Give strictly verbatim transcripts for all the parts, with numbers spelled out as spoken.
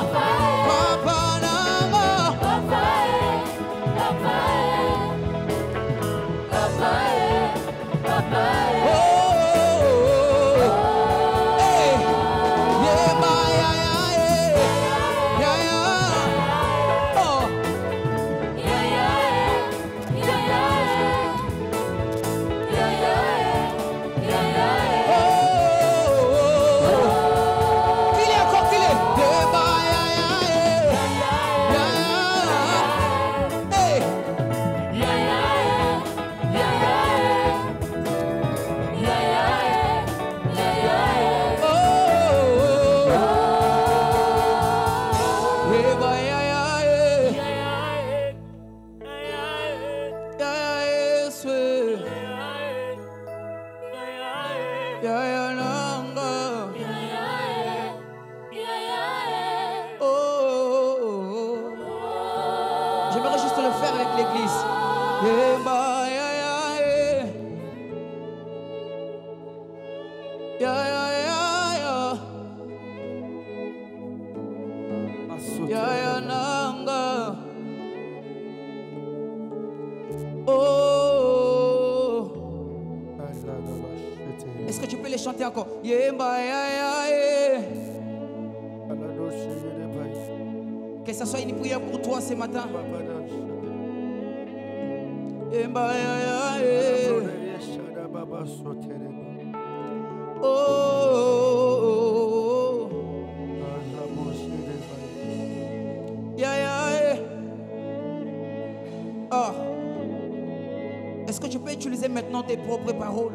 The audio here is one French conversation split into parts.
J'aimerais juste le faire avec l'église. Est-ce que tu peux les chanter encore? Que ça soit une prière pour toi ce matin. Oh, oh. Est-ce que tu peux utiliser maintenant tes propres paroles?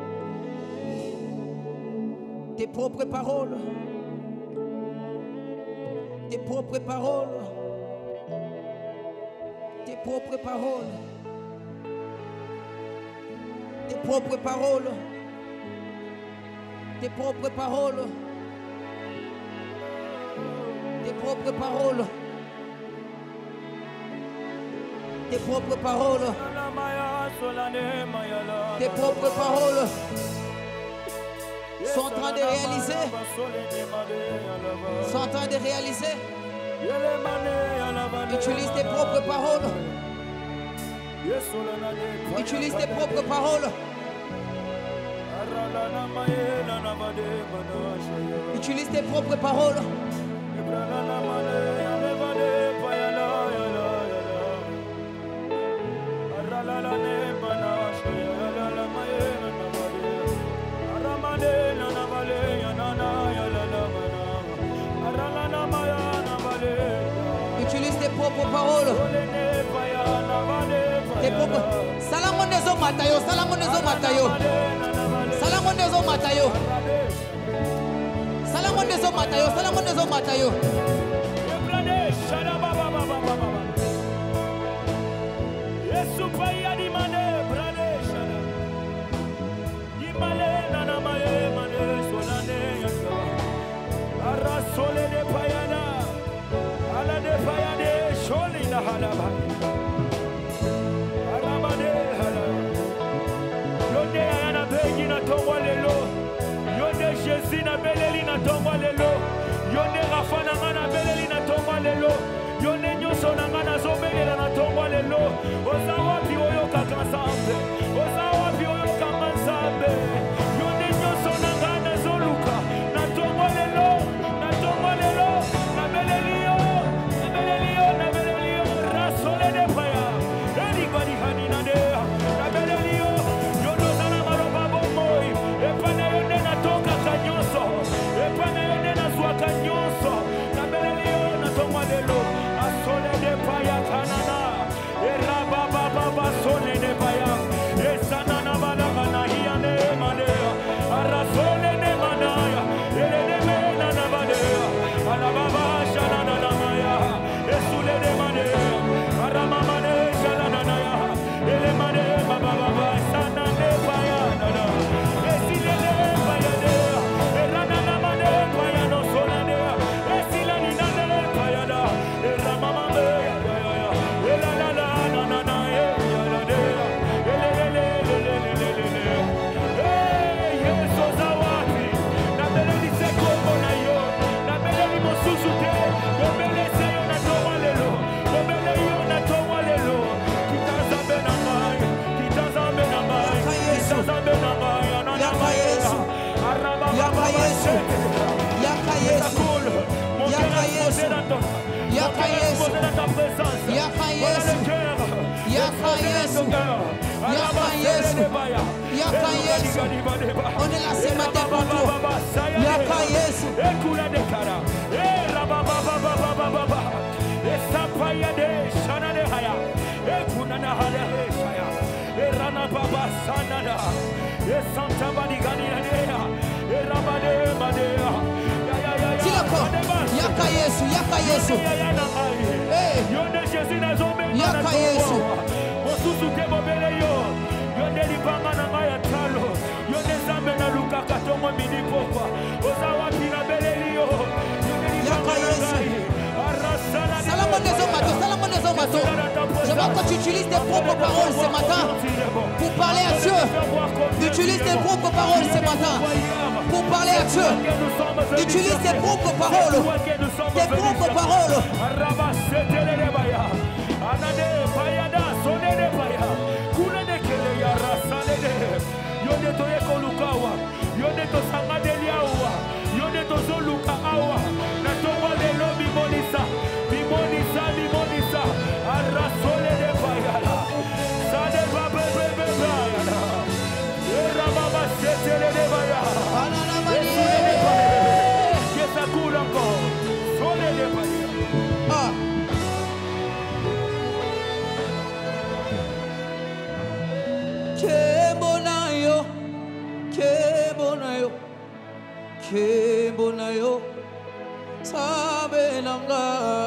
Tes propres paroles. Tes propres paroles. Tes propres paroles. Tes propres paroles. Tes propres paroles. Tes propres paroles. Tes propres paroles. Tes propres paroles sont en train de réaliser. Sont en train de réaliser. Utilise tes propres paroles. Utilise tes propres paroles. Utilise tes propres paroles. Utilise tes propres paroles. Tes propres. Salamonezo matayo, salamonezo matayo. Salamonezo matayo. Salamonezo matayo, salamonezo matayo. Yesu paya di mane brade shana. Yimale nana maye mane solane yaka. Arasole de payana. Ala de payade sholi na halaba. Arabade hala. Yonde yana begi na tongwa lelo. Yonde Jésus na beleli na tongwa lelo. Yonde Rafana na beleli na tongwa lelo. Yonde nyoso na ngana zobelela na tongwa lelo. Ozawa pi oyo kakansambe. Ozawa pi oyo kakansambe. Yonde nyoso na ngana zoluka. Na tongwa lelo. Na tongwa lelo. Na belelio. Na belelio. Na belelio. Rasole de paya. Anybody hani na dea. Na belelio. Yondo zana maroba bomoi. Epane yonde na toka kanyoso. Epane yonde na zwa kanyoso. Na belelio. Na tongwa lelo. Asole de paya kanana. Era baba baba sole de paya. Yesu. Yaka Yesu. Yaka Yesu. Yaka Yesu. Yaka Yesu. Yaka Yesu. Yaka Yesu. Yaka Yesu. On est là ce matin pour toi. Yaka Yesu. Yaka Yesu, Yaka Yesu. Hey. Yaka Yesu. Salomon des Omato, Salomon des Omato. Je vois que tu utilises tes propres paroles ce matin pour parler à Dieu. Utilise tes propres paroles ce matin pour parler à Dieu. Utilise tes propres paroles. Tes propres paroles. Ah. Kebonayo, kebonayo, kebonayo, sabenanga,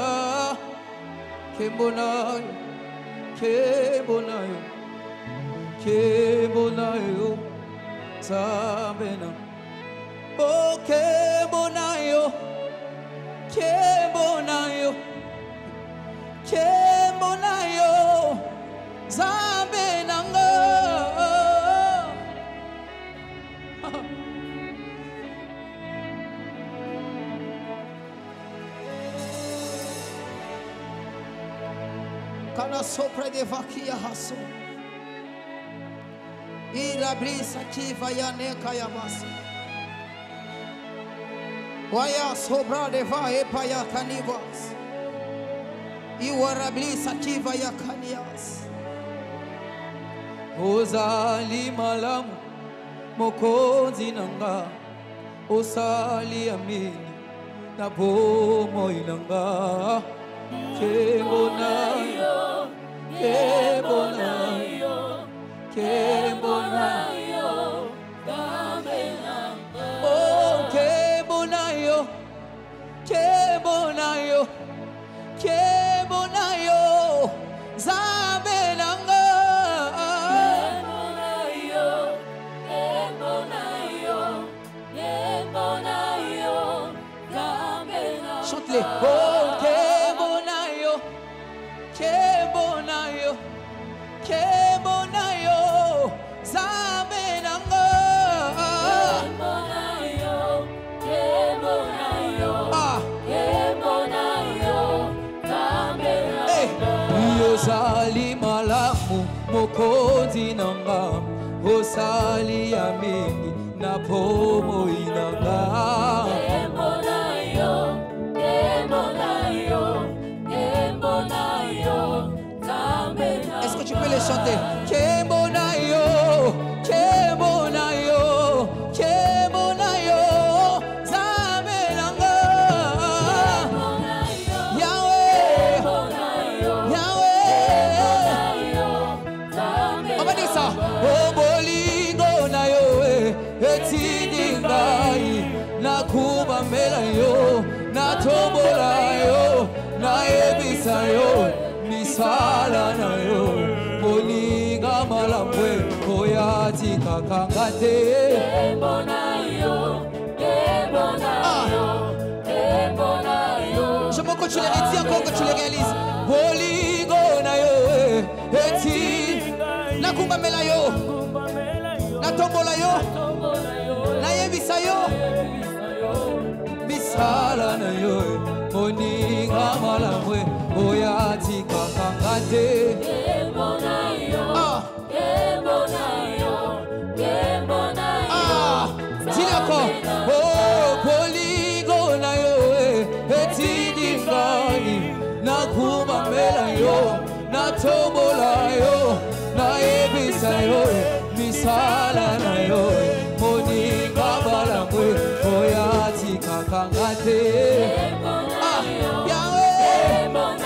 kebonayo, kebonayo, kebonayo, sabenanga, oh kebonayo, kebonayo, kebonayo, sabenanga. Kana sopra de vakia haso. Ira brisa kiva ya neka ya basi. Waya sobra de va epa ya kanivas. Iwara brisa kiva ya kanias. Ozali malamu mokonzi nanga. Osali amini na bomo inanga. Kebonayo, kebonayo, kebonayo, oh kebonayo, kebonayo, kebonayo, zabelanga. Kebonayo, kebonayo, kebonayo, zabelanga. Chante-les. Oh kebonayo, kebonayo, kebonayo, zamenanga. Kebonayo, kebonayo, ah, kebonayo, zamenanga. Hey, yozali malamu mokonzi nanga, osali amini na pomo inanga. Kebonayo, kebonayo, kebonayo. Est-ce que tu peux les chanter? Kebonayo, kebonayo, kebonayo, zamenanga. Yahweh, Yahweh. On va dire ça. Oh bolingo na yo, etidingai, na kuba melayo, na tombolayo, na ebisayo. Misala na yo, bolinga malapwe, koyati kakangate. Kebonayo, kebonayo, kebonayo. Je veux que tu les rédises encore, que tu les réalises. Bolingo na yo, eti, na kumba mela yo, na tombola yo, na yebisa yo. Misala na yo, bolinga malapwe. Oyati kakangate. Kebonayo, kebonayo, kebonayo. Ah, dis-le encore. Oh, bangate. Ah, Yahweh,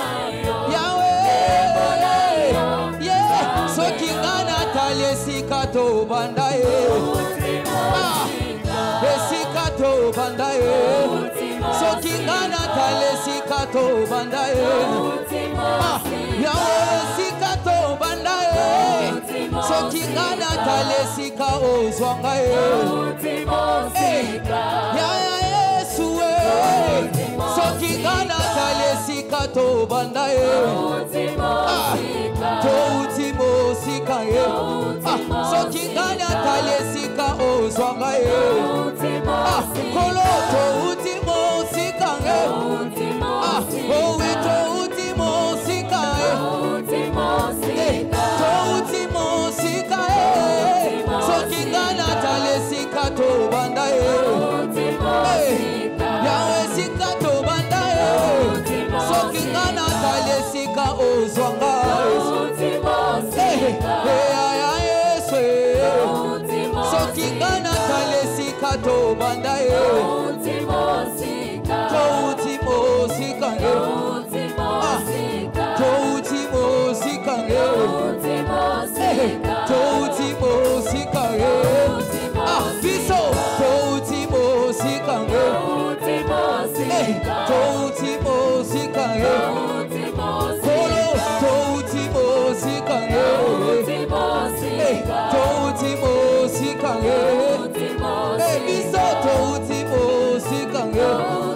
Yahweh, yeah. So kingana tale sikato bandaye. Ah, sikato bandaye. So kingana tale sikato bandaye. Ah, Yahweh sikato bandaye. So kingana tale sika ozwangaye. Hey, Yahweh Yesu eh. So kingana tale sikato bandaye. Ah, to utimo sikaye. Ah, so kingana tale sika ozwangaye. Ah, kolo to utimo sikaye. Ah, oh we to utimo sikaye. Hey, to utimo sikaye. So kingana tale sikato bandaye. Hey, Yahweh sikato bandaye. So kingana tale sika ozwangaye. Hey, hey, Yesu. So kingana tale sikato bandaye. To utimo sikaye. Ah, to utimo sikaye. Hey, to utimo sikaye. Ah, biso to utimo sikaye. Hey, to utimo sikaye. Kolo to utimo sikaye. Hey, to utimo sikaye. Hey, biso to utimo sikaye.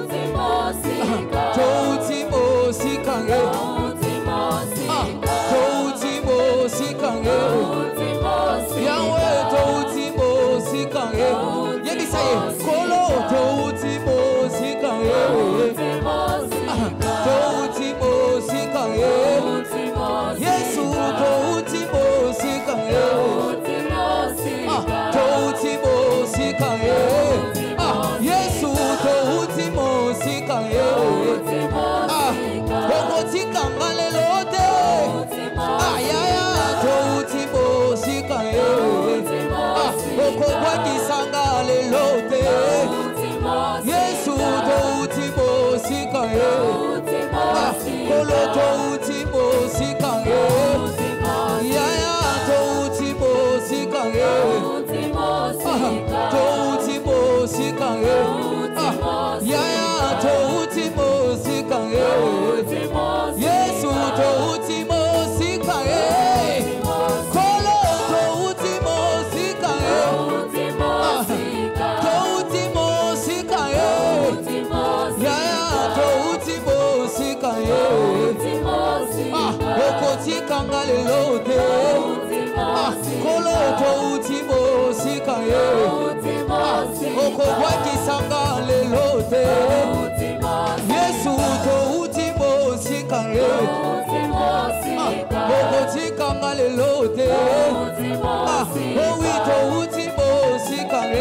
To utimo sikaye. Ah, to utimo sikaye. Yahweh to utimo sikaye. Yebi saye kolo to utimo sikaye. Ah, to utimo sikaye. Yesu to utimo sikaye. Ah, to utimo sikaye. Ah, Yesu to utimo sikaye. Ah, okotika ngalelote. Ah, ya ya to utimo sikaye. Ah, okobwakisa ngalelote. Yesu to utimo sikaye. Ah, kolo to utimo sikaye. Ya ya to utimo sikaye. Ah, to utimo sikaye. Ah, ya ya to utimo sikaye. Yesu to utimo sikaye. Kolo to utimo sikaye. Ah, to utimo sikaye. Ya ya to utimo sikaye. Ah, okotika ngalelote. Ah, kolo to utimo sikaye. Ah, okobwakisa ngalelote. Yesu to utimo sikaye. Ah, okotika ngalelote. Ah, owi to utimo sikaye.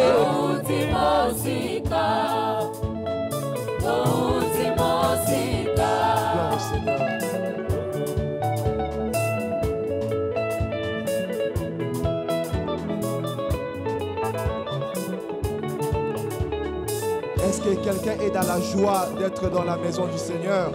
Gloire au Seigneur. Est-ce que quelqu'un est dans la joie d'être dans la maison du Seigneur?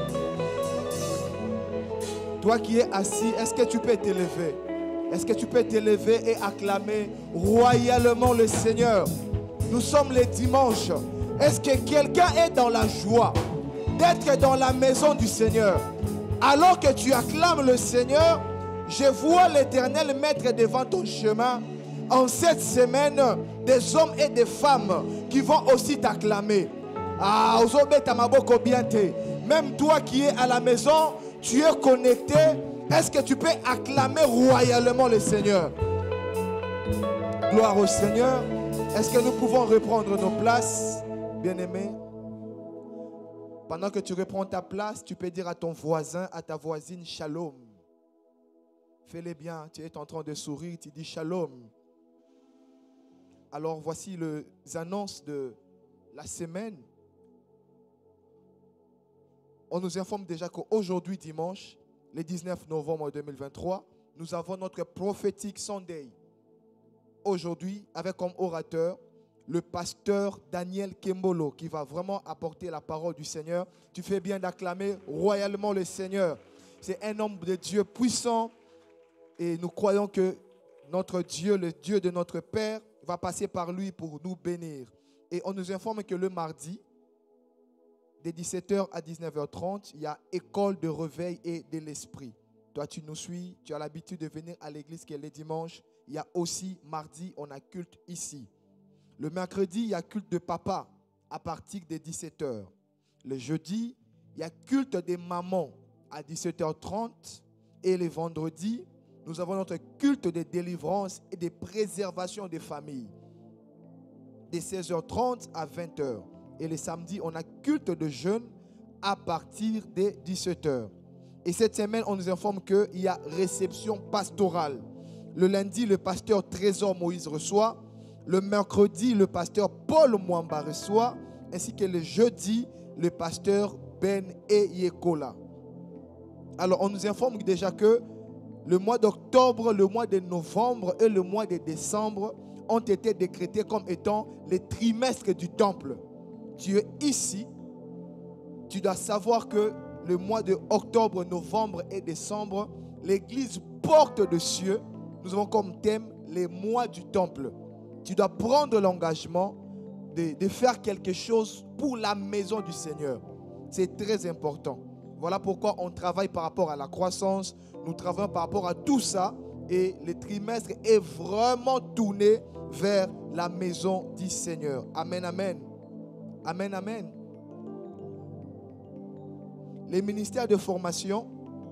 Toi qui es assis, est-ce que tu peux t'élever? Est-ce que tu peux t'élever et acclamer royalement le Seigneur? Nous sommes les dimanches. Est-ce que quelqu'un est dans la joie d'être dans la maison du Seigneur? Alors que tu acclames le Seigneur, je vois l'Éternel mettre devant ton chemin en cette semaine des hommes et des femmes qui vont aussi t'acclamer. Ah, même toi qui es à la maison, tu es connecté. Est-ce que tu peux acclamer royalement le Seigneur? Gloire au Seigneur. Est-ce que nous pouvons reprendre nos places, bien-aimés? Pendant que tu reprends ta place, tu peux dire à ton voisin, à ta voisine, shalom. Fais-le bien, tu es en train de sourire, tu dis shalom. Alors voici les annonces de la semaine. On nous informe déjà qu'aujourd'hui, dimanche, le dix-neuf novembre deux mille vingt-trois, nous avons notre prophétique Sunday. Aujourd'hui, avec comme orateur le pasteur Daniel Kembolo qui va vraiment apporter la parole du Seigneur. Tu fais bien d'acclamer royalement le Seigneur. C'est un homme de Dieu puissant et nous croyons que notre Dieu, le Dieu de notre Père, va passer par lui pour nous bénir. Et on nous informe que le mardi, de dix-sept heures à dix-neuf heures trente, il y a école de réveil et de l'esprit. Toi, tu nous suis, tu as l'habitude de venir à l'église qui est le dimanche. Il y a aussi mardi, on a culte ici. Le mercredi, il y a culte de papa à partir de dix-sept heures. Le jeudi, il y a culte des mamans à dix-sept heures trente. Et le vendredi, nous avons notre culte de délivrance et de préservation des familles. De seize heures trente à vingt heures. Et le samedi, on a culte de jeûne à partir de dix-sept heures. Et cette semaine, on nous informe qu'il y a réception pastorale. Le lundi, le pasteur Trésor Moïse reçoit. Le mercredi, le pasteur Paul Mwamba reçoit. Ainsi que le jeudi, le pasteur Ben Eyekola. Alors, on nous informe déjà que le mois d'octobre, le mois de novembre et le mois de décembre ont été décrétés comme étant les trimestres du temple. Tu es ici, tu dois savoir que le mois de octobre, novembre et décembre, l'église porte de cieux. Nous avons comme thème les mois du temple. Tu dois prendre l'engagement de, de faire quelque chose pour la maison du Seigneur. C'est très important. Voilà pourquoi on travaille par rapport à la croissance. Nous travaillons par rapport à tout ça. Et le trimestre est vraiment tourné vers la maison du Seigneur. Amen, amen. Amen, amen. Les ministères de formation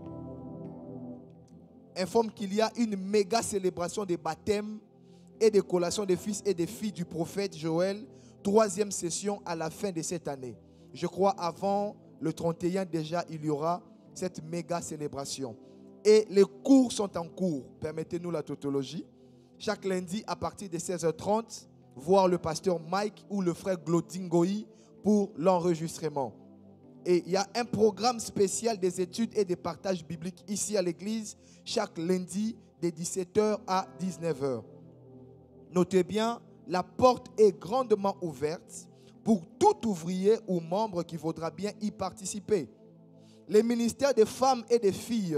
informent qu'il y a une méga célébration des baptêmes et des collations des fils et des filles du prophète Joël. Troisième session à la fin de cette année. Je crois avant le trente et un déjà, il y aura cette méga célébration. Et les cours sont en cours. Permettez-nous la tautologie. Chaque lundi à partir de seize heures trente, voir le pasteur Mike ou le frère Glodingoï pour l'enregistrement. Et il y a un programme spécial des études et des partages bibliques ici à l'église, chaque lundi de dix-sept heures à dix-neuf heures. Notez bien, la porte est grandement ouverte pour tout ouvrier ou membre qui voudra bien y participer. Les ministères des femmes et des filles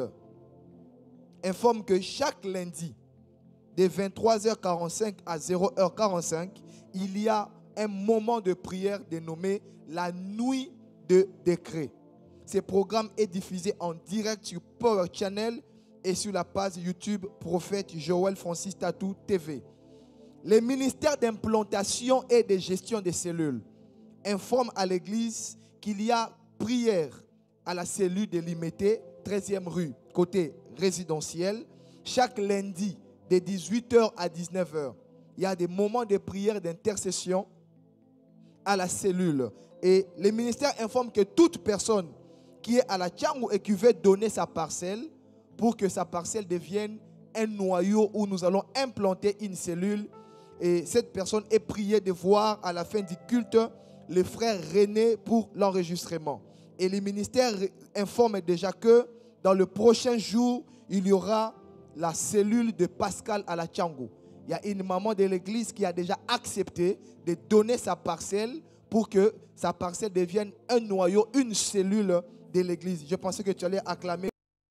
informent que chaque lundi, de vingt-trois heures quarante-cinq à zéro heure quarante-cinq, il y a un moment de prière dénommé la nuit de décret. Ce programme est diffusé en direct sur Power Channel et sur la page YouTube Prophète Joël Francis Tatou T V. Les ministères d'implantation et de gestion des cellules informent à l'église qu'il y a prière à la cellule de Limité, treizième rue, côté résidentiel, chaque lundi de dix-huit heures à dix-neuf heures. Il y a des moments de prière d'intercession à la cellule. Et les ministères informent que toute personne qui est à la Tchangou et qui veut donner sa parcelle pour que sa parcelle devienne un noyau où nous allons implanter une cellule. Et cette personne est priée de voir à la fin du culte le frère René pour l'enregistrement. Et les ministères informent déjà que dans le prochain jour, il y aura la cellule de Pascal à la Tchangou. Il y a une maman de l'église qui a déjà accepté de donner sa parcelle pour que sa parcelle devienne un noyau, une cellule de l'église. Je pensais que tu allais acclamer.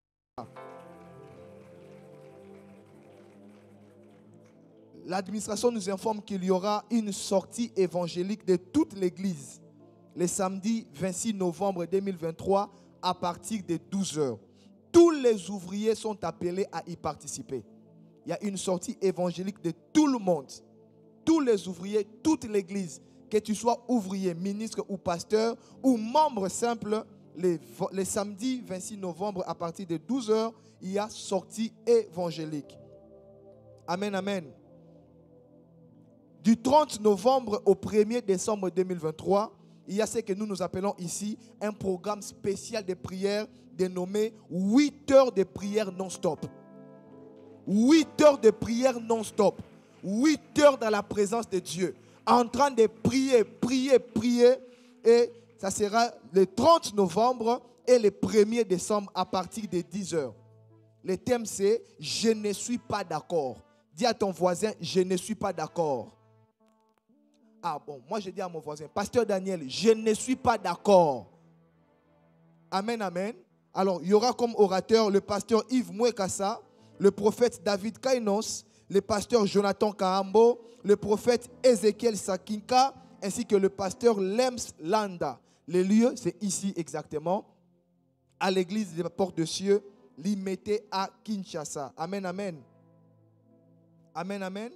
L'administration nous informe qu'il y aura une sortie évangélique de toute l'église le samedi vingt-six novembre deux mille vingt-trois à partir de douze heures. Tous les ouvriers sont appelés à y participer. Il y a une sortie évangélique de tout le monde. Tous les ouvriers, toute l'église, que tu sois ouvrier, ministre ou pasteur ou membre simple, les, les samedis vingt-six novembre à partir de douze heures, il y a sortie évangélique. Amen, amen. Du trente novembre au premier décembre deux mille vingt-trois, il y a ce que nous nous appelons ici un programme spécial de prière dénommé huit heures de prière non-stop. huit heures de prière non-stop. huit heures dans la présence de Dieu. En train de prier, prier, prier. Et ça sera le trente novembre et le premier décembre à partir de dix heures. Le thème c'est « Je ne suis pas d'accord ». Dis à ton voisin « Je ne suis pas d'accord ». Ah bon, moi je dis à mon voisin, Pasteur Daniel, je ne suis pas d'accord. Amen, amen. Alors, il y aura comme orateur le pasteur Yves Mouekassa, le prophète David Kainos, le pasteur Jonathan Kahambo, le prophète Ézéchiel Sakinka, ainsi que le pasteur Lems Landa. Les lieux, c'est ici exactement, à l'église des Portes de Cieux, Limité à Kinshasa. Amen, amen. Amen, amen.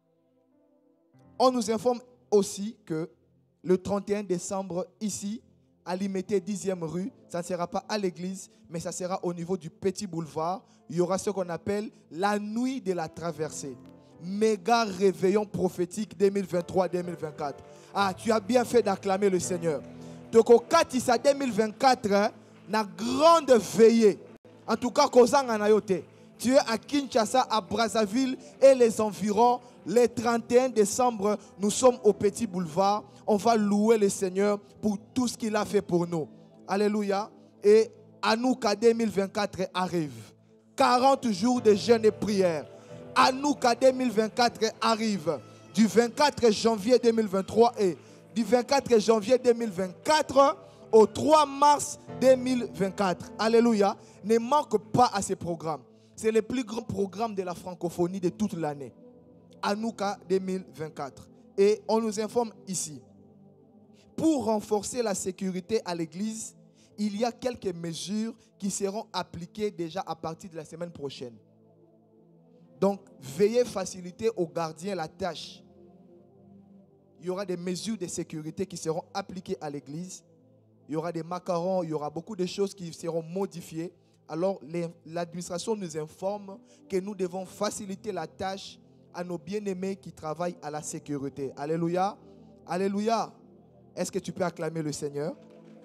On nous informe aussi que le trente et un décembre, ici, à Limité dixième rue, ça ne sera pas à l'église, mais ça sera au niveau du petit boulevard. Il y aura ce qu'on appelle la nuit de la traversée. Méga réveillon prophétique deux mille vingt-trois deux mille vingt-quatre. Ah, tu as bien fait d'acclamer le Seigneur. Donc, au Katissa deux mille vingt-quatre, na grande veillée. En tout cas, tu es à Kinshasa, à Brazzaville et les environs. Le trente et un décembre, nous sommes au petit boulevard. On va louer le Seigneur pour tout ce qu'il a fait pour nous. Alléluia. Et Hanouka deux mille vingt-quatre arrive. quarante jours de jeûne et prière. Hanouka deux mille vingt-quatre arrive. Du vingt-quatre janvier deux mille vingt-trois et du vingt-quatre janvier deux mille vingt-quatre au trois mars deux mille vingt-quatre. Alléluia. Ne manque pas à ces programmes. C'est le plus grand programme de la francophonie de toute l'année. Hanouka deux mille vingt-quatre. Et on nous informe ici. Pour renforcer la sécurité à l'église, il y a quelques mesures qui seront appliquées déjà à partir de la semaine prochaine. Donc, veillez faciliter aux gardiens la tâche. Il y aura des mesures de sécurité qui seront appliquées à l'église. Il y aura des macarons, il y aura beaucoup de choses qui seront modifiées. Alors, l'administration nous informe que nous devons faciliter la tâche à nos bien-aimés qui travaillent à la sécurité. Alléluia. Alléluia. Est-ce que tu peux acclamer le Seigneur?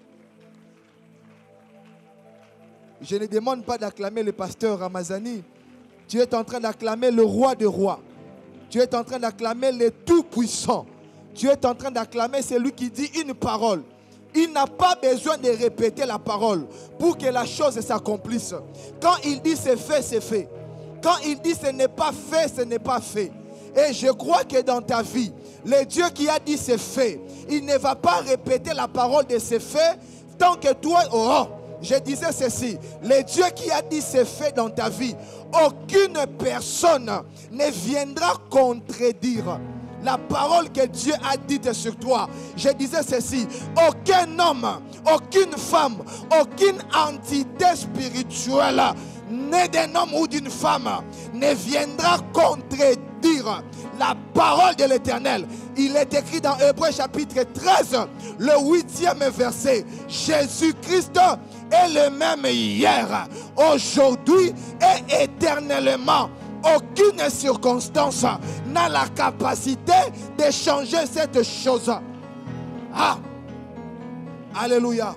Je ne demande pas d'acclamer le pasteur Ramazani. Tu es en train d'acclamer le roi des rois. Tu es en train d'acclamer le tout-puissant. Tu es en train d'acclamer celui qui dit une parole. Il n'a pas besoin de répéter la parole pour que la chose s'accomplisse. Quand il dit c'est fait, c'est fait. Quand il dit ce n'est pas fait, ce n'est pas fait. Et je crois que dans ta vie, le Dieu qui a dit c'est fait, il ne va pas répéter la parole de c'est fait tant que toi, oh, je disais ceci, le Dieu qui a dit c'est fait dans ta vie, aucune personne ne viendra contredire la parole que Dieu a dite sur toi. Je disais ceci, aucun homme, aucune femme, aucune entité spirituelle né d'un homme ou d'une femme ne viendra contredire la parole de l'Éternel. Il est écrit dans Hébreux chapitre treize, le huitième verset. Jésus-Christ est le même hier, aujourd'hui et éternellement. Aucune circonstance n'a la capacité de changer cette chose. Ah! Alléluia.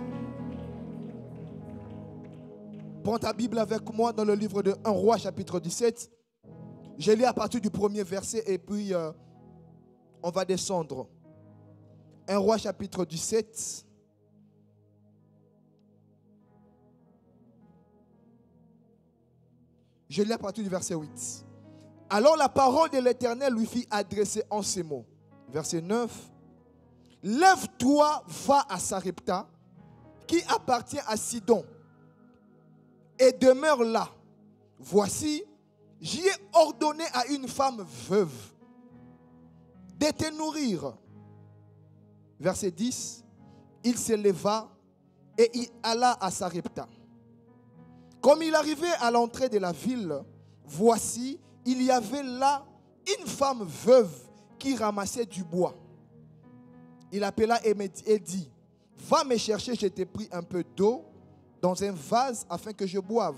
Prends ta Bible avec moi dans le livre de un roi chapitre dix-sept. Je lis à partir du premier verset et puis euh, on va descendre. un roi chapitre dix-sept. Je lis à partir du verset huit. Alors la parole de l'Éternel lui fit adresser en ces mots. Verset neuf. Lève-toi, va à Sarepta, qui appartient à Sidon, et demeure là. Voici, j'y ai ordonné à une femme veuve de te nourrir. Verset dix. Il se leva et il alla à Sarepta. Comme il arrivait à l'entrée de la ville, voici, il y avait là une femme veuve qui ramassait du bois. Il appela et dit, va me chercher, je t'ai pris un peu d'eau dans un vase afin que je boive.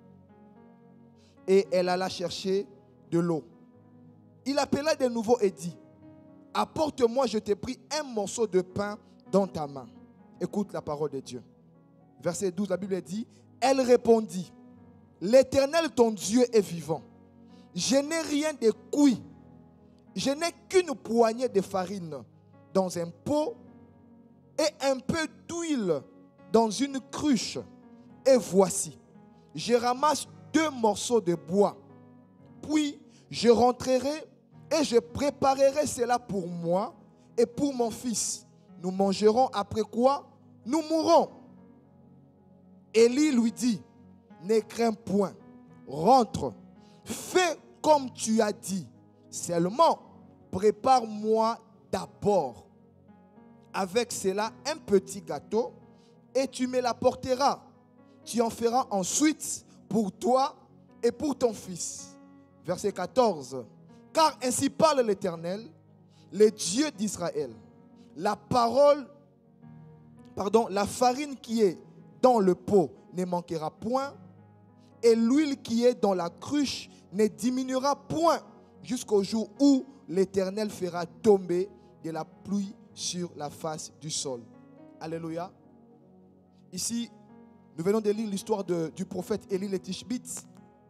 Et elle alla chercher de l'eau. Il appela de nouveau et dit, apporte-moi, je t'ai pris un morceau de pain dans ta main. Écoute la parole de Dieu. Verset douze, la Bible dit, elle répondit, l'Éternel ton Dieu est vivant. Je n'ai rien de cuit. Je n'ai qu'une poignée de farine dans un pot et un peu d'huile dans une cruche. Et voici, je ramasse deux morceaux de bois. Puis je rentrerai et je préparerai cela pour moi et pour mon fils. Nous mangerons, après quoi nous mourrons. Élie lui dit, ne crains point, rentre, fais comme tu as dit, seulement prépare-moi d'abord avec cela un petit gâteau et tu me l'apporteras. Tu en feras ensuite pour toi et pour ton fils. Verset quatorze. Car ainsi parle l'Éternel, le Dieu d'Israël. La parole, pardon, la farine qui est dans le pot ne manquera point et l'huile qui est dans la cruche ne diminuera point jusqu'au jour où l'Éternel fera tomber de la pluie sur la face du sol. Alléluia. Ici, nous venons de lire l'histoire de, du prophète Élie le Tishbite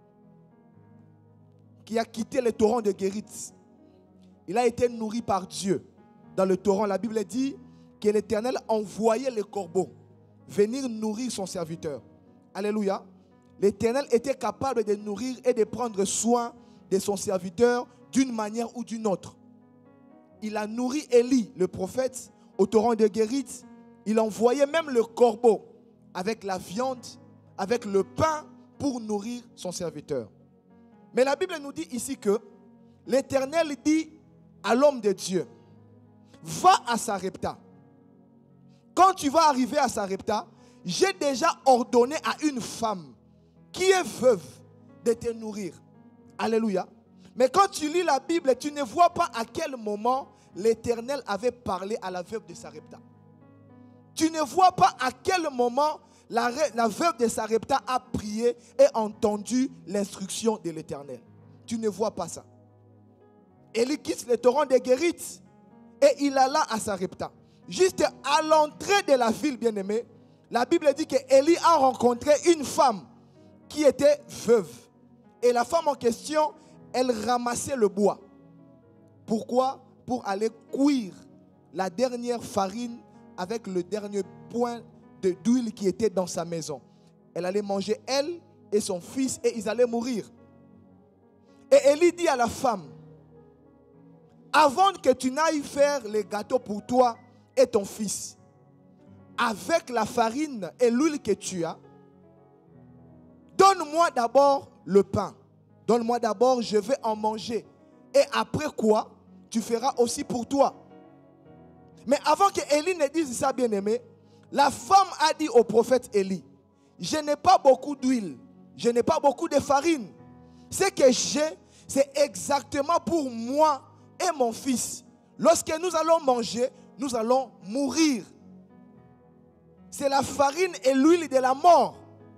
qui a quitté le torrent de Guérit. Il a été nourri par Dieu. Dans le torrent, la Bible dit que l'Éternel envoyait les corbeaux venir nourrir son serviteur. Alléluia. L'Éternel était capable de nourrir et de prendre soin de son serviteur d'une manière ou d'une autre. Il a nourri Élie, le prophète, au torrent de Guérit. Il envoyait même le corbeau avec la viande, avec le pain pour nourrir son serviteur. Mais la Bible nous dit ici que l'Éternel dit à l'homme de Dieu, va à Sarepta. Quand tu vas arriver à Sarepta, j'ai déjà ordonné à une femme qui est veuve de te nourrir. Alléluia. Mais quand tu lis la Bible, tu ne vois pas à quel moment l'Éternel avait parlé à la veuve de Sarepta. Tu ne vois pas à quel moment la, la veuve de Sarepta a prié et entendu l'instruction de l'Éternel. Tu ne vois pas ça. Élie quitte le torrent de Guérit et il alla à Sarepta. Juste à l'entrée de la ville, bien-aimée, la Bible dit que Élie a rencontré une femme qui était veuve. Et la femme en question, elle ramassait le bois. Pourquoi? Pour aller cuire la dernière farine avec le dernier point de d'huile qui était dans sa maison. Elle allait manger, elle et son fils, et ils allaient mourir. Et Élie dit à la femme, avant que tu n'ailles faire les gâteaux pour toi et ton fils, avec la farine et l'huile que tu as, donne-moi d'abord le pain. Donne-moi d'abord, je vais en manger. Et après quoi, tu feras aussi pour toi. Mais avant que Élie ne dise ça, bien-aimé, la femme a dit au prophète Élie, je n'ai pas beaucoup d'huile, je n'ai pas beaucoup de farine. Ce que j'ai, c'est exactement pour moi et mon fils. Lorsque nous allons manger, nous allons mourir. C'est la farine et l'huile de la mort.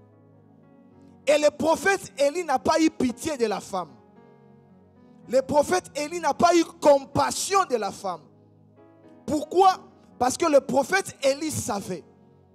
Et le prophète Élie n'a pas eu pitié de la femme. Le prophète Élie n'a pas eu compassion de la femme. Pourquoi? Parce que le prophète Élie savait.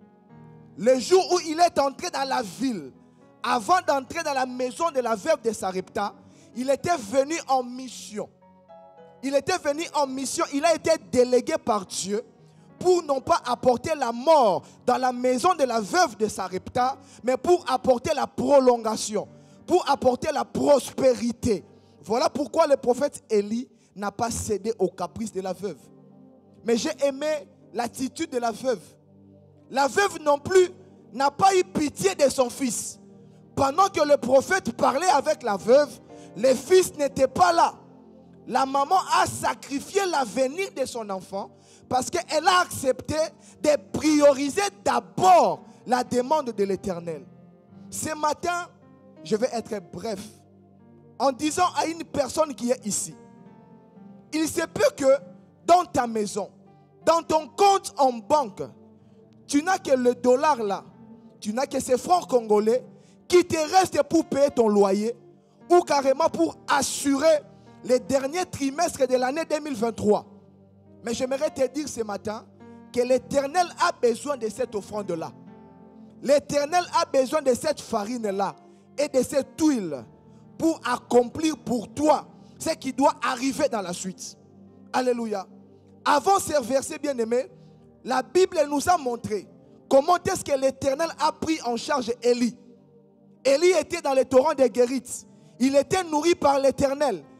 Le jour où il est entré dans la ville, avant d'entrer dans la maison de la veuve de Sarepta, il était venu en mission. Il était venu en mission, il a été délégué par Dieu pour non pas apporter la mort dans la maison de la veuve de Sarepta, mais pour apporter la prolongation, pour apporter la prospérité. Voilà pourquoi le prophète Élie n'a pas cédé aux caprices de la veuve. Mais j'ai aimé l'attitude de la veuve. La veuve non plus n'a pas eu pitié de son fils. Pendant que le prophète parlait avec la veuve, le fils n'était pas là. La maman a sacrifié l'avenir de son enfant parce qu'elle a accepté de prioriser d'abord la demande de l'Éternel. Ce matin, je vais être bref en disant à une personne qui est ici, il se peut que dans ta maison, dans ton compte en banque, tu n'as que le dollar là, tu n'as que ces francs congolais qui te restent pour payer ton loyer ou carrément pour assurer les derniers trimestres de l'année deux mille vingt-trois. Mais j'aimerais te dire ce matin que l'Éternel a besoin de cette offrande-là. L'Éternel a besoin de cette farine-là et de cette huile pour accomplir pour toi ce qui doit arriver dans la suite. Alléluia. Avant ce verset bien-aimé, la Bible nous a montré comment est-ce que l'Éternel a pris en charge Élie. Élie était dans le torrent de Guérit. Il était nourri par l'Éternel.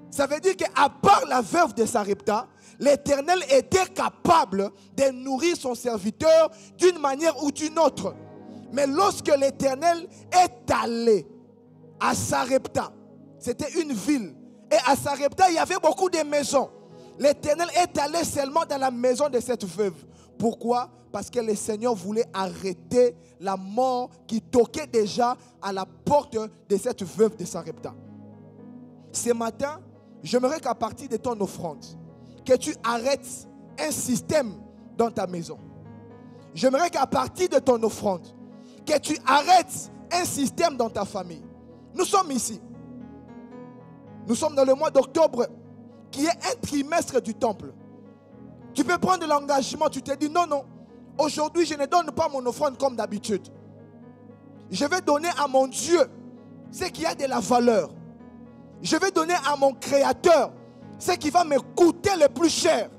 Ça veut dire qu'à part la veuve de Sarepta, l'Éternel était capable de nourrir son serviteur d'une manière ou d'une autre. Mais lorsque l'Éternel est allé à Sarepta, c'était une ville, et à Sarepta, il y avait beaucoup de maisons. L'Éternel est allé seulement dans la maison de cette veuve. Pourquoi? Parce que le Seigneur voulait arrêter la mort qui toquait déjà à la porte de cette veuve de Sarepta. Ce matin, j'aimerais qu'à partir de ton offrande, que tu arrêtes un système dans ta maison. J'aimerais qu'à partir de ton offrande, que tu arrêtes un système dans ta famille. Nous sommes ici. Nous sommes dans le mois d'octobre, qui est un trimestre du temple. Tu peux prendre l'engagement, tu te dis non, non. Aujourd'hui, je ne donne pas mon offrande comme d'habitude. Je vais donner à mon Dieu ce qui a de la valeur. Je vais donner à mon Créateur ce qui va me coûter le plus cher.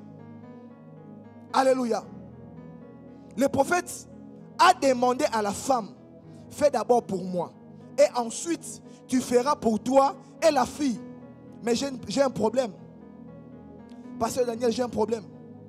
Alléluia. Le prophète a demandé à la femme, fais d'abord pour moi. Et ensuite, tu feras pour toi et la fille. Mais j'ai, j'ai un problème. Pasteur Daniel, j'ai un problème.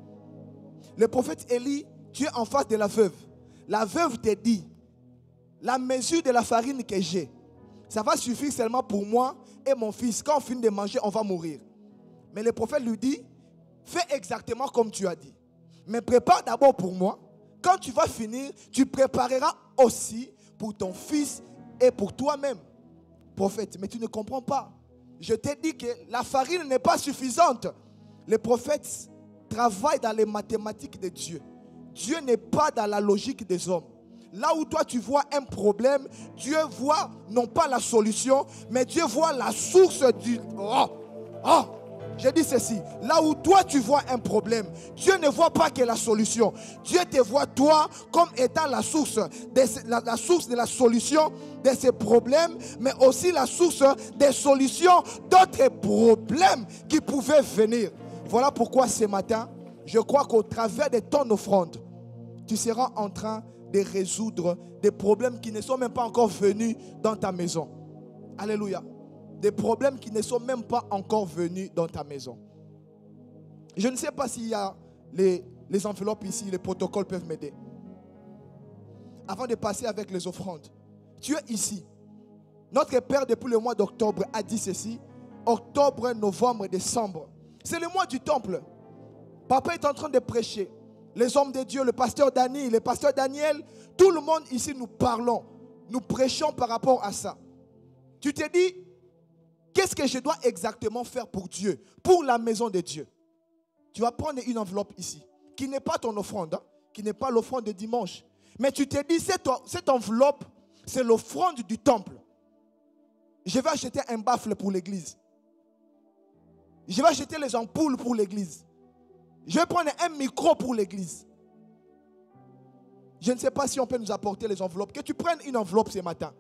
Le prophète Élie, tu es en face de la veuve. La veuve te dit, la mesure de la farine que j'ai, ça va suffire seulement pour moi et mon fils. Quand on finit de manger, on va mourir. Mais le prophète lui dit, fais exactement comme tu as dit. Mais prépare d'abord pour moi. Quand tu vas finir, tu prépareras aussi pour ton fils et pour toi-même. Prophète, mais tu ne comprends pas. Je t'ai dit que la farine n'est pas suffisante. Les prophètes travaillent dans les mathématiques de Dieu. Dieu n'est pas dans la logique des hommes. Là où toi tu vois un problème, Dieu voit non pas la solution, mais Dieu voit la source du... Oh, oh. Je dis ceci, là où toi tu vois un problème, Dieu ne voit pas que la solution. Dieu te voit toi comme étant la source de la, la source de la solution de ces problèmes, mais aussi la source des solutions d'autres problèmes qui pouvaient venir. Voilà pourquoi ce matin, je crois qu'au travers de ton offrande, tu seras en train de résoudre des problèmes qui ne sont même pas encore venus dans ta maison. Alléluia. Des problèmes qui ne sont même pas encore venus dans ta maison. Je ne sais pas s'il y a les, les enveloppes ici, les protocoles peuvent m'aider. Avant de passer avec les offrandes, tu es ici. Notre Père, depuis le mois d'octobre, a dit ceci. Octobre, novembre, décembre. C'est le mois du temple. Papa est en train de prêcher. Les hommes de Dieu, le pasteur Dani, le pasteur Daniel, tout le monde ici, nous parlons. Nous prêchons par rapport à ça. Tu te dis, qu'est-ce que je dois exactement faire pour Dieu, pour la maison de Dieu? Tu vas prendre une enveloppe ici, qui n'est pas ton offrande, hein, qui n'est pas l'offrande de dimanche. Mais tu te dis, cette, cette enveloppe, c'est l'offrande du temple. Je vais acheter un baffle pour l'église. Je vais acheter les ampoules pour l'église. Je vais prendre un micro pour l'église. Je ne sais pas si on peut nous apporter les enveloppes. Que tu prennes une enveloppe ce matin.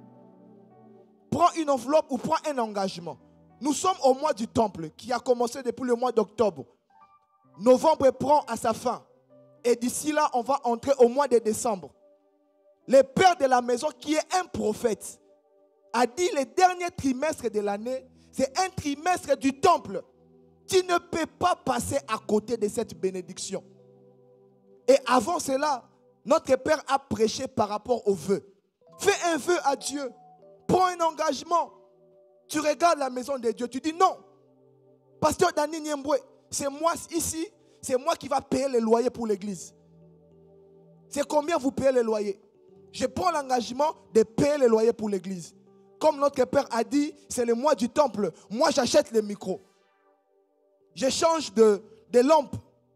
Prends une enveloppe ou prends un engagement. Nous sommes au mois du temple qui a commencé depuis le mois d'octobre. Novembre prend à sa fin. Et d'ici là, on va entrer au mois de décembre. Le père de la maison, qui est un prophète, a dit le dernier trimestre de l'année, c'est un trimestre du temple. Tu ne peux pas passer à côté de cette bénédiction. Et avant cela, notre père a prêché par rapport au vœu. Fais un vœu à Dieu. Prends un engagement. Tu regardes la maison de Dieu. Tu dis non. Pasteur Dani Niembwe, c'est moi ici. C'est moi qui va payer les loyers pour l'église. C'est combien vous payez les loyers? Je prends l'engagement de payer les loyers pour l'église. Comme notre père a dit, c'est le mois du temple. Moi, j'achète les micros. J'échange de, de lampes.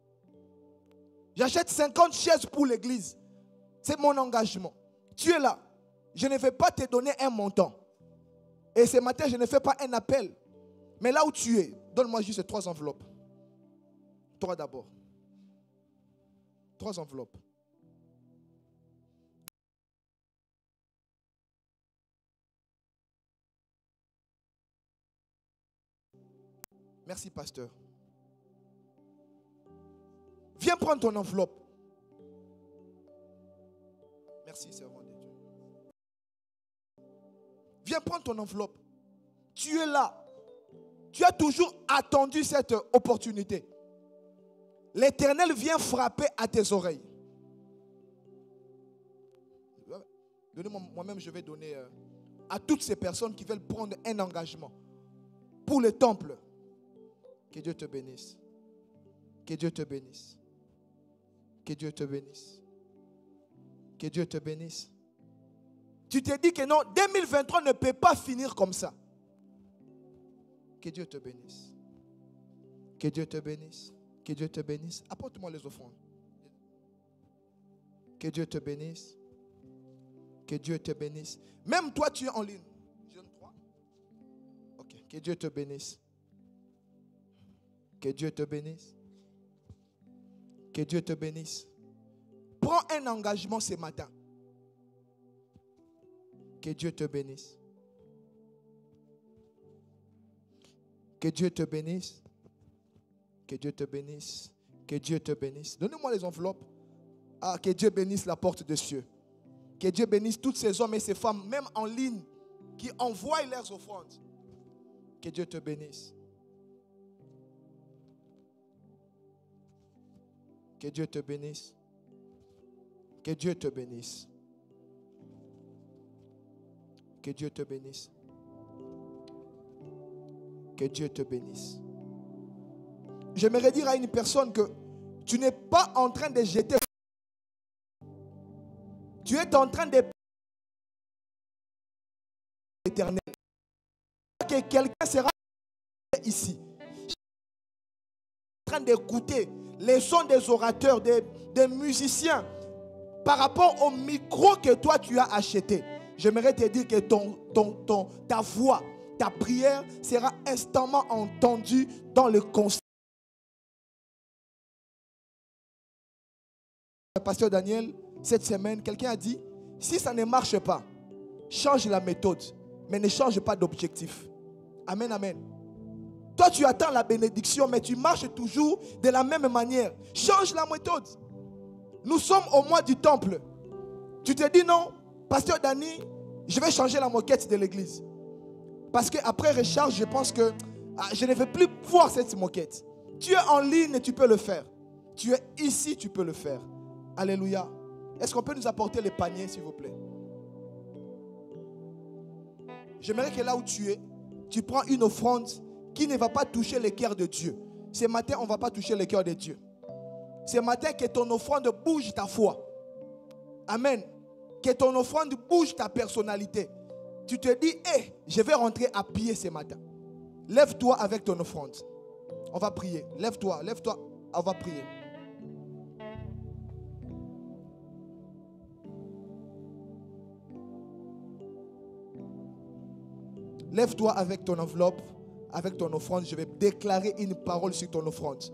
J'achète cinquante chaises pour l'église. C'est mon engagement. Tu es là. Je ne vais pas te donner un montant. Et ce matin, je ne fais pas un appel. Mais là où tu es, donne-moi juste trois enveloppes. Trois d'abord. Trois enveloppes. Merci, pasteur. Viens prendre ton enveloppe. Merci, servant de Dieu. Viens prendre ton enveloppe. Tu es là. Tu as toujours attendu cette opportunité. L'Éternel vient frapper à tes oreilles. Donnez-moi, moi-même, je vais donner euh, à toutes ces personnes qui veulent prendre un engagement pour le temple. Que Dieu te bénisse. Que Dieu te bénisse. Que Dieu te bénisse. Que Dieu te bénisse. Tu t'es dit que non, deux mille vingt-trois ne peut pas finir comme ça. Que Dieu te bénisse. Que Dieu te bénisse. Que Dieu te bénisse. Apporte-moi les offrandes. Que Dieu te bénisse. Que Dieu te bénisse. Même toi, tu es en ligne. Je donne trois. Ok. Que Dieu te bénisse. Que Dieu te bénisse. Que Dieu te bénisse. Prends un engagement ce matin. Que Dieu te bénisse. Que Dieu te bénisse. Que Dieu te bénisse. Que Dieu te bénisse. Donnez-moi les enveloppes. Ah, que Dieu bénisse la porte des cieux. Que Dieu bénisse tous ces hommes et ces femmes, même en ligne, qui envoient leurs offrandes. Que Dieu te bénisse. Que Dieu te bénisse. Que Dieu te bénisse. Que Dieu te bénisse. Que Dieu te bénisse. J'aimerais dire à une personne que tu n'es pas en train de jeter. Tu es en train de l'éternel. Que quelqu'un sera ici. En train d'écouter les sons des orateurs, des, des musiciens par rapport au micro que toi tu as acheté. J'aimerais te dire que ton, ton, ton, ta voix, ta prière sera instamment entendue dans le concert. Pasteur Daniel, cette semaine, quelqu'un a dit, si ça ne marche pas, change la méthode, mais ne change pas d'objectif. Amen, amen. Toi, tu attends la bénédiction, mais tu marches toujours de la même manière. Change la méthode. Nous sommes au mois du temple. Tu te dis non, Pasteur Dani, je vais changer la moquette de l'église. Parce qu'après recharge, je pense que ah, je ne vais plus voir cette moquette. Tu es en ligne, tu peux le faire. Tu es ici, tu peux le faire. Alléluia. Est-ce qu'on peut nous apporter les paniers, s'il vous plaît? J'aimerais que là où tu es, tu prends une offrande qui ne va pas toucher le cœur de Dieu. Ce matin, on ne va pas toucher le cœur de Dieu. Ce matin, que ton offrande bouge ta foi. Amen. Que ton offrande bouge ta personnalité. Tu te dis, hé, hey, je vais rentrer à pied ce matin. Lève-toi avec ton offrande. On va prier. Lève-toi, lève-toi, on va prier. Lève-toi avec ton enveloppe, avec ton offrande. Je vais déclarer une parole sur ton offrande.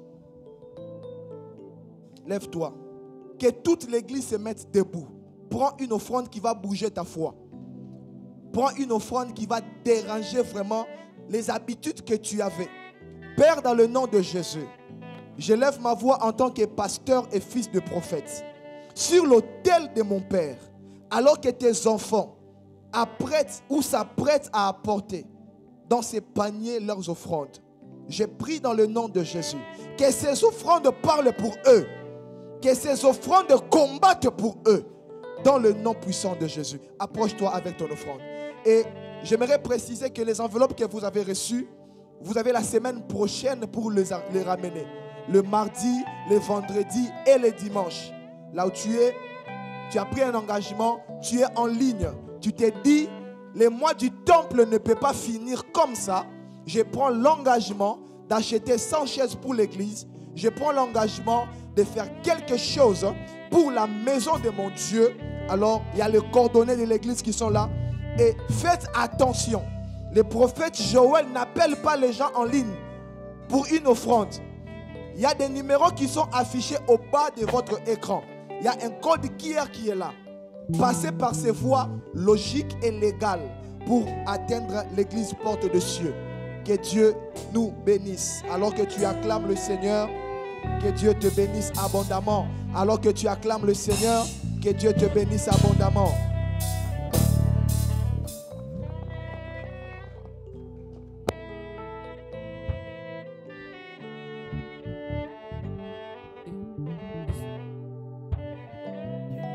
Lève-toi. Que toute l'église se mette debout. Prends une offrande qui va bouger ta foi. Prends une offrande qui va déranger vraiment les habitudes que tu avais. Père, dans le nom de Jésus, je lève ma voix en tant que pasteur et fils de prophète. Sur l'autel de mon Père, alors que tes enfants apprêtent ou s'apprêtent à apporter dans ces paniers leurs offrandes. Je prie dans le nom de Jésus que ces offrandes parlent pour eux, que ces offrandes combattent pour eux, dans le nom puissant de Jésus. Approche-toi avec ton offrande. Et j'aimerais préciser que les enveloppes que vous avez reçues, vous avez la semaine prochaine pour les, les ramener. Le mardi, le vendredi et le dimanche. Là où tu es, tu as pris un engagement, tu es en ligne. Tu t'es dit, le mois du temple ne peut pas finir comme ça. Je prends l'engagement d'acheter cent chaises pour l'église. Je prends l'engagement de faire quelque chose pour la maison de mon Dieu. Alors, il y a les coordonnées de l'église qui sont là. Et faites attention. Le prophète Joël n'appelle pas les gens en ligne pour une offrande. Il y a des numéros qui sont affichés au bas de votre écran. Il y a un code Q R qui est là. Passez par ces voies logiques et légales pour atteindre l'église porte de cieux. Que Dieu nous bénisse. Alors que tu acclames le Seigneur, que Dieu te bénisse abondamment. Alors que tu acclames le Seigneur, que Dieu te bénisse abondamment.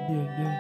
Yeah, yeah.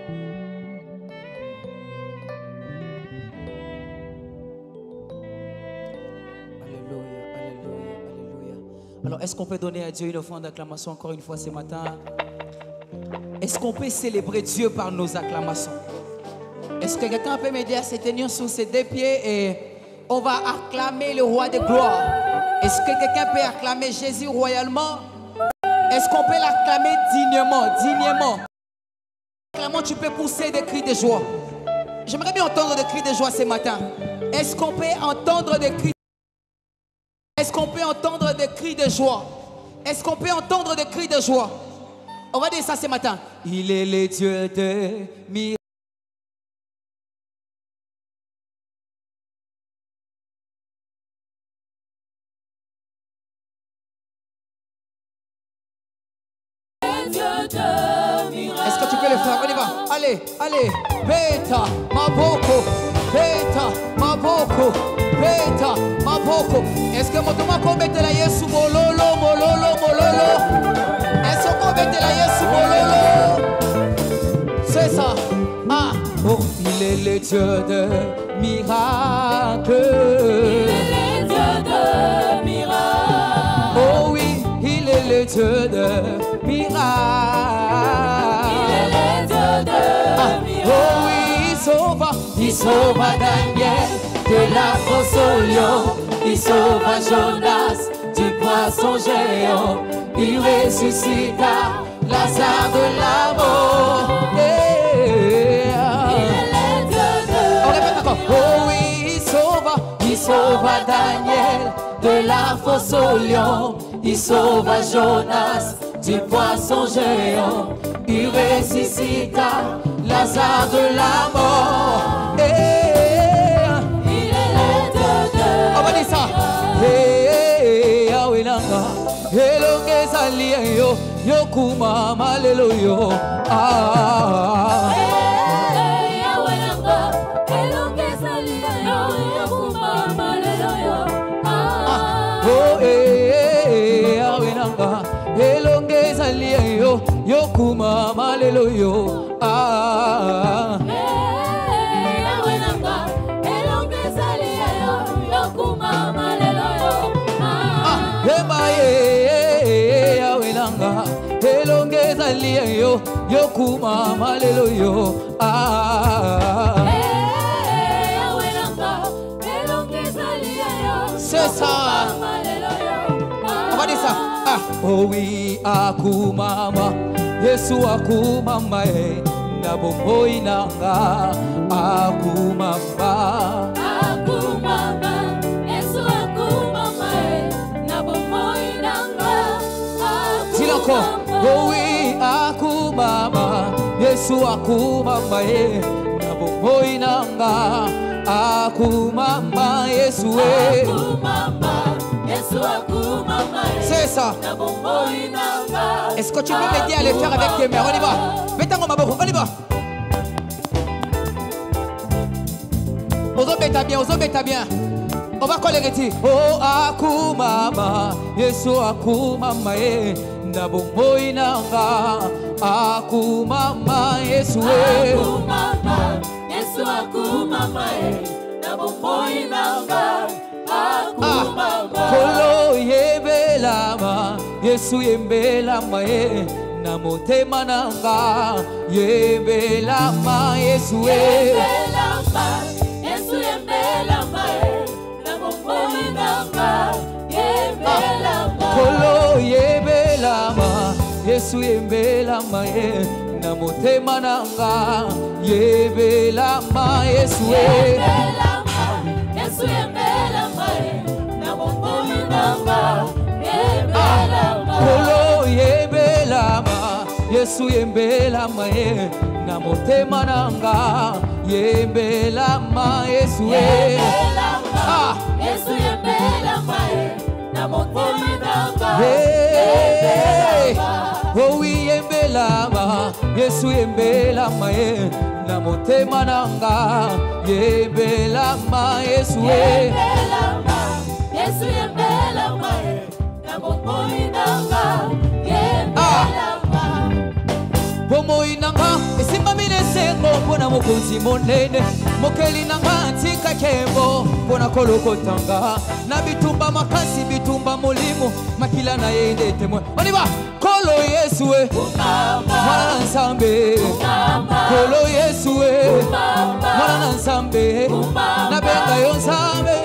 Alléluia, alléluia, alléluia. Alors, est-ce qu'on peut donner à Dieu une offrande d'acclamation encore une fois ce matin? Est-ce qu'on peut célébrer Dieu par nos acclamations? Est-ce que quelqu'un peut m'aider à se tenir sur ses deux pieds et on va acclamer le roi de gloire? Est-ce que quelqu'un peut acclamer Jésus royalement? Est-ce qu'on peut l'acclamer dignement, dignement? Acclamant, tu peux pousser des cris de joie. J'aimerais bien entendre des cris de joie ce matin. Est-ce qu'on peut entendre des cris? Est-ce qu'on peut entendre des cris de joie? Est-ce qu'on peut entendre des cris de joie? On va dire ça ce matin. Il est le Dieu de miracles. Est-ce que tu peux le faire? On y va. Allez, allez. Beta, maboko. Beta, maboko. Beta, maboko. Est-ce que mon touma peut mettre la yesu mololo, mololo, mololo? Est-ce qu'on peut mettre la yesu mololo? C'est ça. Ah, oh, il est le Dieu de miracles. Il est le Dieu de miracles. Oh oui, il est le Dieu de miracles. Il est le Dieu de Ah, miracles. oh oui, il sauva, il sauva Daniel de la fosse au lion. Il sauva Jonas du poisson géant. Il ressuscita Lazare de la mort. Yeah. Il est le Dieu de On répète encore. Oh oui, il sauva, il sauva Daniel de la fosse au lion. Il sauva Jonas du poisson géant. Il ressuscita Lazare de la mort. Yeah. Il est le Dieu de On va dire ça. Hey, Yahweh Nanga. Hello, Kesali, yo, yo, kuma, malelo, yo. Ah. Hey, Yahweh Nanga. Hello, Kesali, yo, yo, kuma, malelo, yo. Ah. Oh, eh, Yahweh Nanga. Hello, Kesali, yo, yo, kuma, malelo, yo. Ah. Hey, Yahweh Nanga. Hello, Kesali, yo, yo, kuma, malelo, yo. Ah. Emaye, Yahweh Nanga. Hello, Kesali, yo, yo, kuma, malelo, yo. Ah. Hey, Yahweh Nanga. Hello, Kesali, yo, C'est ça. malelo, yo. On va dire ça. Ah. Oh oui, akumama, Yesu akumama, eh, na bombo inanga, akumama. Akumama, Yesu akumama, na bombo inanga. Dis-le encore. Oh oui, akumama, Yesu akumama, eh, na bombo inanga, akumama, Yesu eh. Akumama, Yesu akumama, C'est ça. na bombo inanga. Est-ce que tu peux m'aider à le faire avec tes mains? On y va. Mettez-moi ma boue, on y va. Ozo beta bien, ozo beta bien. On va coller ici. Oh akumama, Yesu akumama eh, na bombo inanga. Akumama Yesu eh. Akumama, Yesu akumama, na bombo inanga. Akumama, Kolo yebelama, Yesu yembelama eh, na motema nanga. Yebelama Yesu eh. yembelama, Yesu yembelama, na bombo inanga. Yembelama. Kolo yebelama, Yesu yembelama eh, na motema nanga. Yebelama Yesu eh. Yembelama, Yesu yembelama, na bombo inanga. Yembelama. Kolo yebelama, Yesu yembelama eh, na motema nanga. Yembelama Yesu eh. Ah. Yesu yembelama, na bombo inanga. Hey. Oh oui yembelama, Yesu yembelama eh, na motema nanga. Yembelama Yesu eh. Yembelama, Yesu yembelama, na bombo inanga. Yembelama. bomo inanga esimba minesengo pona mokonzi monene mokeli nanga ntika kembo pona kolokotanga na bitumba makasi bitumba molimo makila na yende temwe oniba kolo Yesu we mwana nsambe kolo Yesu we mwana nsambe na benga yo nsambe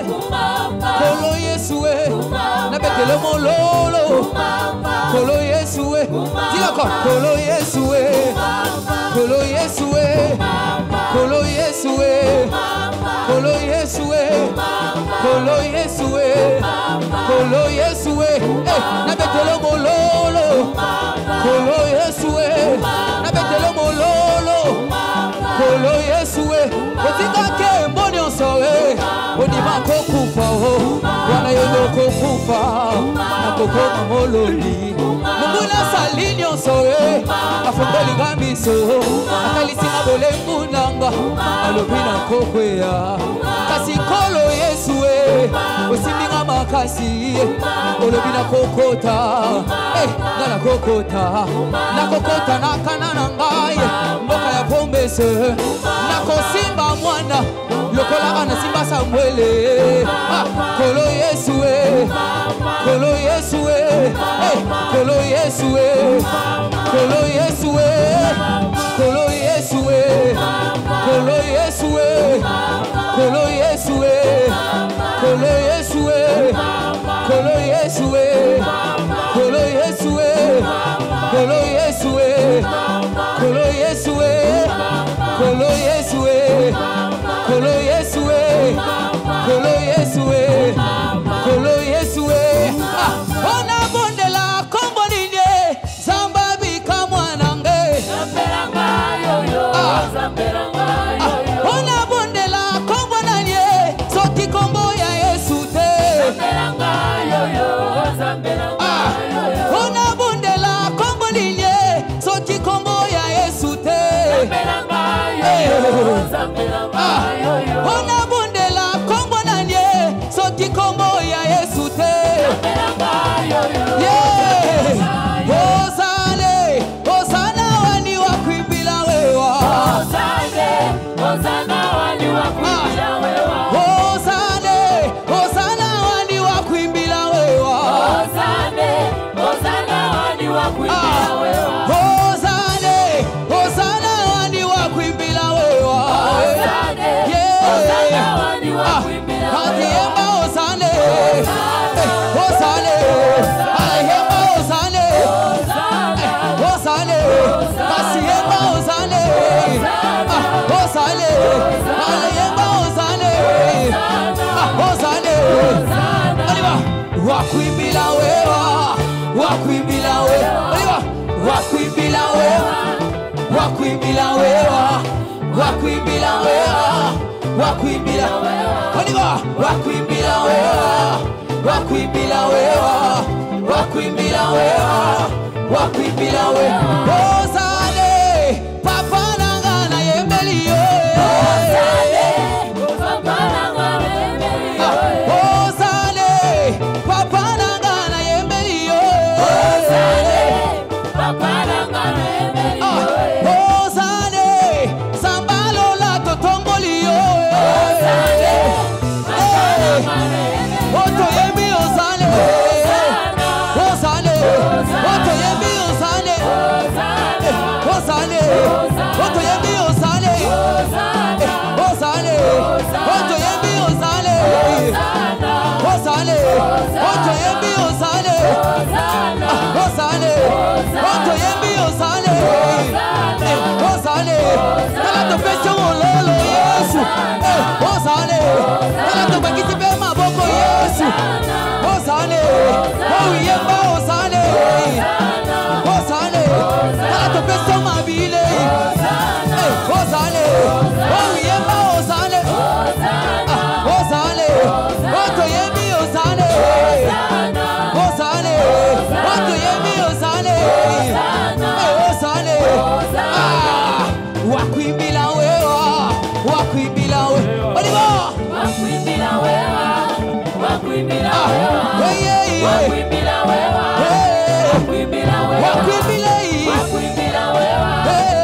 kolo Yesu we na betele mololo kolo Yesu we dilako kolo Yesu we kolo Yesu we kolo Yesu we kolo Yesu we kolo Yesu we kolo Yesu we eh na betele mololo kolo Yesu we na betele mololo kolo Yesu we otika ke mboni onsowe onima kokufa ho wana yelo kokufa na kokoma mololi munguna salini onsowe afondoli ngamiso akalisinga bolengu nanga alobina kokwea kasi kolo Yesu we osiminga makasi olobina kokota eh nana kokota na kokota na kanana ngaye mboka ya pombese na kosimba mwana lokola ana simba Samuele ah, kolo Yesu we kolo Yesu we eh kolo Yesu we kolo Yesu we kolo Yesu we kolo Yesu we kolo Yesu we kolo Yesu we kolo Yesu we kolo Yesu we kolo Yesu we kolo Yesu we kolo Yesu we kolo Yesu we kolo Yesu we kolo Yesu we ah ona bondela kombo ninye zamba bika mwanange zamberanga yoyo zamberanga yoyo ona bondela kombo nanye soti kombo ya Yesu te zamberanga yoyo zamberanga yoyo ona bondela kombo ninye soti kombo ya Yesu te zamberanga yoyo zamberanga yoyo ona bondela kombo nanye soti kombo ya Yesu te zamberanga yoyo yeah Hosane Hosana wani wakuimbila wewa Hosane Hosana wani wakuimbila wewa Hosane Hosana wani wakuimbila wewa Hosane Hosana wani wakuimbila wewa Hosane Hosana wani wakuimbila wewa Hosane Hosana wani wakuimbila wewa Hatiemba Hosane Hosane Alehemba Hosane Hosane Kasiemba Hosane Hosane Alehemba Hosane Hosane Oliva wakuimbila wewa wakuimbila wewa Oliva wakuimbila wewa wakuimbila wewa wakuimbila wewa wakuimbila Oliva wakuimbila wewa wakuimbila wewa wakuimbila wewa wakuimbila wewa Hosane papa nanga na yembeliyo Hosane papa nanga na yembeliyo Hosane papa nanga na yembeliyo Hosane papa nanga na yembeliyo Hosane sambalo la totongoliyo Hosane papa nanga na yembeliyo Oto yembi Hosane Hosane Oto yembi Hosane Hosane Oto yembi Hosane Hosane Oto yembi Hosane Hosane Oto yembi Hosane Hosane Oto yembi Hosane Hosane Kala to pesa mololo Yesu Hosane Kala to bakiti pe maboko Yesu Hosane Oh yemba Hosane Hosane Kala to pesa mabile Hosane Oh yemba Hosane Hosane Oto yembi Hosane Hosane Oto yembi Hosane Hosane Ah wakuimbila wewa wakuimbila wewa Oliva wakuimbila wewa wakuimbila wewa hey hey wakuimbila wewa wakuimbila wewa wakuimbila wewa wakuimbila wewa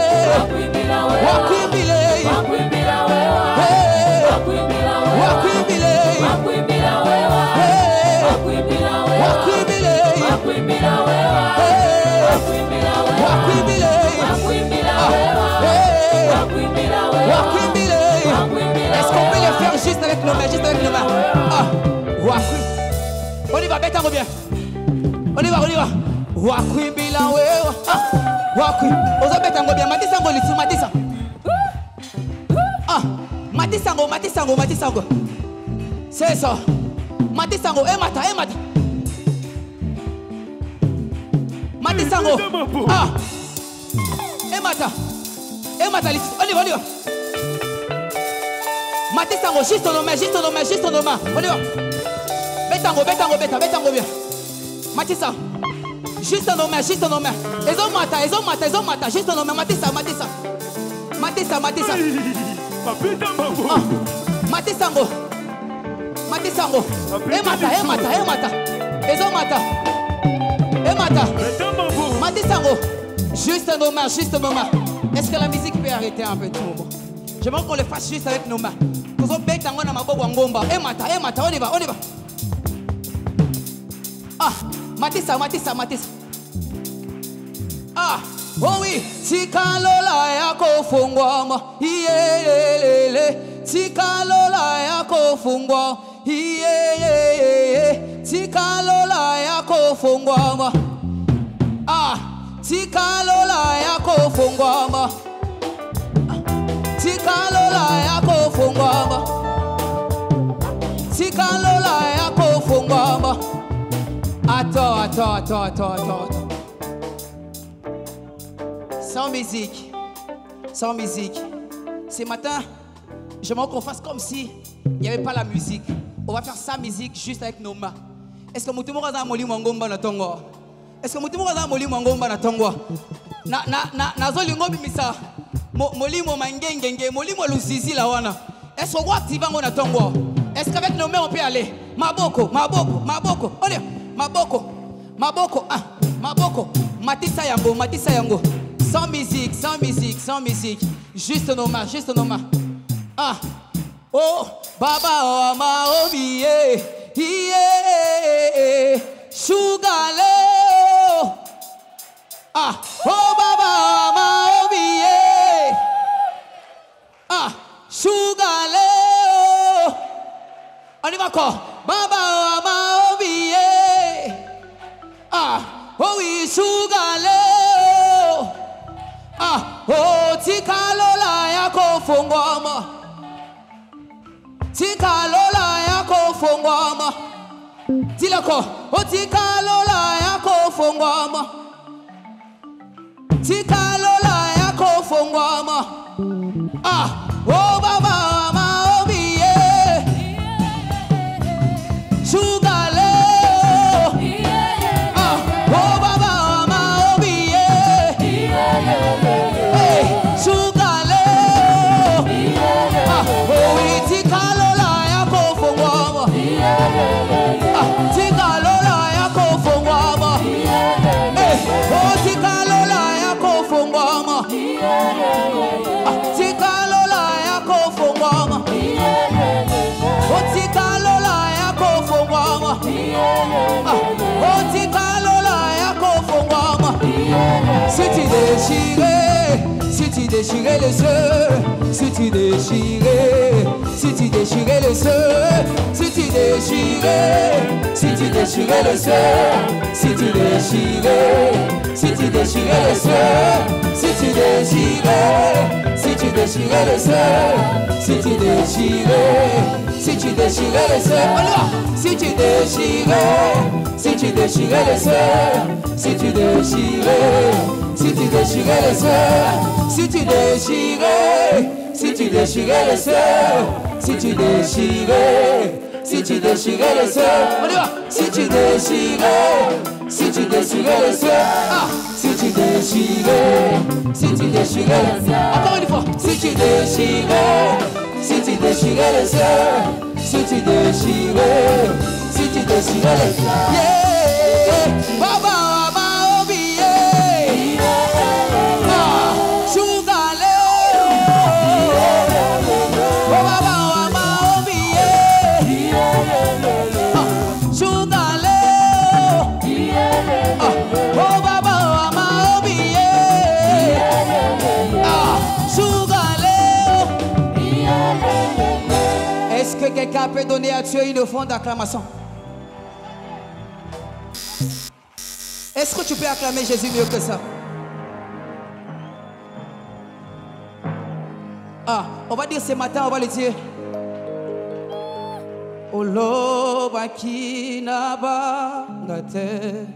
va, bêtango bien. On y va, on y va. Wakui bila wewa. Ah, wakui. Ozo bêtango bien. Matisango litsi, matisa. Ah, matisango, matisango, matisango. C'est ça. Matisango, eh mata, eh mata. Matisango. Ah. Eh mata. Eh mata litsi. On y va, on y va. Matisango, juste nos mains, juste nos mains, juste nos mains. On y va. Bêtango, bêtango, bêta, bêtango bien. Matissa. Juste nos mains, juste nos mains. Ils ont mata, ils ont mata, ils ont mata. Juste nos mains, Matissa, Matissa. Matissa, Matissa. Ah. Matissango. Matissango. Eh mata, eh mata, eh mata. Ils ont mata. Eh mata. Matissango. Juste nos mains, juste nos mains. Est-ce que la musique peut arrêter un peu tout le monde? J'aimerais qu'on le fasse juste avec nos mains. Nous sommes bêtes en Ngomba. Eh mata, eh mata, on y va, on y va. Ah, Matissa, Matissa, Matissa. Ah, oh oui. Tikalola yako fungwa. Iyelele. Tikalola yako fungwa. Iyelele. Tikalola yako fungwa. Ah, tikalola yako fungwa. Tikalola yako fungwa. Tikalola yako fungwa. Attends, attends, attends, attends, attends. Sans musique. Sans musique. Ce matin, j'aimerais qu'on fasse comme si il n'y avait pas la musique. On va faire sa musique juste avec nos mains. Est-ce que nous avons moli mangomba na tongo? Est-ce que nous avons moli mangomba na tongo? Na na na na zoli ngobi misa. Moli mo mangengenge, moli mo luzizi la wana. Est-ce qu'on va activer na tongo? Est-ce qu'avec nos mains on peut aller? Maboko, maboko, maboko. Allez. Maboko, Maboko, ah, Maboko, Matissa yango, Matissa yango. Sans musique, sans musique, sans musique. Juste nos mains, juste nos mains. Ah, oh, Baba, oh, ma, oh, yeah, yeah, Sugale. Ah, oh, Baba, oh, ma, oh, yeah. Ah, Sugale. On y va encore. Baba, oh, ma, oh, yeah. Ah, oh oui, Sugale. Ah, oh, tikalola yako fungwama. Tikalola yako fungwama. Dilako, oh, tikalola yako fungwama. Tikalola yako fungwama. Ah, oh, baba, ma, oh, yeah. Sugale. Si tu déchirais, si tu déchirais le ciel, si tu déchirais, si tu déchirais le ciel, si tu déchirais, si tu déchirais le ciel, si tu déchirais, si tu déchirais le ciel, si tu déchirais, si tu déchirais le ciel, si tu déchirais, si tu déchirais le ciel, si tu déchirais, si tu déchirais le ciel, si tu déchirais, si tu déchirais le ciel, si tu déchirais, si tu déchirais le ciel, si tu déchirais, si tu déchirais le ciel, on y va, si tu déchirais, si tu déchirais le ciel, ah, si tu déchirais, si tu déchirais le ciel, encore une fois, si tu déchirais, si tu déchirais le ciel, si tu déchirais, si tu déchirais le ciel, yeah, Baba. Est-ce que quelqu'un peut donner à Dieu une offrande d'acclamation? Est-ce que tu peux acclamer Jésus mieux que ça? Ah, on va dire ce matin, on va le dire. Oloba kinaba ngate.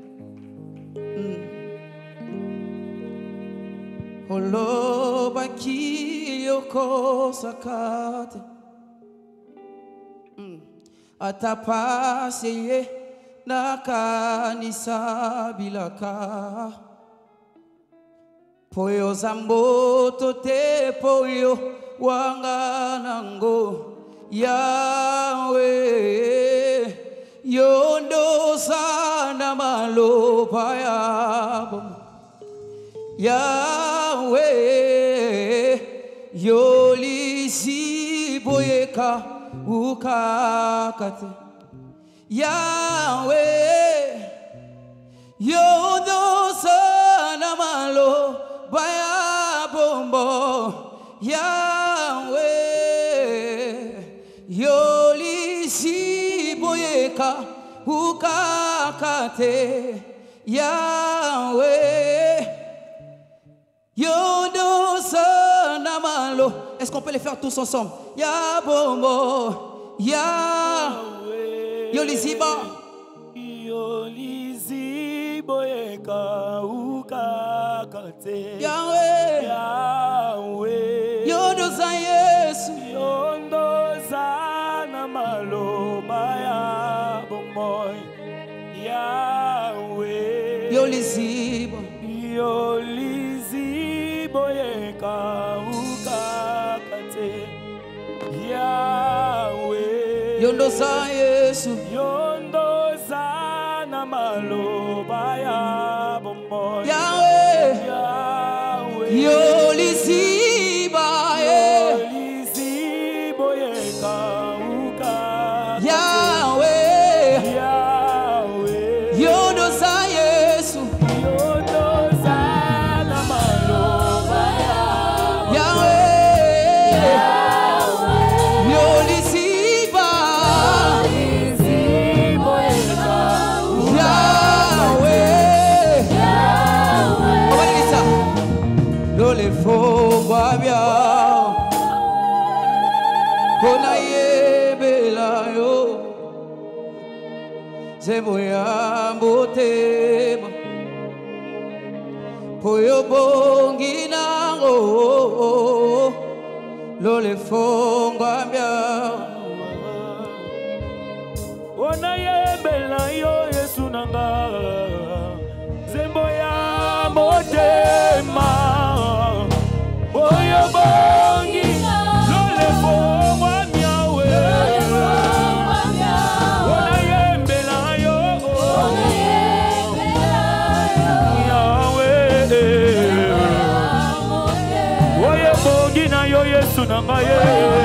Oloba kiyoko sakate. Atapaseye nakanisa bilaka. Poyo zamboto te poyo wanganango Yahweh yondo sana malopa yabo Yahweh yolisi boyeka ukakate Yahweh yondo sana malopa Baya bombo Yahweh Yolisi boyeka ukakate Yahweh Yodo sanamalo. Est-ce qu'on peut les faire tous ensemble? Ya bombo Yahweh Yolisi ba Yolisi boyeka ukakate Yahweh Yahweh Yondo za Yesu Yondo za na maloma ya bomoy Yahweh Yolizibo Yolizibo yeka ukakate Yahweh Yondo za Yesu Yondo za na maloma ya bomoy Yahweh Yahweh Yoliziba Yolizibo yeka ukakate Yahweh Yahweh Yondo za Yesu Yondo za na maloma Yahweh Yahweh Yoliziba Yolizibo yeka Yahweh Yahweh Obalisa Lole fogwa bia Kona yebela yo Zemo ya mbotema Poyo bongi nango Lole fogwa bia Kona yebela yo Yesu nanga Zembo ya mbotema Poyo bongi Lole fogwa miawe Kona yembela yo Yahweh Oye bongi na yo Yesu nanga ye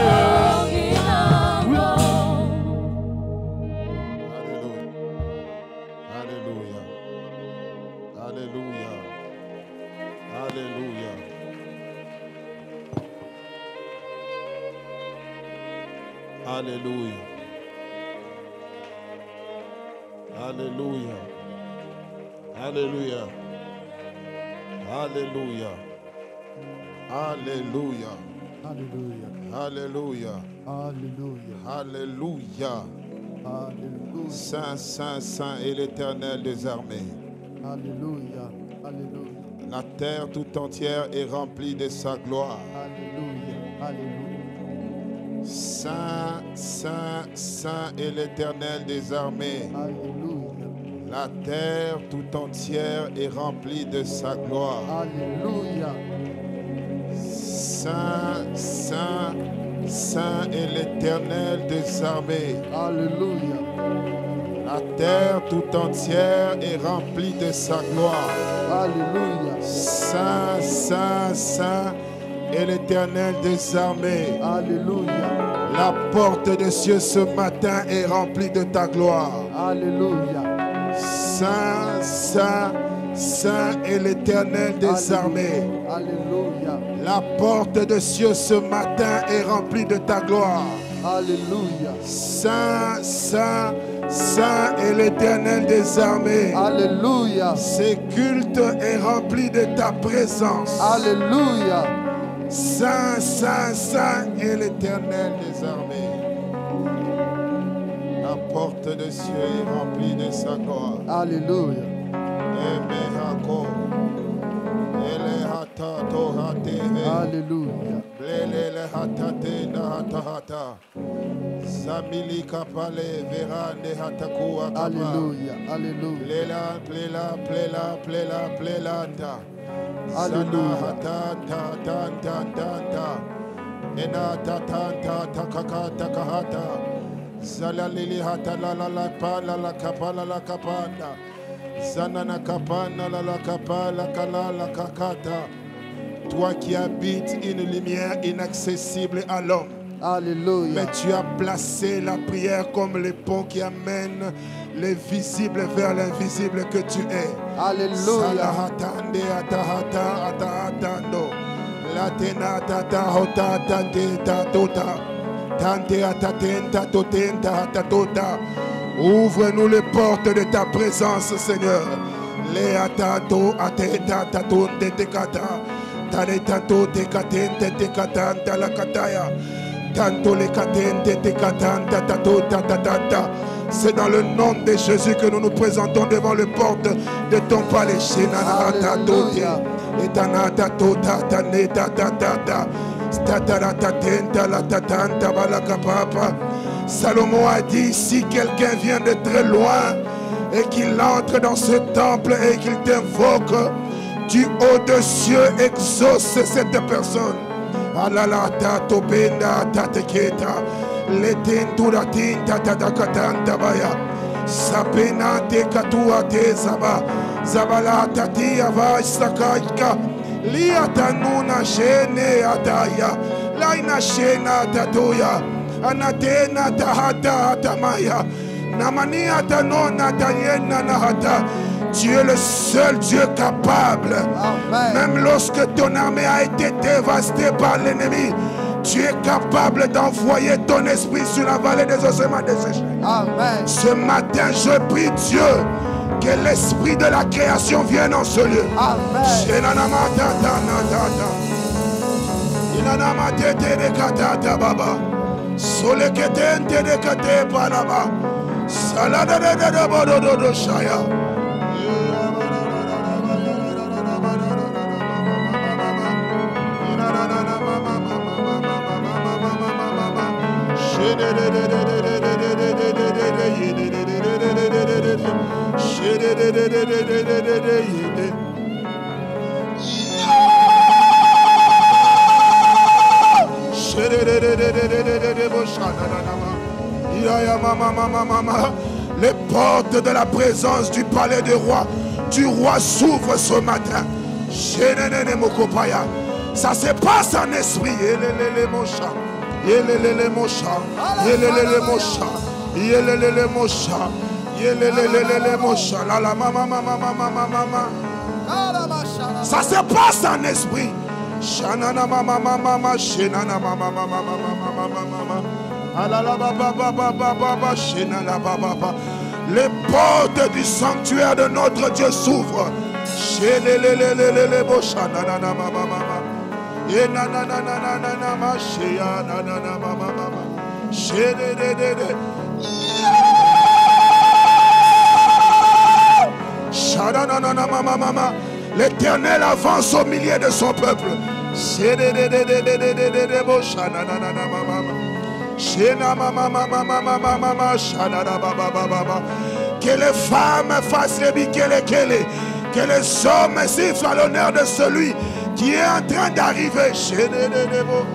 Hallelujah. Hallelujah. Hallelujah. Hallelujah. Hallelujah. Hallelujah. Hallelujah. Hallelujah. Hallelujah. Hallelujah. Hallelujah. Hallelujah. Hallelujah. Saint, Saint, Saint est l'Éternel des armées. Alléluia. Alléluia. La terre tout entière est remplie de sa gloire. Alléluia. Alléluia. Saint, Saint, Saint est l'Éternel des armées. Alléluia. La terre tout entière est remplie de sa gloire. Alléluia. Saint, Saint, Saint est l'Éternel des armées. Alléluia. La terre tout entière est remplie de sa gloire. Alléluia. Saint, Saint, Saint est l'Éternel des armées. Alléluia. La porte des cieux ce matin est remplie de ta gloire. Alléluia. Saint, Saint, Saint est l'Éternel des armées. Alléluia. La porte des cieux ce matin est remplie de ta gloire. Alléluia. Saint, Saint, Saint est l'Éternel des armées. Alléluia. Ce culte est rempli de ta présence. Alléluia. Saint, Saint, Saint est l'Éternel des armées. La porte des cieux est remplie de sa gloire. Alléluia. Alléluia. Alléluia. Alléluia. Plela, plela, plela, plela, plelanta. Alléluia. Ta ta ta ta ta ta. Ena ta ta ta ta kaka ta kahata. Zala lili hata la la la pa la la kapa la la kapanda. Zanana kapana la la kapa la kala la kakata. Toi qui habites une lumière inaccessible à l'homme. Alléluia. Mais tu as placé la prière comme le pont qui amène les visibles vers l'invisible que tu es. Alléluia. Salahatande atahata atahatando. Latena tata hota tante tatota. Tante atatenta totenta atatota. Ouvre-nous les portes de ta présence, Seigneur. Le atato ateta tatonte tekata. Tane tato tekatente tekatanta la kataya. Tanto le katente tekatanta tato tatatata. C'est dans le nom de Jésus que nous nous présentons devant les portes de ton palais. Alléluia. Salomon a dit, si quelqu'un vient de très loin et qu'il entre dans ce temple et qu'il t'invoque, du haut des cieux exauce cette personne. Alala tato benda tateketa. Letentura tinta tatakatanta baya. Sapena te katua te zaba. Zabala tatia va sakaika. Liatanuna shene ataya. Laina shena tatoya. Anatena tahata atamaya. Namania tanona tayena nahata. Tu es le seul Dieu capable. Amen. Même lorsque ton armée a été dévastée par l'ennemi, tu es capable d'envoyer ton esprit sur la vallée des ossements desséchés. Amen. Ce matin, je prie Dieu que l'esprit de la création vienne en ce lieu. Amen. Salada de de bodo do shaya. Les portes de la présence du palais du roi, du roi s'ouvrent ce matin. Ça se passe en esprit. Yelelele mosha, yelelele mosha, yelelele mosha, yelelele mosha, la la mama mama mama mama. Ça se passe en esprit. Shanana mama mama mama, shenana mama mama mama mama mama. Alala baba baba baba, shenana baba baba. Les portes du sanctuaire de notre Dieu s'ouvrent. Shelelelelele mosha, nana mama mama. Ye na na na na na na na ma she ya na na na ma ma ma ma she de de de de shada na na na ma ma ma ma. L'Éternel avance au milieu de son peuple. She de de de de de de de de de bo shana na na na ma ma ma she na ma ma ma ma ma ma ma ma ma shana na ba ba ba ba ba. Que les femmes fassent les bikele kele, que les hommes sifflent à l'honneur de celui qui est en train d'arriver chez les démons.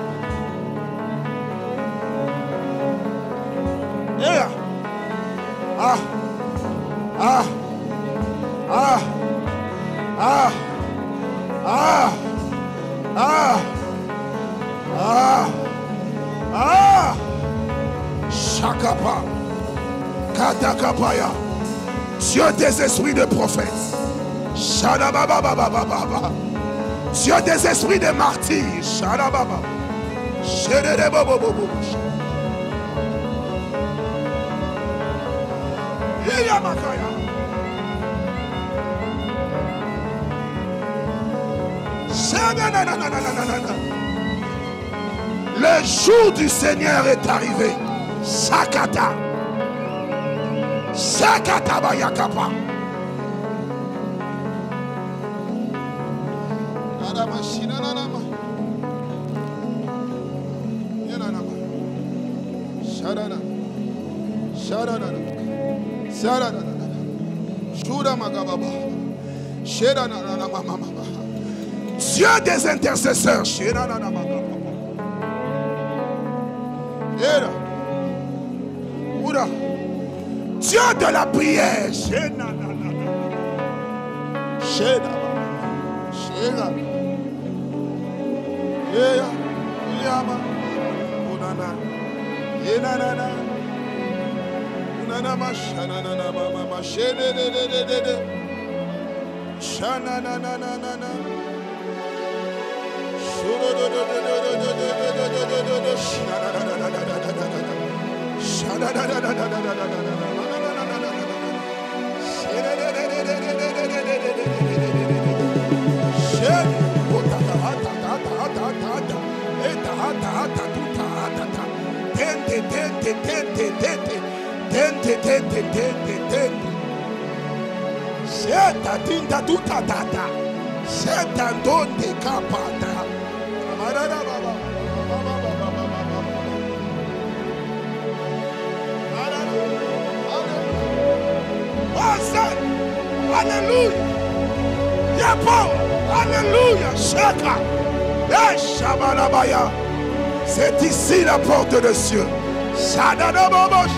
Yeah. Ah, ah, ah, ah, ah, ah, ah, ah, Shakapa, Katakapaya, Dieu des esprits de prophètes, Shadababababababa. Dieu des esprits de martyrs. Shadababa. Shedebobobobo. Le jour du Seigneur est arrivé. Sakata. Sakata bayakapa. Shadana. Shadana. Shadana. Shuda magababa. Shedana mama. Dieu des intercesseurs. Dieu de la prière. Alléluia. Alléluia. Shaka. C'est ici la porte de cieux. Shadanabobosh.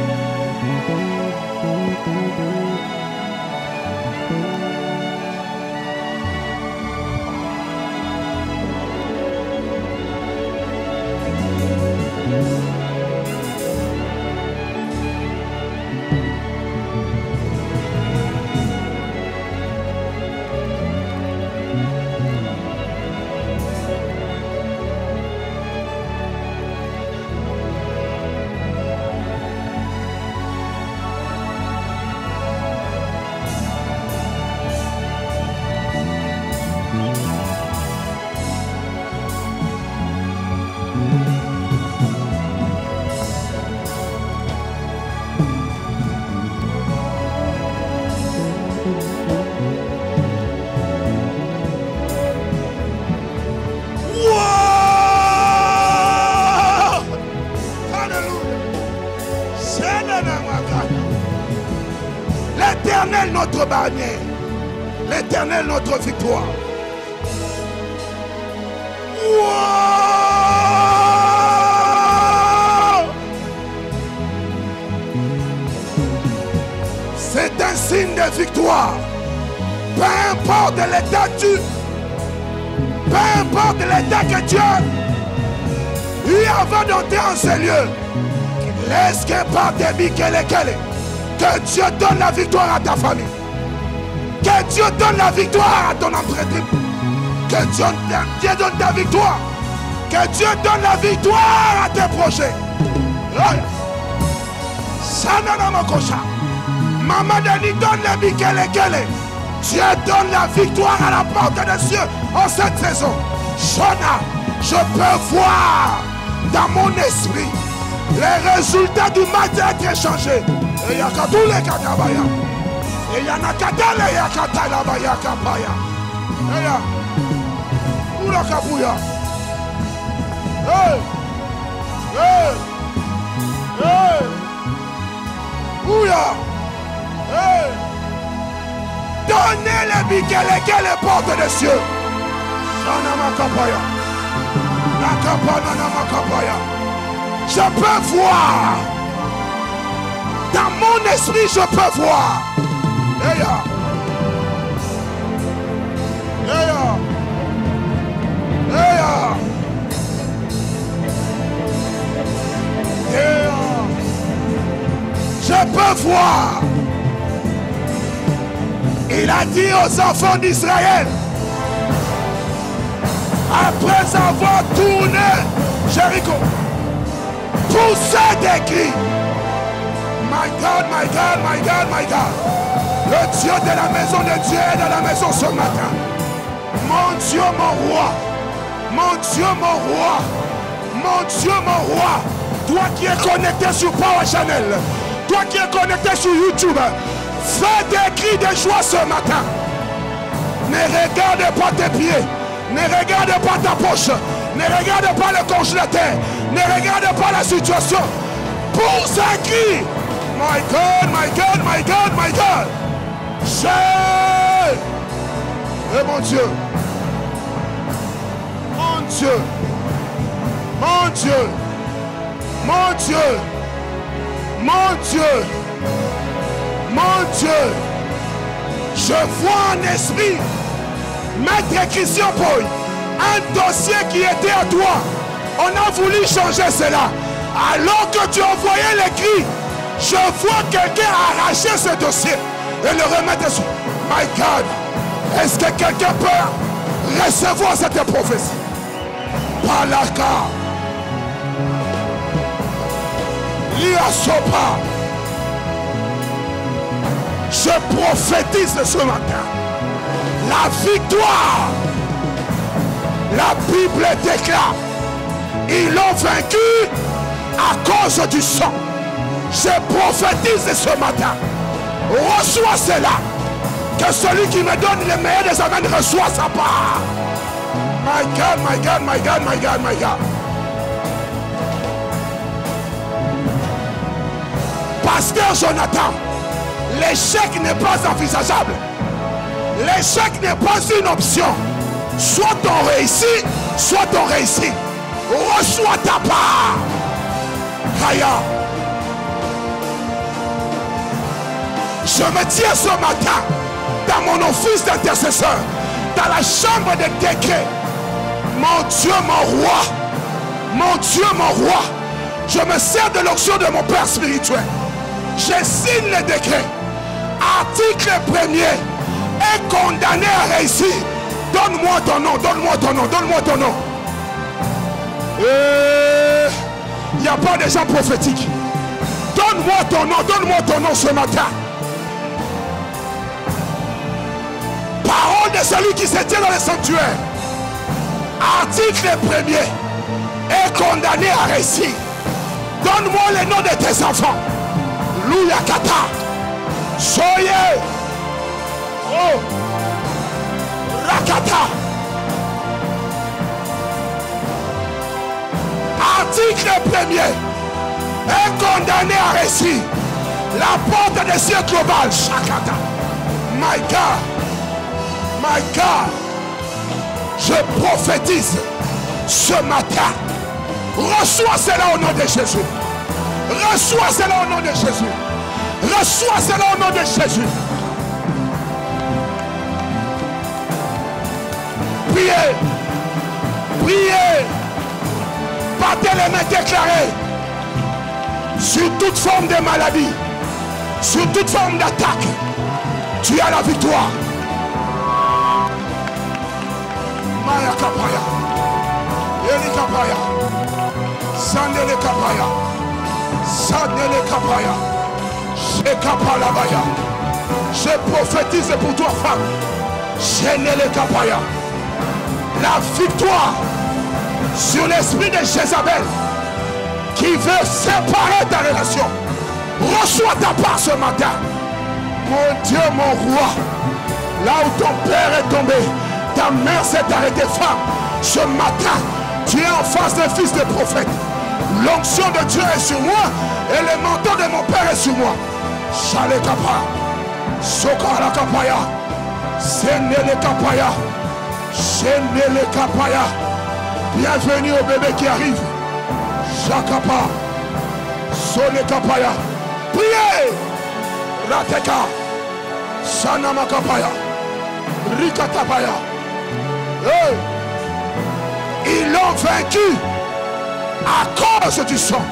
L'Éternel notre bannière, l'Éternel notre victoire. Wow! C'est un signe de victoire. Peu importe l'état du, peu importe l'état que Dieu lui avant d'entrer en ce lieu, laisse que par des biquele. Que Dieu donne la victoire à ta famille. Que Dieu donne la victoire à ton entreprise. Que Dieu, Dieu donne ta victoire. Que Dieu donne la victoire à tes projets. Maman Dani donne le biquele. Dieu donne la victoire à la porte des cieux en cette saison. Shona, je peux voir dans mon esprit les résultats du match être échangés. Et ya katule katabaya. Et ya nakatale ya katala baya kapaya. Et ya ura kapuya. Hey! Hey! Hey! Ouya! Hey! Donnez les biquele les portes des cieux. Shana makapaya. Nakapana na makapaya. Je peux voir. Dans mon esprit, je peux voir. Eya. Eya. Eya. Eya. Je peux voir. Il a dit aux enfants d'Israël, après avoir tourné Jéricho, poussez des cris. My God, my God, my God, my God. Le Dieu de la maison de Dieu est dans la maison ce matin. Mon Dieu, mon roi. Mon Dieu, mon roi. Mon Dieu, mon roi. Toi qui es connecté sur Power Channel. Toi qui es connecté sur YouTube. Fais des cris de joie ce matin. Ne regarde pas tes pieds. Ne regarde pas ta poche. Ne regarde pas le congélateur. Ne regarde pas la situation. Pour un cri. My God, my God, my God, my God. J'ai. Et mon Dieu. Mon Dieu. Mon Dieu. Mon Dieu. Mon Dieu. Mon Dieu. Je vois un esprit. Maître Christian Paul. Un dossier qui était à toi. On a voulu changer cela. Alors que tu envoyais les cris. Je vois quelqu'un arracher ce dossier et le remettre sur. My God, est-ce que quelqu'un peut recevoir cette prophétie? Palaka. Lia Sopa. Je prophétise ce matin la victoire. La Bible déclare, ils l'ont vaincu à cause du sang. Je prophétise ce matin. Reçois cela. Que celui qui me donne le meilleur des amènes reçoit sa part. My God, my God, my God, my God, my God. Pasteur Jonathan, l'échec n'est pas envisageable. L'échec n'est pas une option. Soit on réussit, soit on réussit. Reçois ta part. Kaya. Je me tiens ce matin dans mon office d'intercesseur, dans la chambre de décret. Mon Dieu, mon roi, mon Dieu, mon roi, je me sers de l'onction de mon Père spirituel. Je signe le décret. Article premier est condamné à réussir. Donne-moi ton nom, donne-moi ton nom, donne-moi ton nom. Il n'y a pas de gens prophétiques. Donne-moi ton nom, donne-moi ton nom ce matin. Parole de celui qui se tient dans le sanctuaire. Article premier est condamné à réussir. Donne-moi le nom de tes enfants. Louya Kata. Soye. Oh. Rakata. Article premier est condamné à réussir. La porte des cieux global. Shakata. My God. My God. Je prophétise ce matin. Reçois cela au nom de Jésus. Reçois cela au nom de Jésus. Reçois cela au nom de Jésus. Priez. Priez. Battez les mains déclarées. Sur toute forme de maladie. Sur toute forme d'attaque. Tu as la victoire. Maya Kapaya. Eli Kapaya. Sandele Kapaya. Sandele Kapaya. Shekapalabaya. Je prophétise pour toi, femme. Shendele Kapaya. La victoire sur l'esprit de Jézabel qui veut séparer ta relation. Reçois ta part ce matin. Mon Dieu, mon roi. Là où ton père est tombé, ta mère s'est arrêtée, femme. Ce matin, tu es en face d'un fils de prophète. L'onction de Dieu est sur moi et le manteau de mon père est sur moi. Chale Kapa, Sokara Kapaya, Senele Kapaya, Senele Kapaya. Bienvenue au bébé qui arrive. Shakapa, Sole Kapaya. Priez, Rateka, Sanama Kapaya, Rikatapaya. Hey. Ils l'ont vaincu à cause du sang.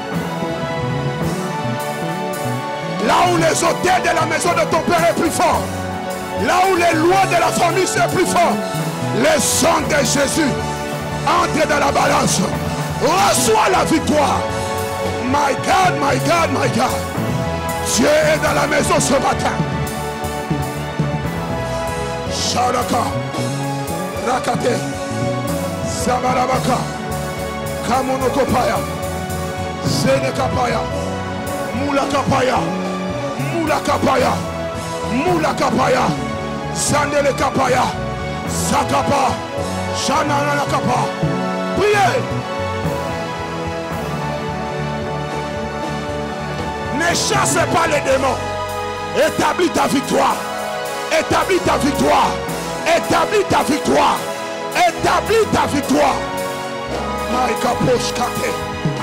Là où les hôtels de la maison de ton père est plus fort, là où les lois de la famille sont plus forts, le sang de Jésus entre dans la balance. Reçois la victoire. My God, my God, my God. Dieu est dans la maison ce matin. Sharaka, Rakate, Sabarabaka, Kamonokopaya, Senekapaya, Mulakapaya, Mulakapaya, Mulakapaya, Sandelekapaya, Sakapa, Shananakapa. Priez. Ne chasse pas les démons. Établis ta victoire. Établis ta victoire. Établis ta victoire. Établis ta victoire. Maïka Poshkate.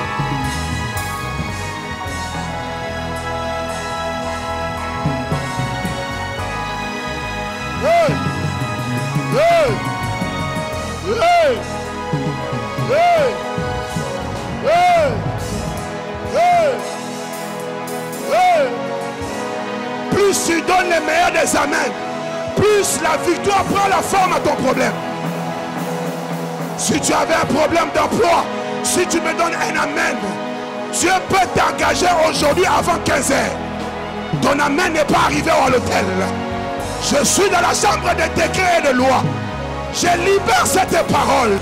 Hey! Hey! Hey! Hey! Hey! Hey! Hey! Plus tu donnes les meilleurs des amens, plus la victoire prend la forme à ton problème. Si tu avais un problème d'emploi, si tu me donnes un amen, Dieu peut t'engager aujourd'hui avant quinze heures. Ton amen n'est pas arrivé à l'hôtel. Je suis dans la chambre des décrets et de lois. Je libère cette parole.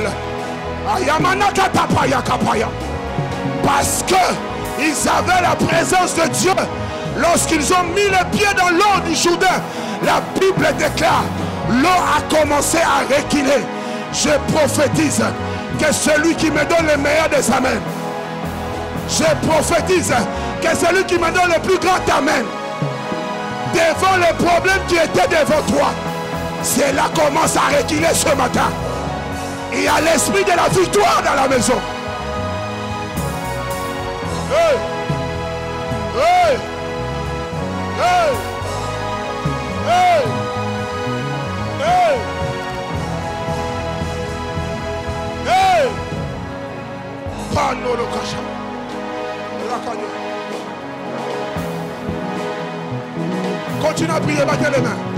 Parce que ils avaient la présence de Dieu. Lorsqu'ils ont mis les pieds dans l'eau du Jourdain, la Bible déclare, l'eau a commencé à reculer. Je prophétise que celui qui me donne le meilleur des amens, je prophétise que celui qui me donne le plus grand amen, devant les problèmes qui étaient devant toi, cela commence à reculer ce matin. Il y a l'esprit de la victoire dans la maison. Hey! Hey! Hey! Hey! Hey! Hey! Pano lo kasha. Rakanya. Continue à prier, battez les mains.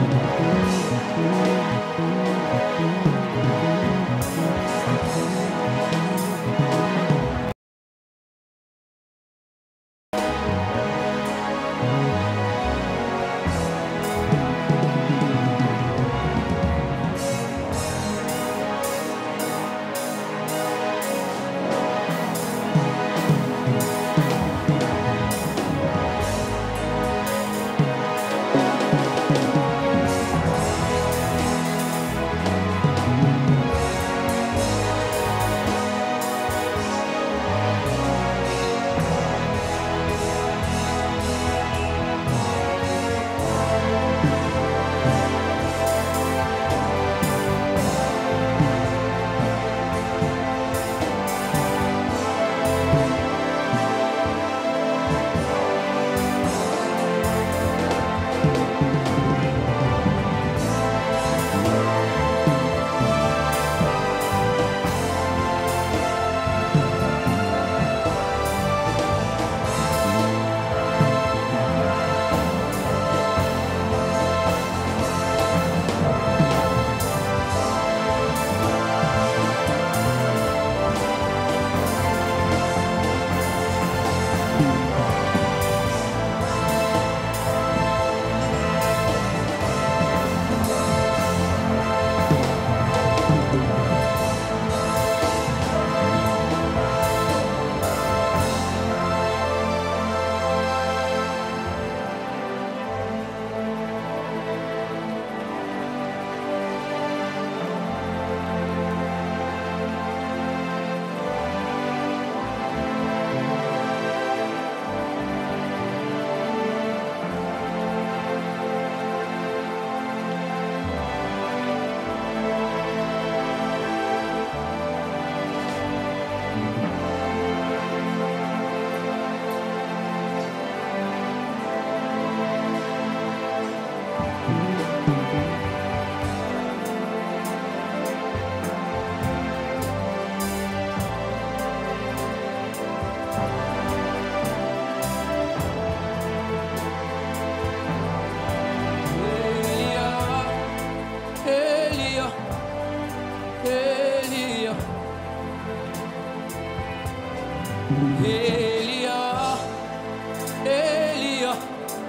Elia, Elia,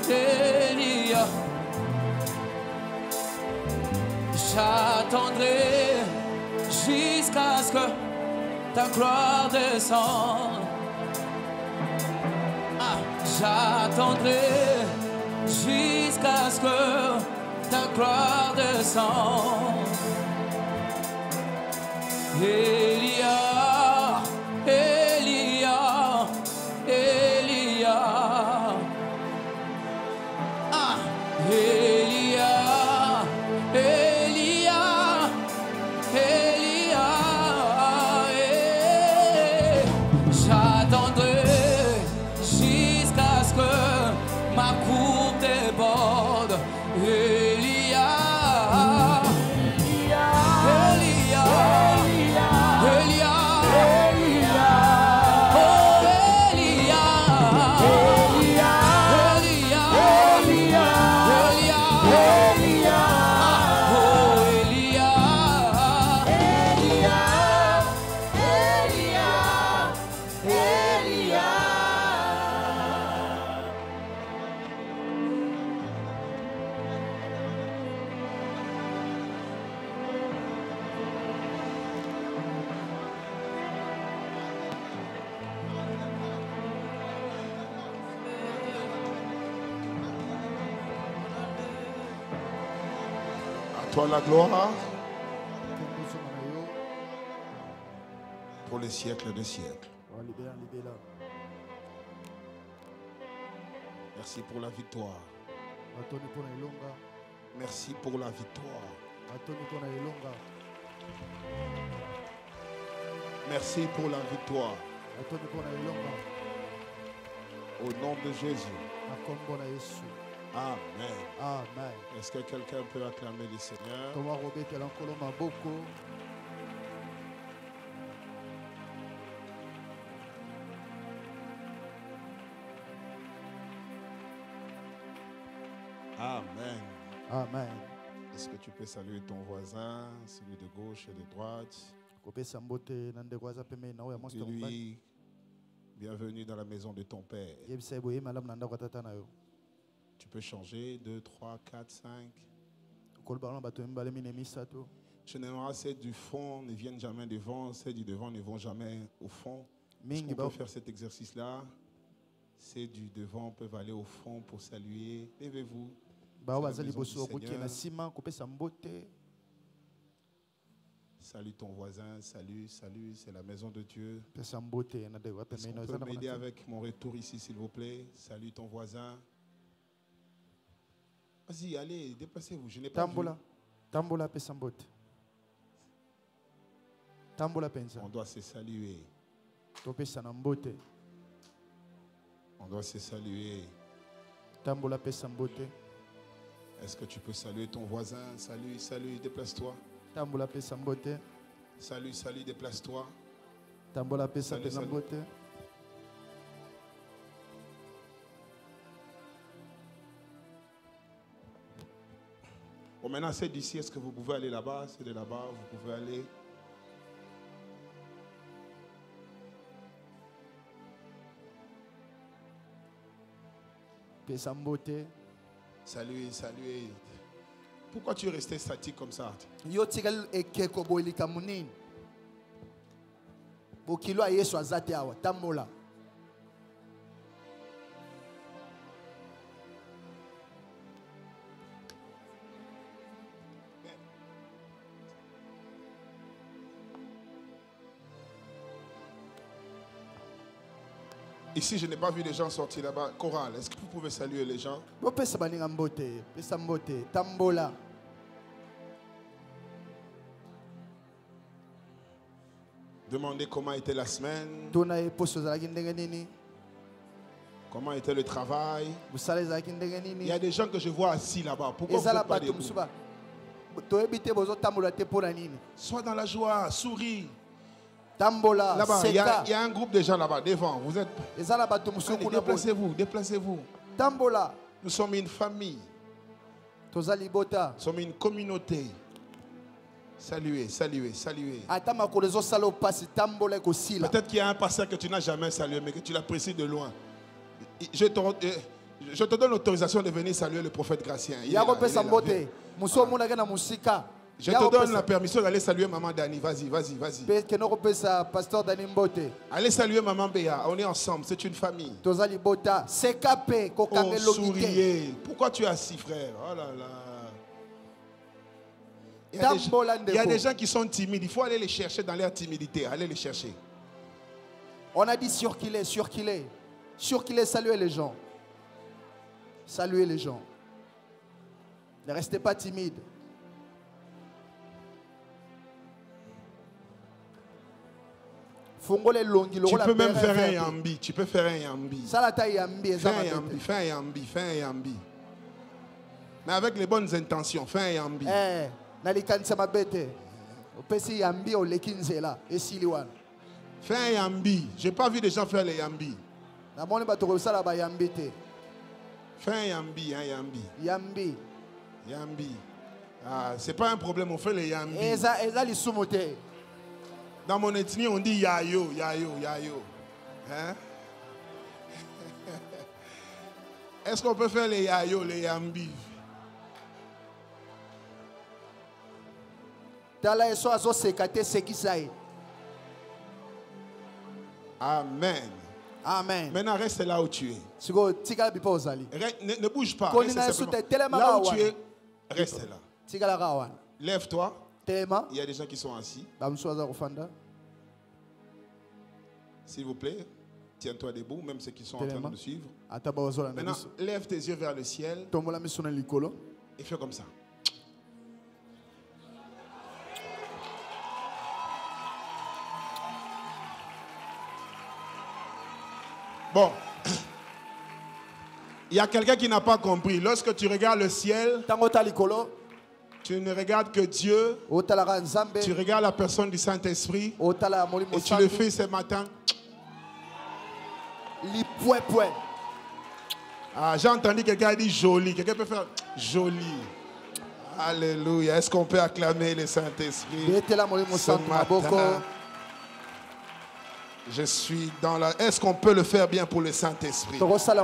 Elia. J'attendrai jusqu'à ce que ta gloire descende. Ah, j'attendrai jusqu'à ce que ta gloire descende. Elia, Elia, Elia. Ah, Elia, Elia, Elia. Eh. J'attendrai jusqu'à ce que ma coupe déborde. Elia, Elia, Elia, Elia, Elia, oh Elia, Elia, Elia, Elia, Elia, oh Elia, Elia, Elia, Elia. À toi la gloire pour les siècles des siècles. Merci pour la victoire. Merci pour la victoire. Merci pour la victoire. Au nom de Jésus. Amen. Amen. Est-ce que quelqu'un peut acclamer le Seigneur? Amen. Amen. Est-ce que tu peux saluer ton voisin, celui de gauche et de droite? Dis-lui, bienvenue dans la maison de ton Père. Tu peux changer deux, trois, quatre, cinq. Généralement, ceux du fond ne viennent jamais devant, ceux du devant ne vont jamais au fond. Est-ce qu'on peut faire cet exercice-là? Ceux du devant peuvent aller au fond pour saluer. Levez-vous. Salut ton voisin, salut, salut, c'est la maison de Dieu. Est-ce qu'on peut m'aider avec mon retour ici, s'il vous plaît? Salut ton voisin. Vas-y, allez, déplacez-vous. Je n'ai pas vu. Tambola pesambote. Tambola pensa. On doit se saluer. Topesa nambote. On doit se saluer. Tambola pesambote. Est-ce que tu peux saluer ton voisin? Salut, salut, déplace-toi. Tambola pesambote. Salut, salut, déplace-toi. Tambola pesa pesambote. Bon, maintenant, c'est d'ici. Est-ce que vous pouvez aller là-bas? C'est de là-bas. Vous pouvez aller. Pesambote. Salut, salut. Pourquoi tu es resté statique comme ça? Yo tigal ekeko boilika munini. Bokilo Yesu azate awa tambola. Ici, je n'ai pas vu les gens sortir là-bas. Chorale, est-ce que vous pouvez saluer les gens? Bopesa baninga mbote, pesa mbote, tambola. Demandez comment était la semaine. Tona eposo zalaki ndenge nini? Comment était le travail? Busale zalaki ndenge nini? Il y a des gens que je vois assis là-bas. Pourquoi vous Ezala n'êtes pas bato debout? musuba. Toyebite bozo tambola te pona nini? Sois dans la joie, souris. Tambola, Là-bas, il y, a- seka. il y a un groupe de gens là-bas, devant. Vous êtes. Ezala bato musuku Allez, kuna bo. déplacez-vous, déplacez-vous. Tambola, Nous sommes une famille. tozali bota. Nous sommes une communauté. Saluez, saluez, saluez. Ata makolo ezosala opasi tambola ekosila. Peut-être qu'il y a un pasteur que tu n'as jamais salué, mais que tu l'apprécies de loin. Je te- euh, Je te donne l'autorisation de venir saluer le prophète Gratien. Il est là, Yako il est pesa là. mbote. Muso muna gena musika. Je te donne la permission d'aller saluer maman Dani. Vas-y, vas-y, vas-y. Pe kenoko pesa pasteur Dani Mbote. Allez saluer maman Béa. On est ensemble, c'est une famille. Tozali bota sekape Oh, kokangelo souriez. Pourquoi tu es assis, frère? Oh là là. Il y, a des, il y a des gens qui sont timides. Il faut aller les chercher dans leur timidité. Allez les chercher. On a dit sûr qu'il est, sûr qu'il est. Sûr qu'il est, saluez les gens. Saluez les gens. Ne restez pas timide. Tu peux même faire un yambi. Tu peux faire un yambi. Fais un yambi, fais un yambi, fais un yambi. Mais avec les bonnes intentions, fais un yambi. Eh, fais un yambi. Je n'ai pas vu des gens faire les yambi. Fais un yambi, un yambi. Yambi. Yambi. Ah, c'est pas un problème, on fait les yambi. Dans mon ethnie, on dit yayo, yayo, yayo. Hein? Est-ce qu'on peut faire les yayo, les yambi? Amen. Amen. Maintenant, reste là où tu es. Ne, ne bouge pas. Reste là où tu es, reste là. Lève-toi. Il y a des gens qui sont assis. S'il vous plaît, tiens-toi debout, même ceux qui sont en train de nous suivre. Maintenant, lève tes yeux vers le ciel et fais comme ça. Bon, il y a quelqu'un qui n'a pas compris. Lorsque tu regardes le ciel, tu ne regardes que Dieu, tu regardes la personne du Saint-Esprit et tu le fais ce matin. Ah, j'ai entendu quelqu'un dire joli. Quelqu'un peut faire joli. Alléluia. Est-ce qu'on peut acclamer le Saint-Esprit ce matin? Je suis dans la... Est-ce qu'on peut le faire bien pour le Saint-Esprit?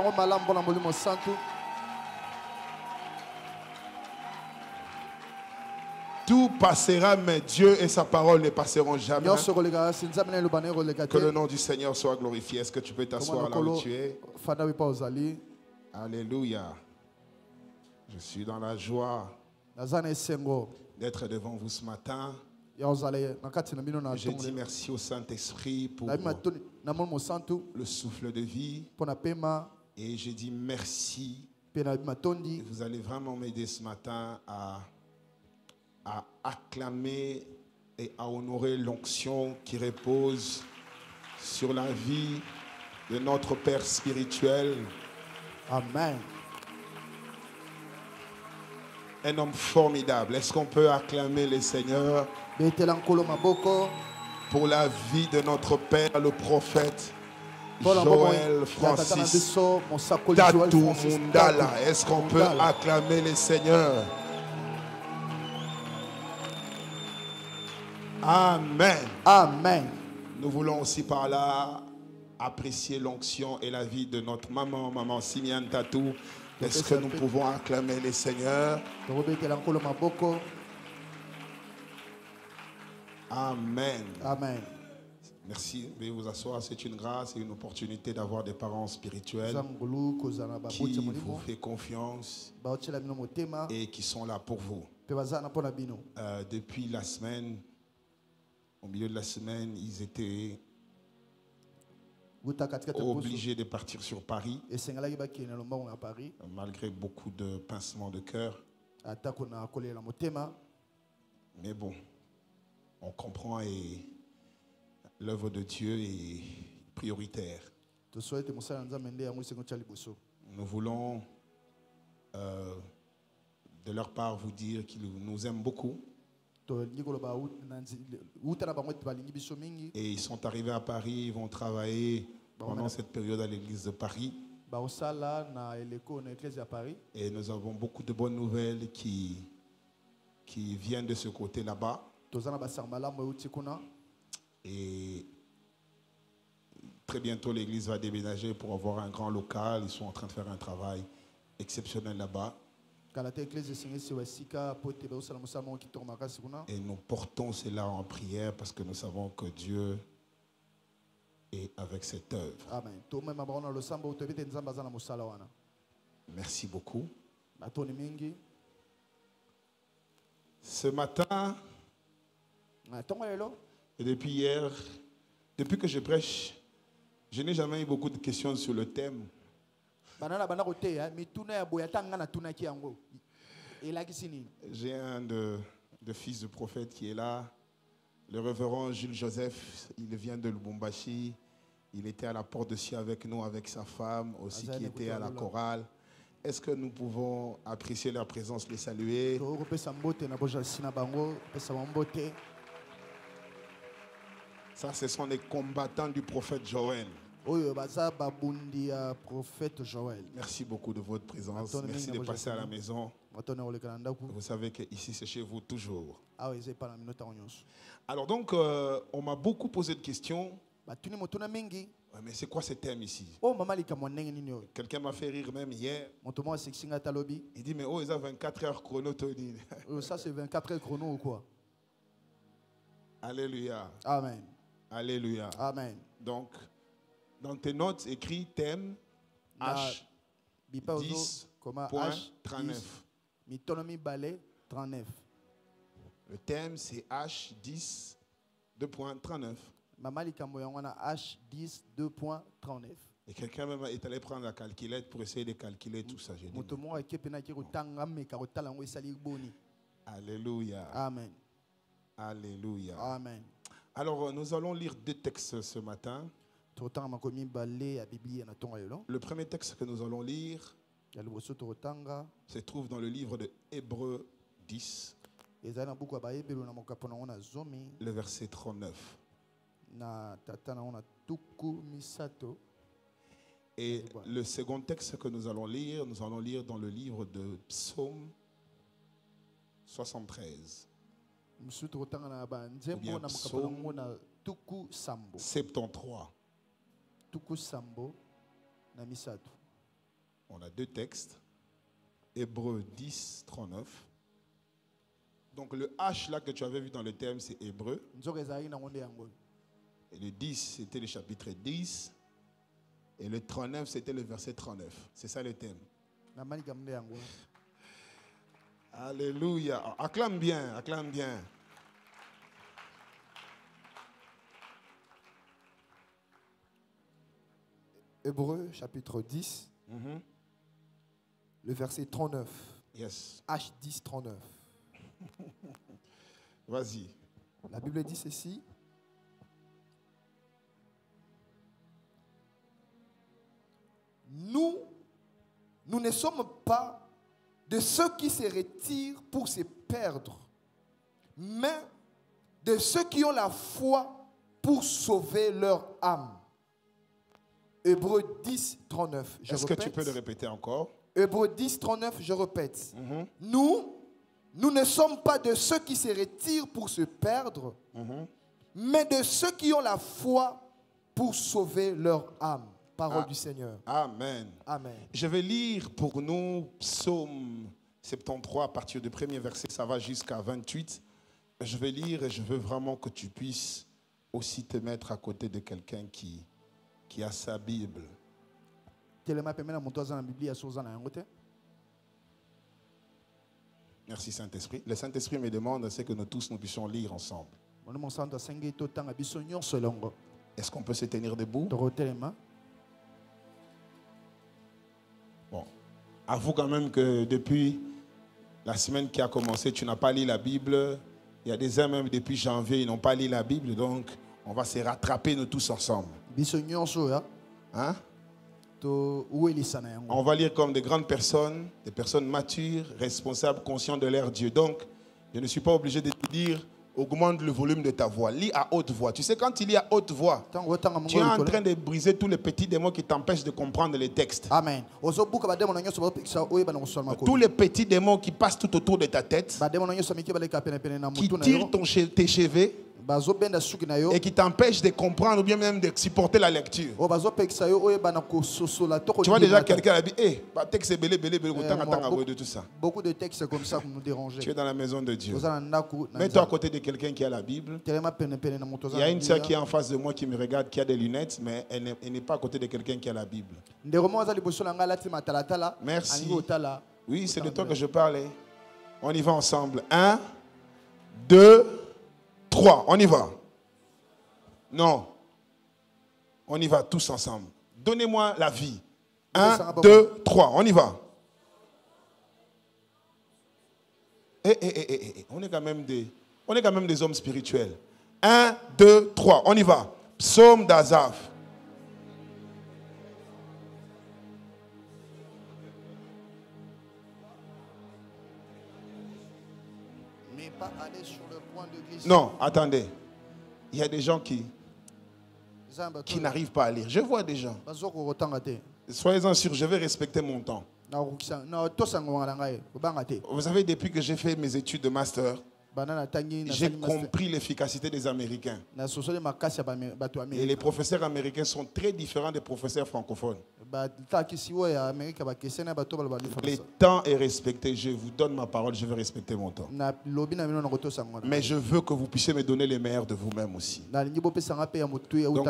Tout passera, mais Dieu et sa parole ne passeront jamais. Que le nom du Seigneur soit glorifié. Est-ce que tu peux t'asseoir là où tu es? Alléluia. Je suis dans la joie d'être devant vous ce matin. Je dis merci au Saint-Esprit pour le souffle de vie. Et je dis merci. Vous allez vraiment m'aider ce matin à, à acclamer et à honorer l'onction qui repose sur la vie de notre Père spirituel. Amen. Un homme formidable. Est-ce qu'on peut acclamer le Seigneur pour la vie de notre Père, le prophète Joël Francis Tatou Mundala? Est-ce qu'on peut acclamer le Seigneur? Amen. Amen. Nous voulons aussi par là apprécier l'onction et la vie de notre maman, maman Simian Tatou. Est-ce que nous pouvons acclamer le Seigneur? Amen. Amen. Merci. Veuillez vous asseoir. C'est une grâce et une opportunité d'avoir des parents spirituels qui vous font confiance et qui sont là pour vous. Euh, depuis la semaine, au milieu de la semaine, ils étaient obligés de partir sur Paris, malgré beaucoup de pincements de cœur. Mais bon, on comprend et l'œuvre de Dieu est prioritaire. Nous voulons euh, de leur part vous dire qu'ils nous aiment beaucoup. Et ils sont arrivés à Paris, ils vont travailler pendant cette période à l'église de Paris. Et nous avons beaucoup de bonnes nouvelles qui, qui viennent de ce côté là-bas. Et Très bientôt, l'église va déménager pour avoir un grand local. Ils sont en train de faire un travail exceptionnel là-bas. Et nous portons cela en prière parce que nous savons que Dieu est avec cette œuvre. Amen. Merci beaucoup. Ce matin, et depuis hier, depuis que je prêche, je n'ai jamais eu beaucoup de questions sur le thème. J'ai un de, de fils de prophète qui est là, le révérend Jules Joseph. Il vient de Lubumbashi. Il était à la porte de Sion avec nous, avec sa femme aussi qui était à la chorale. Est-ce que nous pouvons apprécier leur présence, les saluer? Ça, ce sont les combattants du prophète Joël. Merci beaucoup de votre présence. Merci de passer à la maison. Vous savez qu'ici, c'est chez vous toujours. Alors donc, euh, on m'a beaucoup posé de questions. Ouais, mais c'est quoi ce thème ici? Quelqu'un m'a fait rire même hier. Il dit, mais oh, ils ont vingt-quatre heures chrono, Tony. Ça, c'est vingt-quatre heures chrono ou quoi? Alléluia. Amen. Alléluia. Amen. Donc, dans tes notes, écrit thème H dix point trente-neuf. Le thème, c'est H dix point trente-neuf. H dix point trente-neuf. Et quelqu'un même est allé prendre la calculette pour essayer de calculer tout ça. Dit, alléluia. Amen. Alléluia. Amen. Alors, nous allons lire deux textes ce matin. Le premier texte que nous allons lire se trouve dans le livre de Hébreux dix, le verset trente-neuf. Et le second texte que nous allons lire, nous allons lire dans le livre de Psaume soixante-treize. Ou bien Psaume soixante-treize. On a deux textes. Hébreux dix, trente-neuf. Donc le H là que tu avais vu dans le thème, c'est Hébreux. Et le dix, c'était le chapitre dix. Et le trente-neuf, c'était le verset trente-neuf. C'est ça le thème. Alléluia. Acclame bien, acclame bien. Hébreux chapitre dix, Mm-hmm. le verset trente-neuf. Yes. H dix, trente-neuf. Vas-y. La Bible dit ceci. Nous, nous ne sommes pas de ceux qui se retirent pour se perdre, mais de ceux qui ont la foi pour sauver leur âme. Hébreux dix, trente-neuf. Est-ce que tu peux le répéter encore? Hébreux dix, trente-neuf, je répète. Mm-hmm. Nous, nous ne sommes pas de ceux qui se retirent pour se perdre, Mm-hmm. mais de ceux qui ont la foi pour sauver leur âme. Parole Ah. du Seigneur. Amen. Amen. Je vais lire pour nous Psaume soixante-treize à partir du premier verset, ça va jusqu'à vingt-huit. Je vais lire et je veux vraiment que tu puisses aussi te mettre à côté de quelqu'un qui, qui a sa Bible. Merci Saint-Esprit. Le Saint-Esprit me demande c'est que nous tous nous puissions lire ensemble. Est-ce qu'on peut se tenir debout? Bon. Avoue quand même que depuis la semaine qui a commencé, tu n'as pas lu la Bible. Il y a des uns même depuis janvier, ils n'ont pas lu la Bible. Donc, on va se rattraper nous tous ensemble. Hein? On va lire comme des grandes personnes, des personnes matures, responsables, conscients de leur Dieu. Donc, je ne suis pas obligé de te dire, augmente le volume de ta voix. Lis à haute voix. Tu sais, quand tu lis à haute voix, tu es en train de briser tous les petits démons qui t'empêchent de comprendre les textes. Amen. Tous les petits démons qui passent tout autour de ta tête, qui tirent ton che- tes cheveux, et qui t'empêche de comprendre ou bien même de supporter la lecture. Tu vois déjà quelqu'un a dit, hé, texte est belé, belé, belé, de tout ça. Beaucoup de textes comme ça nous dérangeaient. Tu es dans la maison de Dieu. Mets-toi à côté de quelqu'un qui a la Bible. Il y a une sœur qui est en face de moi qui me regarde, qui a des lunettes, mais elle n'est, elle n'est pas à côté de quelqu'un qui a la Bible. Merci. Oui, c'est de toi que je parlais. On y va ensemble. Un, deux, trois. On y va. Non. On y va tous ensemble. Donnez-moi la vie. Un, deux, trois. On y va. Eh, eh, eh, eh, eh. On est quand même des, on est quand même des hommes spirituels. Un, deux, trois. On y va. Psaume d'Asaph. Aller sur le point de glisser. Non, attendez. Il y a des gens qui, qui n'arrivent pas à lire. Je vois des gens. Soyez-en sûrs, je vais respecter mon temps. Vous savez, depuis que j'ai fait mes études de master, j'ai compris l'efficacité des Américains. Et les professeurs américains sont très différents des professeurs francophones. Le temps est respecté. Je vous donne ma parole, je vais respecter mon temps. Mais je veux que vous puissiez me donner les meilleurs de vous-même aussi. Donc,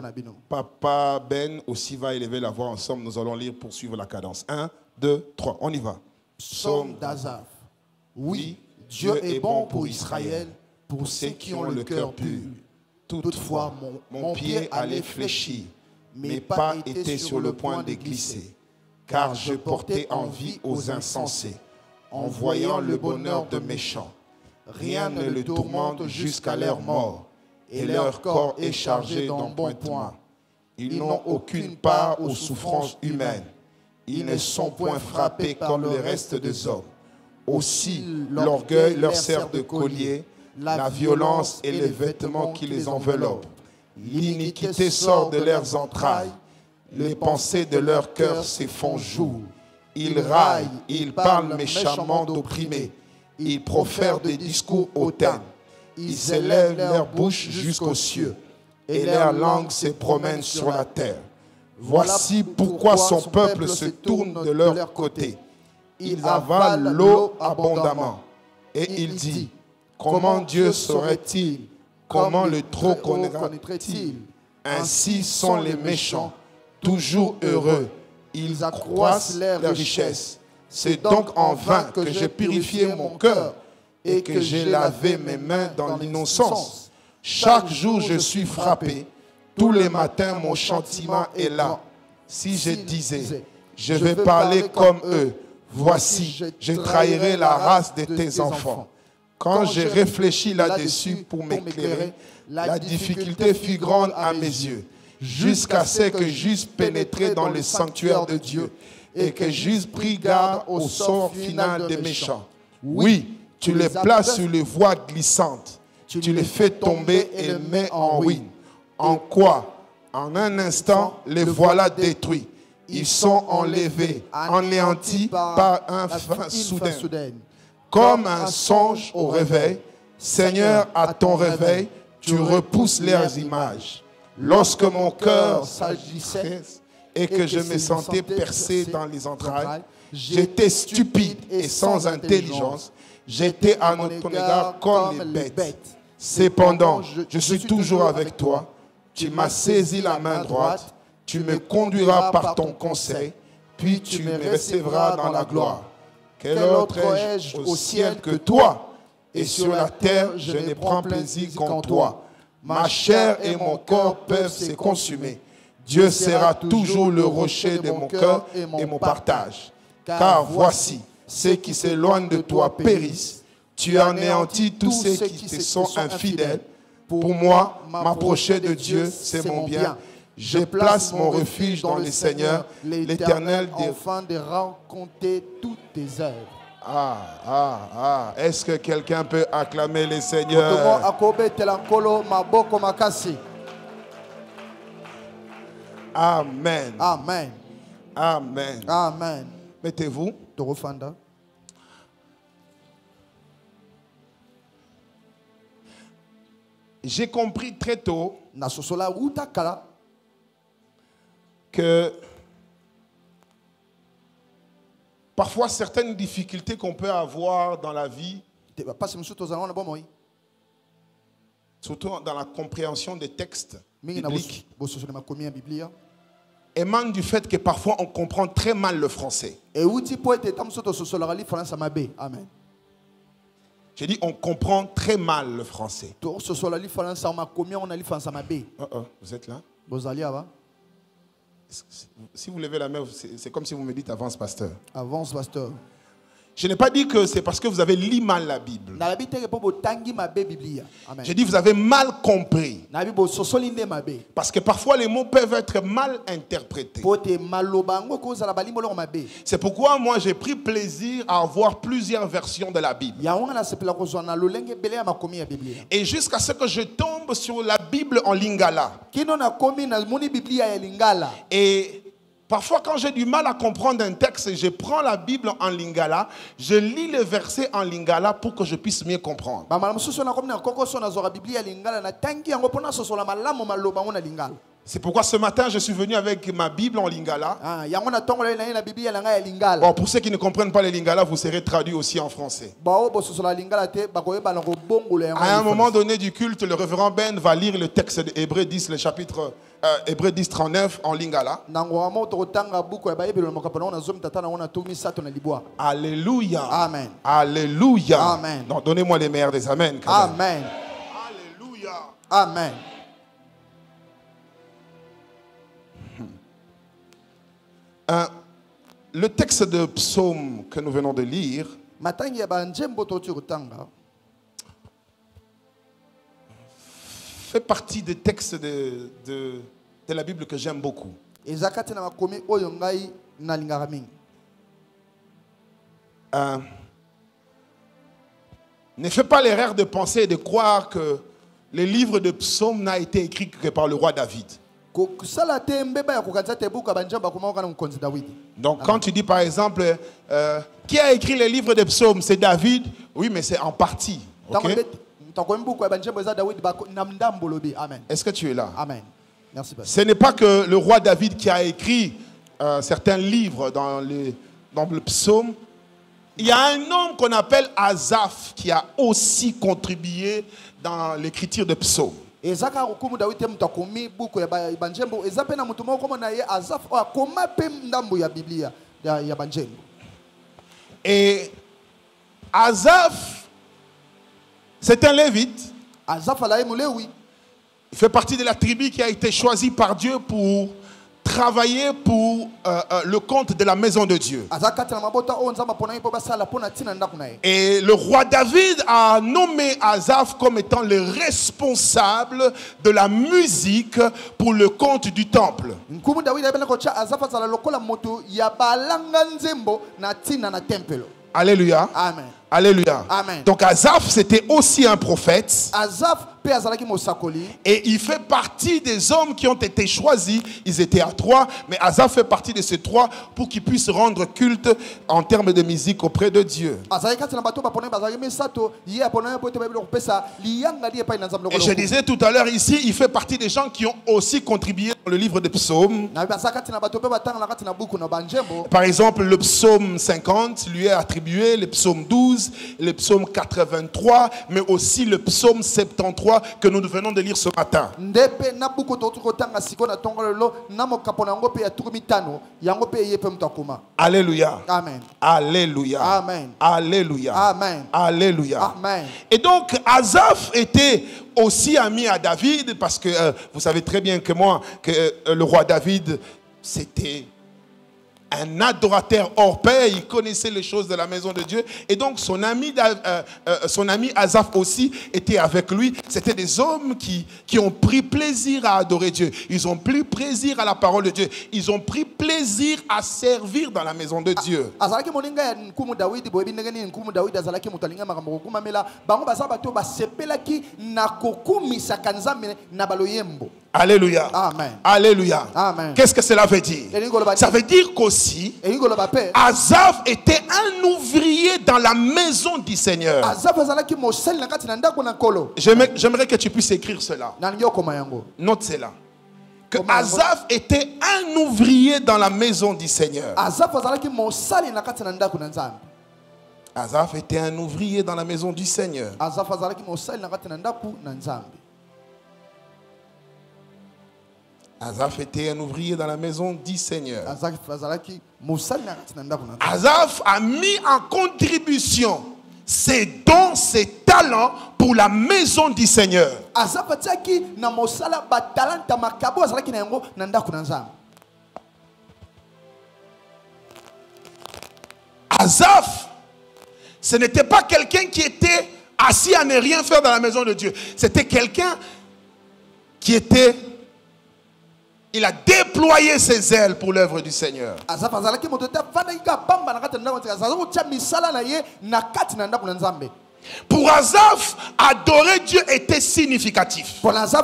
Papa Ben aussi va élever la voix ensemble. Nous allons lire pour suivre la cadence. Un, deux, trois. On y va. Psaume d'Asaph. Oui. Dieu est bon pour Israël, pour ceux qui ont le cœur pur. Toutefois, mon, mon pied allait fléchir, mes pas étaient sur le point de glisser, car je portais envie aux insensés, en voyant le bonheur de méchants. Rien ne le tourmente jusqu'à leur mort, et leur corps est chargé d'embonpoint. Ils n'ont aucune part aux souffrances humaines. Ils ne sont point frappés comme le reste des hommes. Aussi, l'orgueil leur sert de collier, la violence et les vêtements qui les enveloppent. L'iniquité sort de leurs entrailles, les pensées de leur cœur se font jour. Ils raillent, ils parlent méchamment d'opprimés, ils profèrent des discours hautains. Ils élèvent leur bouche jusqu'aux cieux, et leur langue se promène sur la terre. Voici pourquoi son peuple se tourne de leur côté. Il avale l'eau abondamment. Et il dit, comment Dieu saurait-il? Comment le trop connaîtrait-il? Ainsi sont les méchants, toujours heureux. Ils accroissent leurs richesses. C'est donc en vain que j'ai purifié mon cœur et que j'ai lavé mes mains dans l'innocence. Chaque jour je suis frappé. Tous les matins mon châtiment est là. Si je disais, je vais parler comme eux, voici, je trahirai la race de tes enfants. Quand j'ai réfléchi là-dessus pour m'éclairer, la difficulté fut grande à mes yeux, jusqu'à ce que j'eusse pénétré dans le sanctuaire de Dieu et que j'eusse pris garde au sort final des méchants. Oui, tu les places sur les voies glissantes, tu les fais tomber et les mets en ruine. En quoi? En un instant, les voilà détruits. Ils sont enlevés, anéantis par un fin soudain. Comme un songe au réveil, Seigneur, à ton réveil, tu repousses leurs images. Lorsque mon cœur s'agissait et que je me sentais percé dans les entrailles, j'étais stupide et sans intelligence. J'étais à ton égard comme les bêtes. Cependant, je suis toujours avec toi. Tu m'as saisi la main droite. Tu me conduiras par ton conseil, puis tu me recevras dans la gloire. Quel autre ai-je au ciel que toi? Et sur la terre, je ne prends plaisir qu'en toi. Ma chair et mon corps peuvent se consumer. Dieu sera toujours le rocher de mon cœur et mon partage. Car voici, ceux qui s'éloignent de toi périssent. Tu anéantis tous ceux qui te sont infidèles. Pour moi, m'approcher de Dieu, c'est mon bien. Je place mon refuge dans le Seigneur, l'Éternel, afin de raconter toutes tes œuvres. Ah, ah, ah. Est-ce que quelqu'un peut acclamer le Seigneur? Amen. Amen. Amen. Amen. Mettez-vous. j'ai compris très tôt que parfois certaines difficultés qu'on peut avoir dans la vie, surtout dans la compréhension des textes bibliques, émanent du fait que parfois on comprend très mal le français. J'ai dit on comprend très mal le français. Uh -uh, vous êtes là? Si vous levez la main, c'est comme si vous me dites avance pasteur. Avance pasteur. Je n'ai pas dit que c'est parce que vous avez lu mal la Bible. J'ai dit vous avez mal compris. Parce que parfois les mots peuvent être mal interprétés. C'est pourquoi moi j'ai pris plaisir à avoir plusieurs versions de la Bible. Et jusqu'à ce que je tombe sur la Bible en lingala. Et parfois, quand j'ai du mal à comprendre un texte, je prends la Bible en lingala, je lis les versets en lingala pour que je puisse mieux comprendre. C'est pourquoi ce matin, je suis venu avec ma Bible en lingala. Bon, pour ceux qui ne comprennent pas les lingala, vous serez traduit aussi en français. À un moment donné du culte, le révérend Ben va lire le texte de Hébreux dix, le chapitre euh, Hébreux dix, trente-neuf en lingala. Alléluia. Amen. Alléluia. Amen. Donc, donnez-moi les meilleurs des amens. Amen. Alléluia. Amen. Euh, le texte de psaume que nous venons de lire fait partie des textes de, de, de la Bible que j'aime beaucoup. Euh, ne fais pas l'erreur de penser et de croire que le livre de psaume n'a été écrit que par le roi David. Donc quand tu dis par exemple, euh, qui a écrit les livres de psaumes? C'est David. Oui, mais c'est en partie. Okay? Est-ce que tu es là? Amen. Merci. Ce n'est pas que le roi David qui a écrit euh, certains livres dans, les, dans le psaume. Il y a un homme qu'on appelle Asaph qui a aussi contribué dans l'écriture de psaumes. Et Asaph, c'est un lévite. Il fait partie de la tribu qui a été choisie par Dieu pour travailler pour euh, euh, le compte de la maison de Dieu. Et le roi David a nommé Asaph comme étant le responsable de la musique pour le compte du temple. Alléluia. Amen. Alléluia. Amen. Donc Asaph, c'était aussi un prophète. Et il fait partie des hommes qui ont été choisis. Ils étaient à trois, mais Asaph fait partie de ces trois pour qu'ils puissent rendre culte en termes de musique auprès de Dieu. Et je disais tout à l'heure ici, il fait partie des gens qui ont aussi contribué dans le livre des psaumes. Par exemple, le psaume cinquante lui est attribué, le psaume douze, le psaume quatre-vingt-trois, mais aussi le psaume soixante-treize que nous venons de lire ce matin. Alléluia. Amen. Alléluia. Amen. Alléluia. Amen. Alléluia. Amen. Et donc Asaph était aussi ami à David parce que euh, vous savez très bien que moi que euh, le roi David c'était un adorateur hors pair, il connaissait les choses de la maison de Dieu. Et donc son ami, euh, euh, son ami Asaph aussi était avec lui. C'était des hommes qui, qui ont pris plaisir à adorer Dieu. Ils ont pris plaisir à la parole de Dieu. Ils ont pris plaisir à servir dans la maison de Dieu. Alléluia. Amen. Alléluia. Amen. Qu'est-ce que cela veut dire? Ça veut dire qu'aussi, Asaph était un ouvrier dans la maison du Seigneur. J'aimerais, j'aimerais que tu puisses écrire cela. Note cela. Que Asaph était un ouvrier dans la maison du Seigneur. Asaph était un ouvrier dans la maison du Seigneur. Asaph était un ouvrier dans la maison du Seigneur. Asaph a mis en contribution ses dons, ses talents pour la maison du Seigneur. Asaph, ce n'était pas quelqu'un qui était assis à ne rien faire dans la maison de Dieu. C'était quelqu'un qui était... Il a déployé ses ailes pour l'œuvre du Seigneur. Pour Asaph, adorer Dieu était significatif.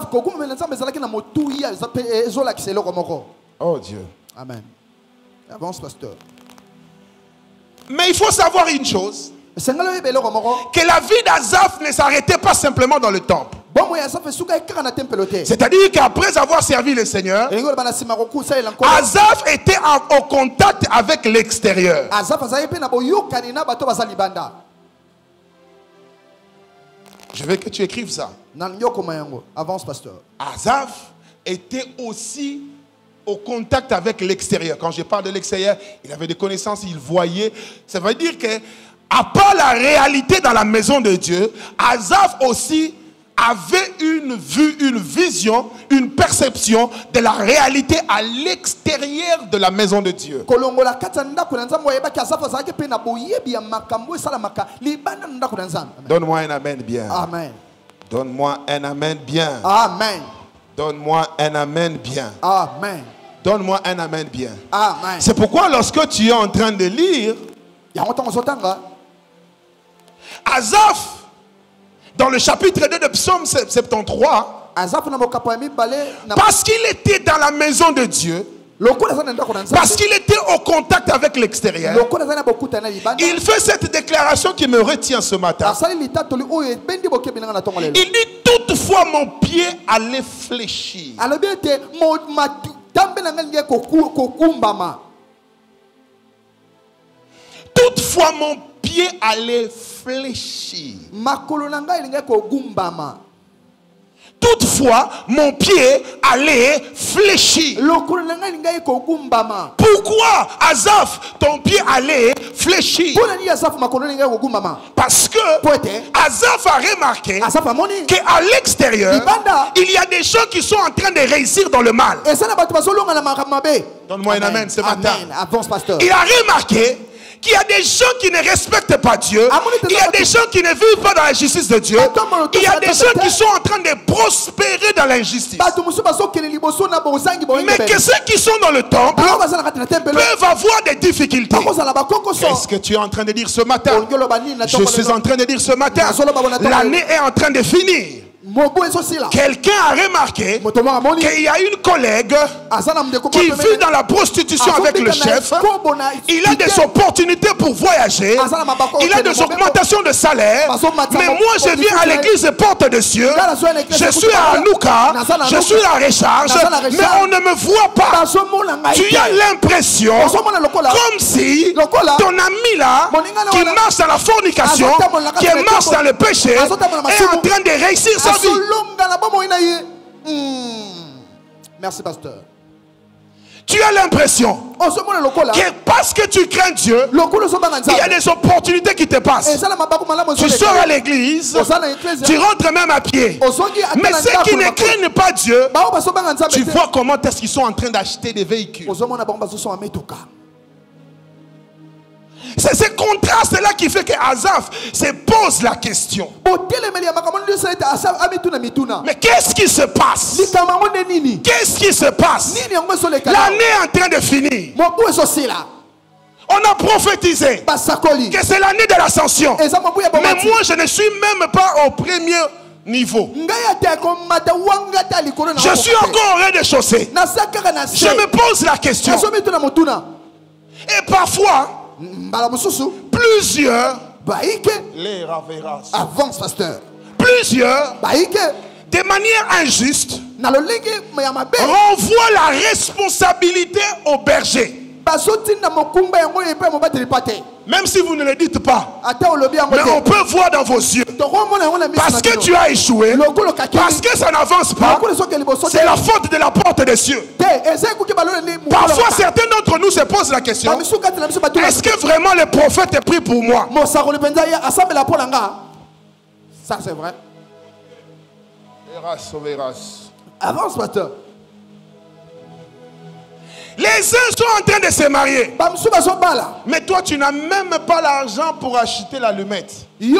Oh Dieu. Amen. Avance, pasteur. Mais il faut savoir une chose. Que la vie d'Asaph ne s'arrêtait pas simplement dans le temple. C'est-à-dire qu'après avoir servi le Seigneur, Asaph était en, en contact avec l'extérieur. Je veux que tu écrives ça. Avance, pasteur. Asaph était aussi au contact avec l'extérieur. Quand je parle de l'extérieur, il avait des connaissances, il voyait. Ça veut dire que, à part la réalité dans la maison de Dieu, Asaph aussi avait une vue, une vision, une perception de la réalité à l'extérieur de la maison de Dieu. Donne-moi un amen bien. Amen. Donne-moi un amen bien. Amen. Donne-moi un amen bien. Amen. Donne-moi un amen bien. Amen. C'est pourquoi lorsque tu es en train de lire, Asaph, dans le chapitre deux de Psaume soixante-treize, parce qu'il était dans la maison de Dieu, parce qu'il était au contact avec l'extérieur, il fait cette déclaration qui me retient ce matin. Il dit, toutefois mon pied allait fléchir. Toutefois mon pied allait fléchir. Toutefois, mon pied allait fléchir. Pourquoi, Asaph, ton pied allait fléchir? Parce que Asaph a remarqué qu'à l'extérieur, il y a des gens qui sont en train de réussir dans le mal. Donne-moi un amen ce matin. Il a remarqué qu'il y a des gens qui ne respectent pas Dieu. Il y a des gens qui ne vivent pas dans la justice de Dieu. Il y a des gens qui sont en train de prospérer dans l'injustice. Mais que ceux qui sont dans le temple peuvent avoir des difficultés. Qu'est-ce que tu es en train de dire ce matin? Je suis en train de dire ce matin. L'année est en train de finir. Quelqu'un a remarqué qu'il y a une collègue qui vit dans la prostitution avec le chef. Il a des opportunités pour voyager. Il a des augmentations de salaire. Mais moi je viens à l'église Porte de Cieux. Je suis à Anouka. Je suis à Recharge. Mais on ne me voit pas. Tu as l'impression comme si ton ami là qui marche dans la fornication, qui marche dans le péché, est en train de réussir sa vie. Merci, pasteur. Tu as l'impression que parce que tu crains Dieu, il y a des opportunités qui te passent. Tu sors à l'église, tu rentres même à pied. Mais ceux qui ne craignent pas Dieu, tu vois comment est-ce qu'ils sont en train d'acheter des véhicules. C'est ce contraste-là qui fait que Asaph se pose la question. Mais qu'est-ce qui se passe? Qu'est-ce qui se passe? L'année est en train de finir. On a prophétisé que c'est l'année de l'ascension. Mais moi, je ne suis même pas au premier niveau. Je suis encore au rez-de-chaussée. Je me pose la question. Et parfois, plusieurs, les raveras, avance, pasteur. Plusieurs, de manière injuste, renvoient la responsabilité au berger. Même si vous ne le dites pas, mais on peut voir dans vos yeux. Parce que tu as échoué, parce que ça n'avance pas, c'est la faute de la porte des cieux. Parfois, certains d'entre nous se posent la question, est-ce que vraiment le prophète est pris pour moi? Ça, c'est vrai. Avance, pasteur. Les uns sont en train de se marier. Mais toi, tu n'as même pas l'argent pour acheter l'allumette. Tu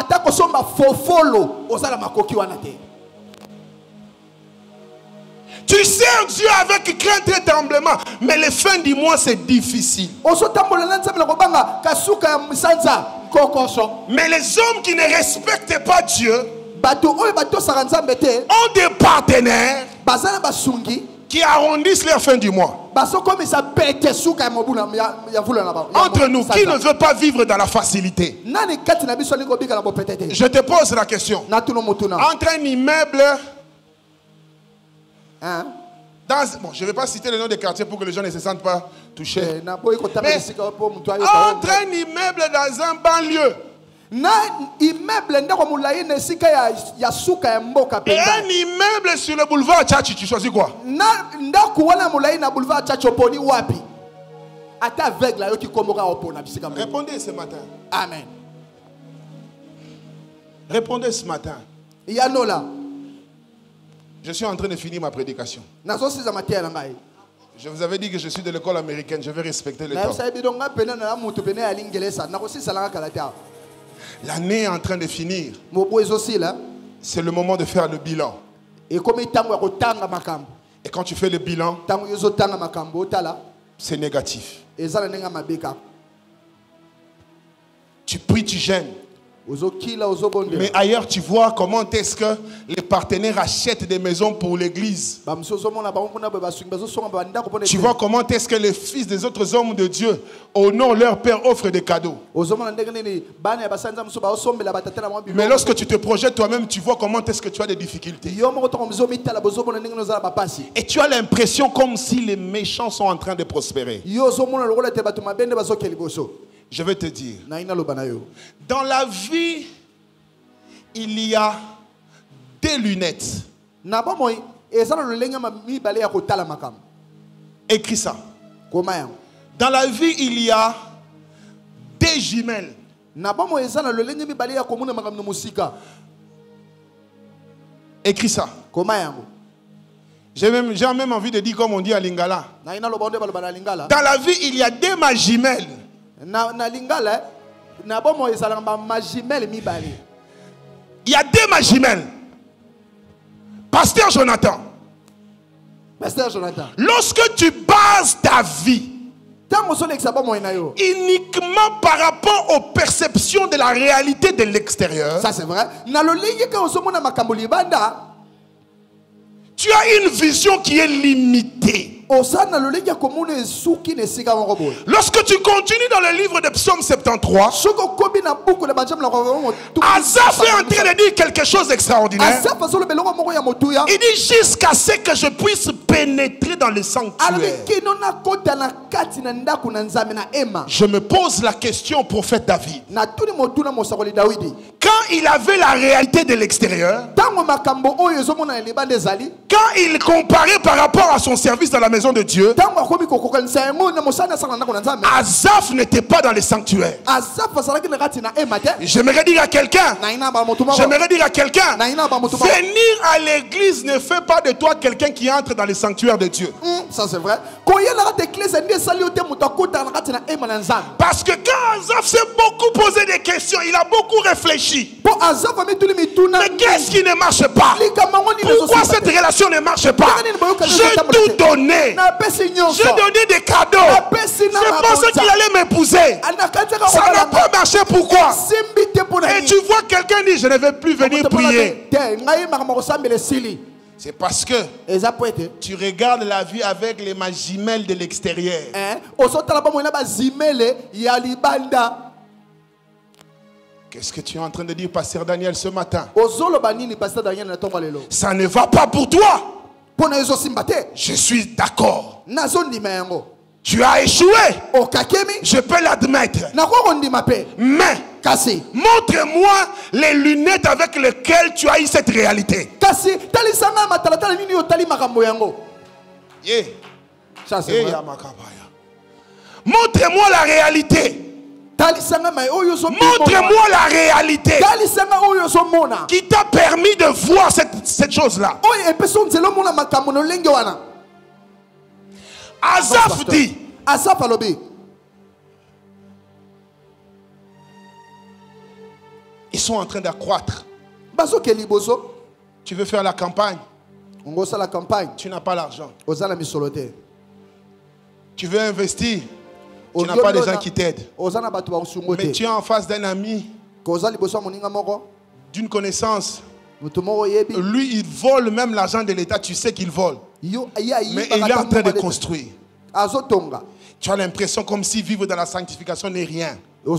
sers Dieu avec crainte et tremblement. Mais les fins du mois, c'est difficile. Mais les hommes qui ne respectent pas Dieu ont des partenaires qui arrondissent leur fin du mois. Entre nous, qui ne veut pas vivre dans la facilité? Je te pose la question. Entre un immeuble... Hein? Dans, bon, je ne vais pas citer le nom des quartiers pour que les gens ne se sentent pas touchés. Mais, entre un immeuble dans un banlieue et un immeuble sur le boulevard Tchachi, tu choisis quoi? Répondez ce matin. Amen. Répondez ce matin. Je suis en train de finir ma prédication. Je vous avais dit que je suis de l'école américaine, je vais respecter le temps. L'année est en train de finir. C'est le moment de faire le bilan. Et quand tu fais le bilan, c'est négatif. Tu pries, tu gênes. Mais ailleurs, tu vois comment est-ce que les partenaires achètent des maisons pour l'église. Tu vois comment est-ce que les fils des autres hommes de Dieu honorent leur père, offrent des cadeaux. Mais lorsque tu te projettes toi-même, tu vois comment est-ce que tu as des difficultés. Et tu as l'impression comme si les méchants sont en train de prospérer. Je vais te dire, dans la vie, il y a des lunettes. Écris ça. Dans la vie, il y a des jumelles. Écris ça. J'ai même, j'ai même envie de dire comme on dit à Lingala. Dans la vie, il y a des majimelles. Il y a deux majimelles. Pasteur Jonathan. Pasteur Jonathan. Lorsque tu bases ta vie uniquement par rapport aux perceptions de la réalité de l'extérieur, ça c'est vrai. Tu as une vision qui est limitée. Lorsque tu continues dans le livre de Psaume soixante-treize, Asaph est en train de dire quelque chose d'extraordinaire. Il dit jusqu'à ce que je puisse pénétrer dans le sanctuaire. Je me pose la question au prophète David. Quand il avait la réalité de l'extérieur, quand il comparait par rapport à son service dans la maison de Dieu, Asaph n'était pas dans le sanctuaire. J'aimerais dire à quelqu'un, j'aimerais dire à quelqu'un, venir à l'église ne fait pas de toi quelqu'un qui entre dans le sanctuaire de Dieu. Ça c'est vrai. Parce que quand Asaph s'est beaucoup posé des questions, il a beaucoup réfléchi. Mais qu'est-ce qui ne marche pas? Pourquoi cette relation ne marche pas? Je tout donné. J'ai donné des cadeaux. Je pensais qu'il allait m'épouser. Ça n'a pas marché. Pourquoi? Et tu vois quelqu'un dire, je ne vais plus venir prier. C'est parce que tu regardes la vie avec les magimelles de l'extérieur. Qu'est-ce que tu es en train de dire, Pasteur Daniel, ce matin? Ça ne va pas pour toi. Je suis d'accord. Tu as échoué. Je peux l'admettre. Mais montre-moi les lunettes avec lesquelles tu as eu cette réalité. Yeah. Yeah. Montre-moi la réalité. Montre-moi la réalité qui t'a permis de voir cette, cette chose-là. Asaph dit, ils sont en train d'accroître. Tu veux faire la campagne, tu n'as pas l'argent. Tu veux investir, tu n'as pas de gens qui t'aident. Mais tu es en face d'un ami, d'une connaissance. Lui, il vole même l'argent de l'État. Tu sais qu'il vole. Mais il est en train de construire. Tu as l'impression comme si vivre dans la sanctification n'est rien.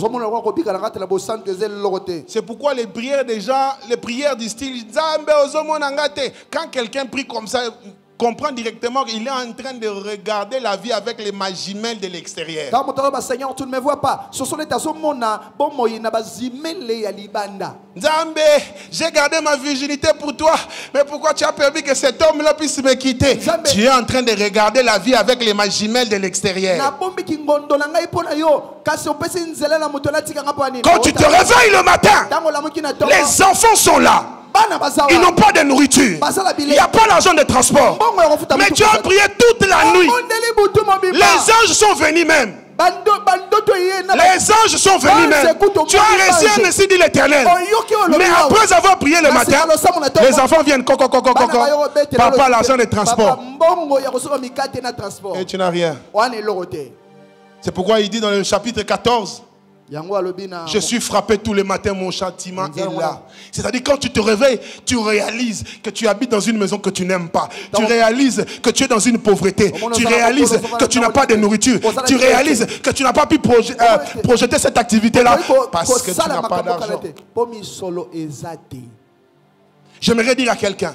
C'est pourquoi les prières des gens, les prières du style, quand quelqu'un prie comme ça, comprend directement qu'il est en train de regarder la vie avec les magimelles de l'extérieur. Seigneur, tu ne me vois pas. Nzambe, j'ai gardé ma virginité pour toi, mais pourquoi tu as permis que cet homme-là puisse me quitter? Zambé. Tu es en train de regarder la vie avec les magimelles de l'extérieur. Quand tu te réveilles le matin, les enfants sont là. Ils n'ont pas de nourriture. Il n'y a pas d'argent de transport. Mais tu as prié toute la nuit. Les anges sont venus même. Les anges sont venus même. Tu as réussi à ainsi dit l'Éternel. Mais après avoir prié le matin, les enfants viennent. Coco, coco, coco. Papa, l'argent de transport. Et tu n'as rien. C'est pourquoi il dit dans le chapitre quatorze, je suis frappé tous les matins, mon châtiment est là. C'est-à-dire quand tu te réveilles, tu réalises que tu habites dans une maison que tu n'aimes pas. Tu réalises que tu es dans une pauvreté. Tu réalises que tu n'as pas de nourriture. Tu réalises que tu n'as pas pu proje euh, projeter cette activité-là parce que tu n'as pas d'argent. J'aimerais dire à quelqu'un,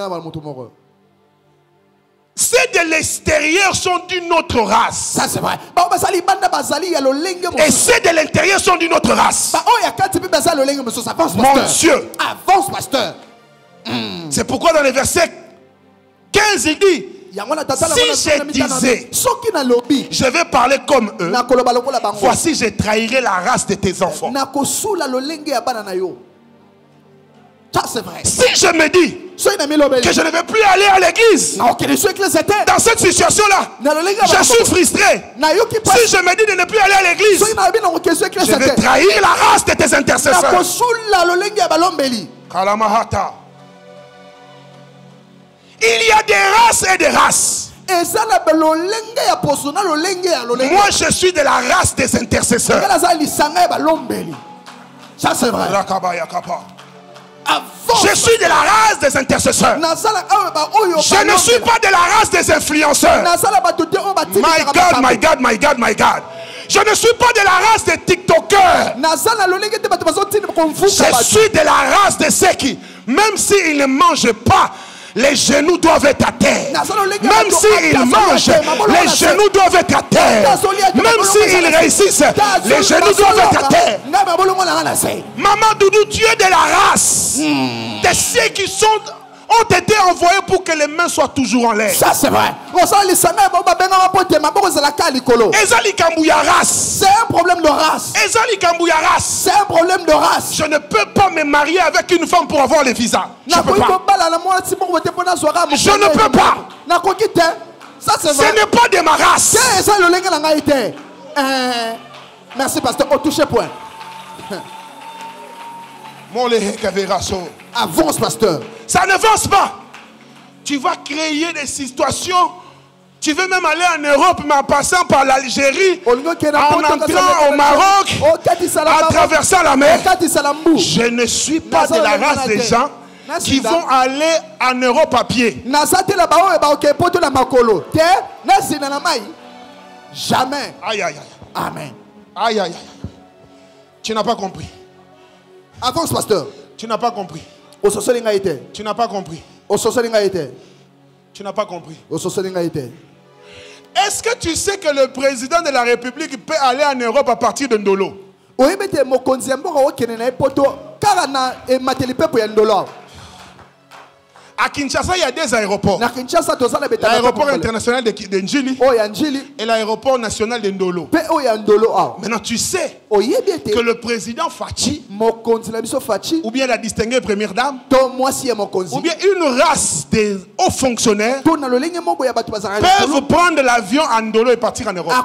ceux de l'extérieur sont d'une autre race. Ça c'est vrai. Et ceux de l'intérieur sont d'une autre race. Mon Dieu. Avance, pasteur. Mm. C'est pourquoi dans le verset quinze il dit, si je disais, je vais parler comme eux, voici je trahirai la race de tes enfants. Ça c'est vrai. Si je me dis que je ne vais plus aller à l'église, dans cette situation-là, je suis frustré. Si je me dis de ne plus aller à l'église, je vais trahir la race de tes intercesseurs. Kalamahata. Il y a des races et des races. Moi, je suis de la race des intercesseurs. Ça c'est vrai. Je suis de la race des intercesseurs. Je ne suis pas de la race des influenceurs. My God, my God, my God, my God. Je ne suis pas de la race des TikTokers. Je suis de la race de ceux qui, même s'ils ne mangent pas, les genoux doivent être à terre. Même s'ils mangent, les genoux doivent être à terre. Même s'ils réussissent, les genoux doivent être à terre. Maman Doudou, tu es de la race de ceux qui sont, ont été envoyés pour que les mains soient toujours en l'air. Ça c'est vrai. C'est un problème de race. C'est un problème de race. Je ne peux pas me marier avec une femme pour avoir le visa. Je ne peux pas. Je ne peux pas. Ça c'est vrai. Ce n'est pas de ma race. Merci pasteur. Au toucher point. Avance, pasteur. Ça n'avance pas. Tu vas créer des situations Tu veux même aller en Europe, mais en passant par l'Algérie, en entrant au Maroc, en traversant la mer. Je ne suis pas de la race des gens qui vont aller en Europe à pied. Jamais. Aïe, aïe, aïe. Amen. Aïe, aïe, aïe. Tu n'as pas compris. Avance, pasteur. Tu n'as pas compris. Tu n'as pas compris. Tu n'as pas compris. Est-ce que tu sais que le président de la République peut aller en Europe à partir de Ndolo? À Kinshasa, il y a deux aéroports. L'aéroport international de, de Njili et l'aéroport national de Ndolo. Maintenant, tu sais que le président Fachi, ou bien la distinguée première dame, ou bien une race de hauts fonctionnaires peuvent prendre l'avion à Ndolo et partir en Europe.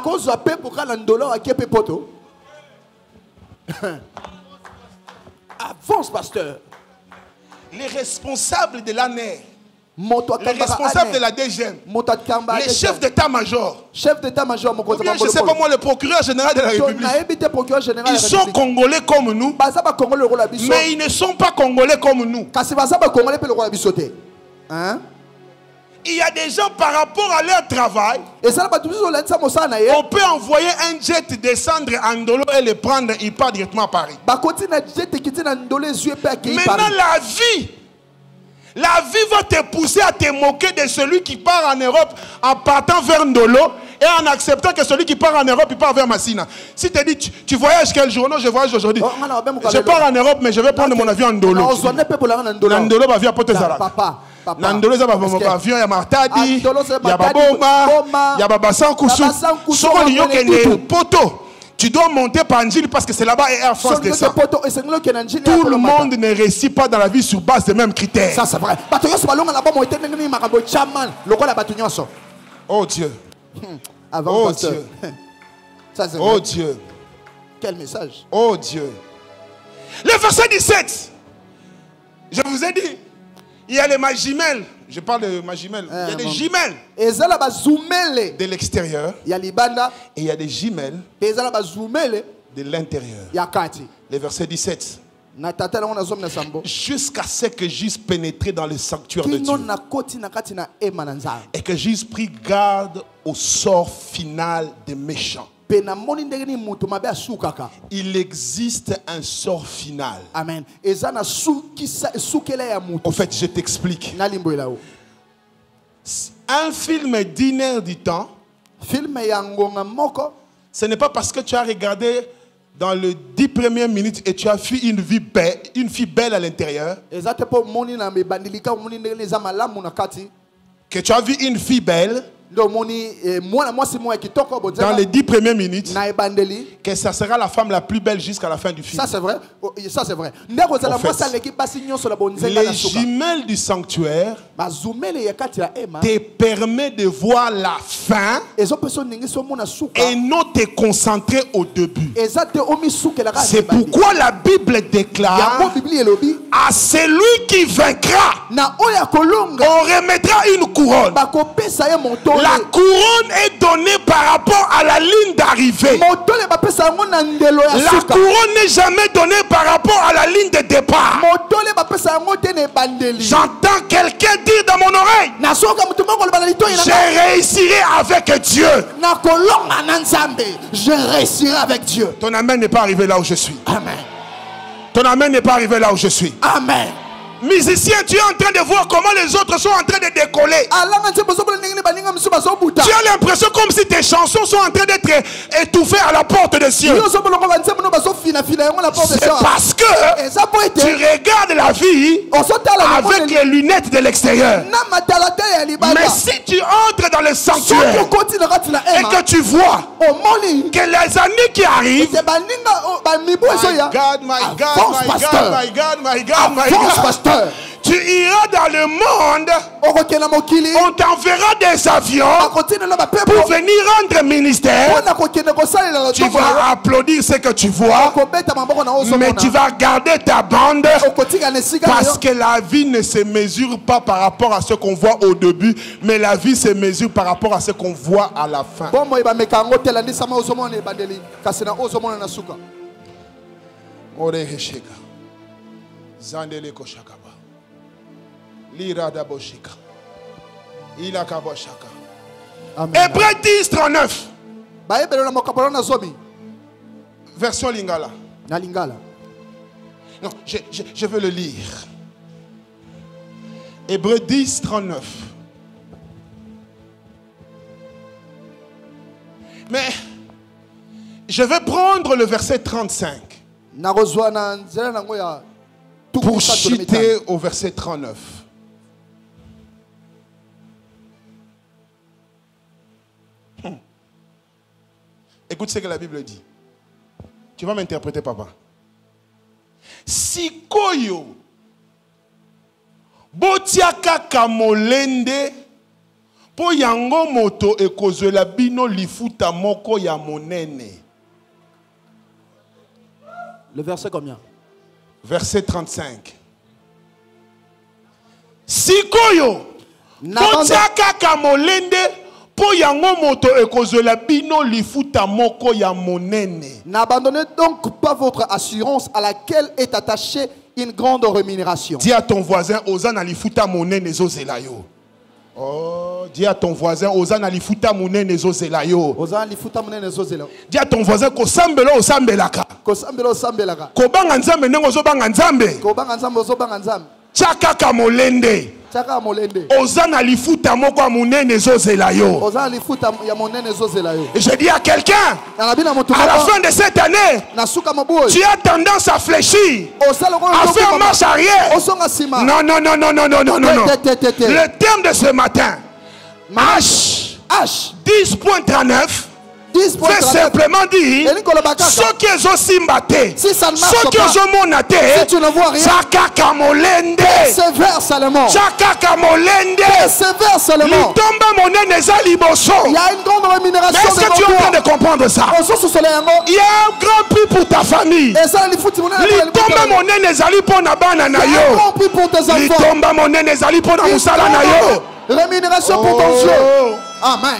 Avance, pasteur. Les responsables de l'A N E, les responsables de la D G M, les chefs d'état-major, chef d'état-major, je ne sais pas moi, le procureur général de la République, ils sont congolais comme nous, mais ils ne sont pas congolais comme nous. Hein? Il y a des gens par rapport à leur travail, on peut envoyer un jet descendre en Ndolo et le prendre, il part directement à Paris. Maintenant la vie, la vie va te pousser à te moquer de celui qui part en Europe en partant vers Ndolo et en acceptant que celui qui part en Europe il part vers Massina. Si tu dis tu, tu voyages quel jour? Non, je voyage aujourd'hui. Je pars en Europe mais je vais prendre mon avion en Ndolo. Ndolo va via Potezara. Nandolo za ba avion ya Matadi, ya Baboma, ya Babassan Koussou. Soko liyo kende poto. Tu dois monter par Njili parce que c'est là-bas et Air France descend. Tout le monde ne réussit pas dans la vie sur base des mêmes critères. Ça c'est vrai. Oh Dieu. Avant, oh Dieu. Ça, c'est oh vrai. Dieu. Quel message? Oh Dieu. Le verset dix-sept. Je vous ai dit. Il y a les magimelles. Je parle de magimelles. Il y a des jumelles de l'extérieur. Et il y a des jumelles de l'intérieur. Le verset dix-sept. Jusqu'à ce que j'eusse pénétré dans le sanctuaire de Dieu. Et que j'eusse pris garde au sort final des méchants. Il existe un sort final. Amen. En fait, je t'explique. Un film d'une heure du temps, ce n'est pas parce que tu as regardé dans les dix premières minutes et tu as vu une vie belle, une fille belle à l'intérieur, que tu as vu une fille belle dans les dix premières minutes, que ça sera la femme la plus belle jusqu'à la fin du film. Ça c'est vrai. Ça c'est vrai. En fait, les jumelles du sanctuaire te permet de voir la fin et non te concentrer au début. C'est pourquoi la Bible déclare à celui qui vaincra, on remettra une couronne. La couronne est donnée par rapport à la ligne d'arrivée. La couronne n'est jamais donnée par rapport à la ligne de départ. J'entends quelqu'un dire dans mon oreille, je réussirai avec Dieu. Je réussirai avec Dieu. Ton amen n'est pas arrivé là où je suis. Amen. Ton amen n'est pas arrivé là où je suis. Amen. Musicien, tu es en train de voir comment les autres sont en train de décoller. Tu as l'impression comme si tes chansons sont en train d'être étouffées à la porte des cieux. C'est parce que tu regardes la vie avec les lunettes de l'extérieur. Mais si tu entres dans le sanctuaire et que tu vois que les années qui arrivent, my God, my God, my God, my God, my God, my God, my God. Tu iras dans le monde. On t'enverra des avions pour venir rendre ministère. Tu vas applaudir ce que tu vois, mais tu vas garder ta bande, parce que la vie ne se mesure pas par rapport à ce qu'on voit au début, mais la vie se mesure par rapport à ce qu'on voit à la fin. Zandele koshakaba. Lira daboshika. Ila kaboshaka. Hébreux dix, trente-neuf. Version Lingala. Na Lingala. Non, je, je, je veux le lire. Hébreux dix, trente-neuf. Mais je vais prendre le verset trente-cinq. Pour chuter au verset trente-neuf. Hum. Écoute ce que la Bible dit. Tu vas m'interpréter, papa. Si koyo botiaka kamolende po yango moto ekozwela bino lifuta moko ya monene. Le verset combien? Verset trente-cinq. Sikoyo botiaka kamolende po yango moto ekozwela bino lifuta moko ya monene. N'abandonnez donc pas votre assurance à laquelle est attachée une grande rémunération. Dis à ton voisin, Ozana lifuta monene zozela yo. Oh, dis à ton voisin, Ozana lifuta monene zozela yo. Ozana lifuta monene zozela. Dis à ton voisin, kosambela osambelaka. Kosambela osambelaka. Kobanga nzambe nengo zobanga nzambe. Kobanga nzambe zobanga nzambe. Chaka kamolende. Chaka molende. Ozana lifuta moko ya monene zozela yo. Ozana lifuta ya monene zozela yo. Et je dis à quelqu'un, à la fin de cette année, tu as tendance à fléchir, à faire marche arrière. Non, non, non, non, non, non, non, non. Le terme de ce matin, H, H, dix point trente-neuf, fait simplement dire, ceux qui ont simbaté, ceux qui ont monaté, Chaka kamolende, sévère seulement. Chaka kamolende, sévère seulement. Il y a une grande rémunération. Mais est-ce que tu es en train de comprendre ça? Il y a un grand prix pour ta famille. Litomba monene ezali po na bana na yo. Litomba monene ezali po na musala na yo. Rémunération pour ton Dieu. Amen.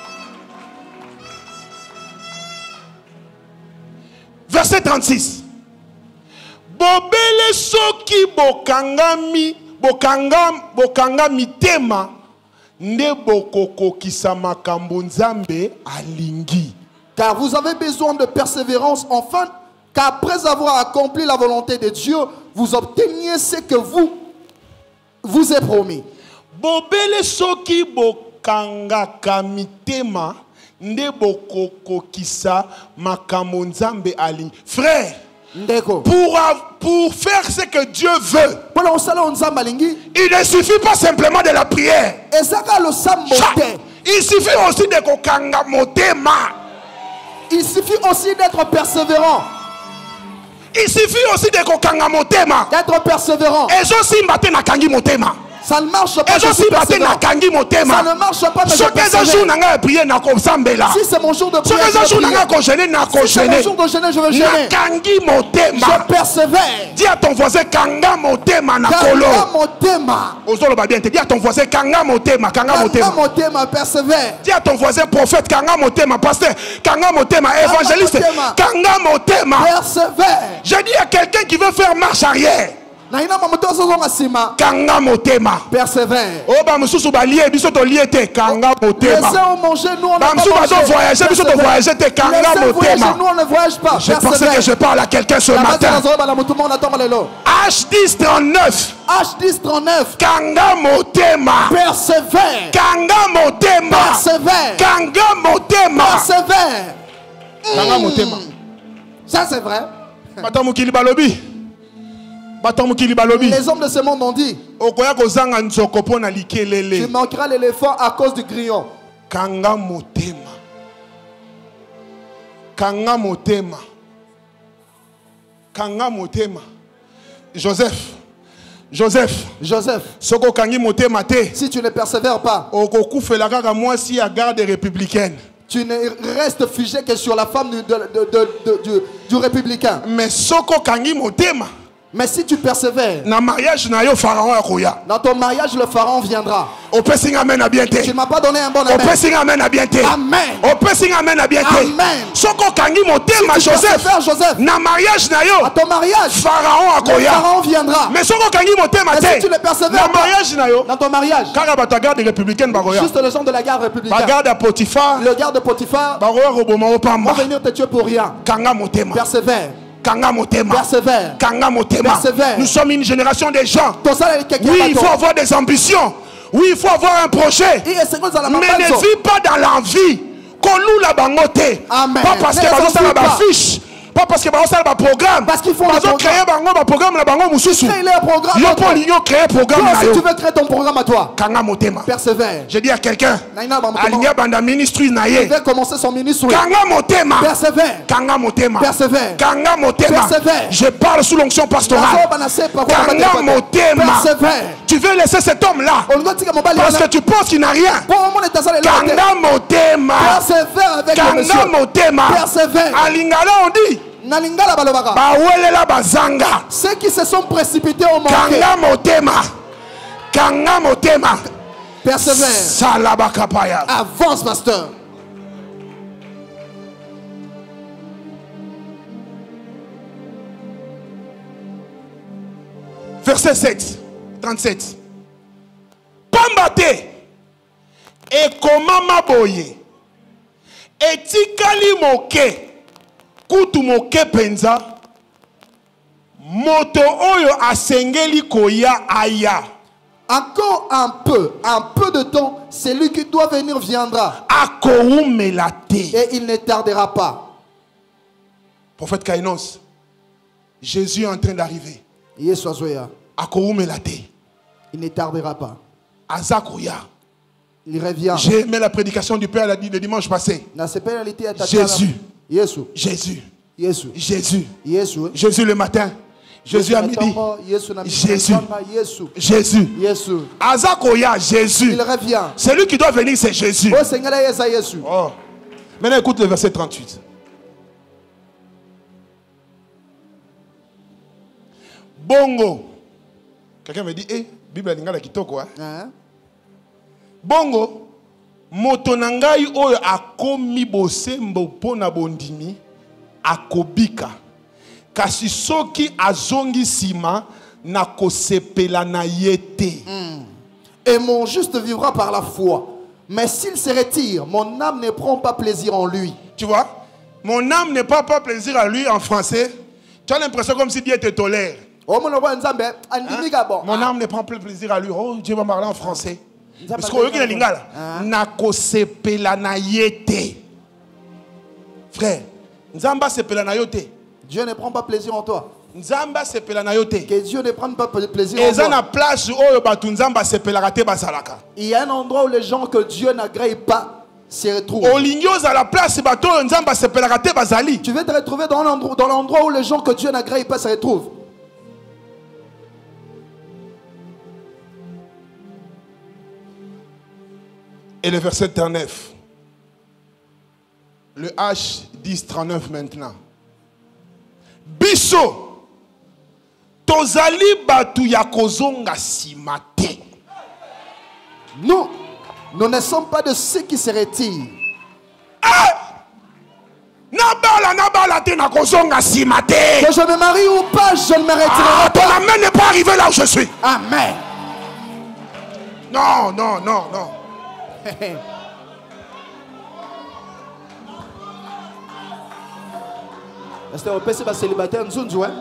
Verset trente-six. Bobele soki bokangami bokangam bokangami tema nde bokoko kisama makambo nzambe alingi. Car vous avez besoin de persévérance, enfin qu'après avoir accompli la volonté de Dieu, vous obteniez ce que vous vous est promis. Bobele soki bokangaka mitema nde bokoko kisa makambo nzambe alingi. Frère, pour, pour faire ce que Dieu veut, il ne suffit pas simplement de la prière. Il suffit aussi de kokanga motema. Il suffit aussi d'être persévérant. Il suffit aussi de kokanga motema. D'être persévérant. Et je suis mbaté na kangi motema. Ça ne marche pas. Je suis persévérant. Ça ne marche pas. Mais je persévère. Si c'est mon jour de prière, je je vais si c'est mon jour de jeûner, je vais jeûner. Je persévère. Dis à ton voisin kanga motema na kolo. Kanga motema. Ozolo ba bien te. Dis à ton voisin kanga motema, kanga motema. Kanga motema, persévère. Dis à ton voisin prophète kanga motema, pasteur kanga motema, évangéliste kanga motema. Persévère. Je dis à quelqu'un qui veut faire marche arrière. Kanga motema. Persévère. Oh ba mususu ba lié biso to lié te kanga motema. Laissez-nous manger, nous on ne ba mususu ba to voyager biso to voyager te kanga motema. Nous on ne voyage pas. Je pensais que je parle à quelqu'un ce matin. H dix trente-neuf. H dix trente-neuf. Kanga motema. Persévère. Kanga motema. Persévère. Kanga motema. Persévère. Kanga motema. Ça c'est vrai. Matamu kili balobi. Les hommes de ce monde ont dit, tu manqueras l'éléphant à cause du grillon. Kanga motema. Kanga motema. Kanga motema. Joseph, Joseph. Joseph. Soko kangi moté maté. Si tu ne persévères pas, Okoku felaka moi si à garde républicaine. tu ne restes figé que sur la femme du, de, de, de, de, du, du républicain. Mais soko kangi motema. Mais si tu persévères, Na mariage na yo pharaon akoya. dans ton mariage, le pharaon viendra. O pesing amen à bien Tu té. ne m'as pas donné un bon O amen. pesing amen à bien té. Amen. O pesing amen à bien té. Amen. Soko kangi motema Si tu Joseph. persévères, Joseph, Na mariage na yo à ton mariage, pharaon le akoya. pharaon viendra. Mais soko kangi motema Mais té. si tu ne persévères Na mariage na yo. dans ton mariage, Kaka bata garde républicaine bakoya. juste le gens de la garde républicaine, Bagarde à Potiphar. le garde de Potiphar, Bakoya roboma vont opamba. venir te tuer pour rien. Kanga motema. Persévère, Kanga motema. persévère. Kanga motema. Persévère. Nous sommes une génération de gens. Ton salaire est quelqu'un Oui, d'autre. il faut avoir des ambitions. Oui, il faut avoir un projet. Il est second dans la Mais mambazo. ne vis pas dans l'envie. Qu'on loue la bangote. Amen. Pas parce Ne que les bazo sala envie ba pas. fiche. Pas parce que bazo sala ba programme. Parce qu'ils font Bazo le programme. créer bango ba programme la bango mususu. Crée leur programme. Yo à toi. pour l'union créer programme Toi na aussi, yo. tu veux créer ton programme à toi. Kanga motema. Persévère. Je dis à quelqu'un. Naina Bamba, Aligna banda ministry na Il ye. va commencer son ministre. Kanga motema. Persévère. Kanga motema. Persévère. Kanga motema. Persévère. Je parle sous l'onction pastorale. Nazo banase, par contre, Kanga on va te- motema. Persévère. Tu veux laisser cet homme-là On doit dire que mon bali parce que tu penses qu'il n'a rien. Pour le moment, les tassales est là. Kanga motema. Persévère avec le Kanga monsieur. motema. Persévère. À Lingala on dit Nalingala balobaka. bawelela bazanga. Ceux qui se sont précipités au manqué. Kanga motema. Kanga motema. Persévère. Salabakapaya. Avance, pasteur. Verset sept, trente-sept. Pambate ekomama boye etikali moke kutu moke penza moto oyo asengeli koya aya. Encore un peu, un peu de temps, celui qui doit venir viendra. Akoumela te. Et il ne tardera pas. Prophète Kainos, Jésus est en train d'arriver. Yesu azoya. Akoumela te. Il ne tardera pas. Azakoya. Il revient. J'ai aimé la prédication du Père le dimanche passé. Jésus. Jésus. Jésus. Jésus. Jésus. Jésus. Jésus le matin. Jésus à midi. Jésus. Jésus. Jésus. Azakoya, Jésus. Il revient. Celui qui doit venir, c'est Jésus. Oh. Oh. Maintenant, écoute le verset trente-huit. Bongo. Quelqu'un me dit, eh, Bible a lingala kitoko, hein? Bongo. Motonangai oyo akomi bosembo pona bondimi akobika. Kasi soki azongi sima na kosepela na yete. Et mon juste vivra par la foi. Mais s'il se retire, mon âme ne prend pas plaisir en lui. Tu vois? Mon âme ne prend pas plaisir à lui en français. Tu as l'impression comme si Dieu te tolère. Oh, mon, hein? Mon âme ne prend plus plaisir à lui. Oh, Dieu va parler en français. Parce que vous lingala na kosepela na yete. Frère, nzamba sepela na yote. Dieu ne prend pas plaisir en toi. Nzamba sepela na yote. Que Dieu ne prenne pas plaisir en toi. Na place oyo batu nzamba sepela kate basalaka. Il y a un endroit où les gens que Dieu n'agrée pas se retrouvent. Olingoza la place bato nzamba sepela kate bazali. Tu veux te retrouver dans l'endroit dans l'endroit où les gens que Dieu n'agrée pas se retrouvent. Et le verset trente-neuf. Le H dix trente-neuf maintenant. Biso tozali batu ya kozonga simate. Nous, nous ne sommes pas de ceux qui se retirent. Ah! Nabala nabala te na kozonga simate. Que je me marie ou pas, je ne me retirerai ah, pas. Ton amen n'est pas arrivé là où je suis. Amen. Non, non, non, non. Est-ce que vous pensez que c'est célibataire nzunzu, hein?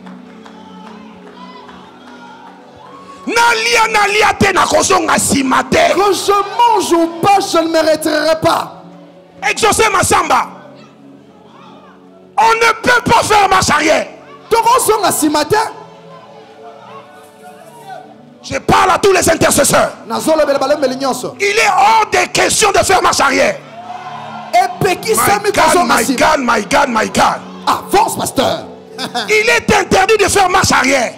Nalia nalia te na kozonga simate. Que je mange ou pas, je ne me retirerai pas. Exaucé Massamba. On ne peut pas faire marche arrière. Je parle à tous les intercesseurs. Il est hors des questions de faire marche arrière. My God, my God, my God, my God. Avance, pasteur. Il est interdit de faire marche arrière.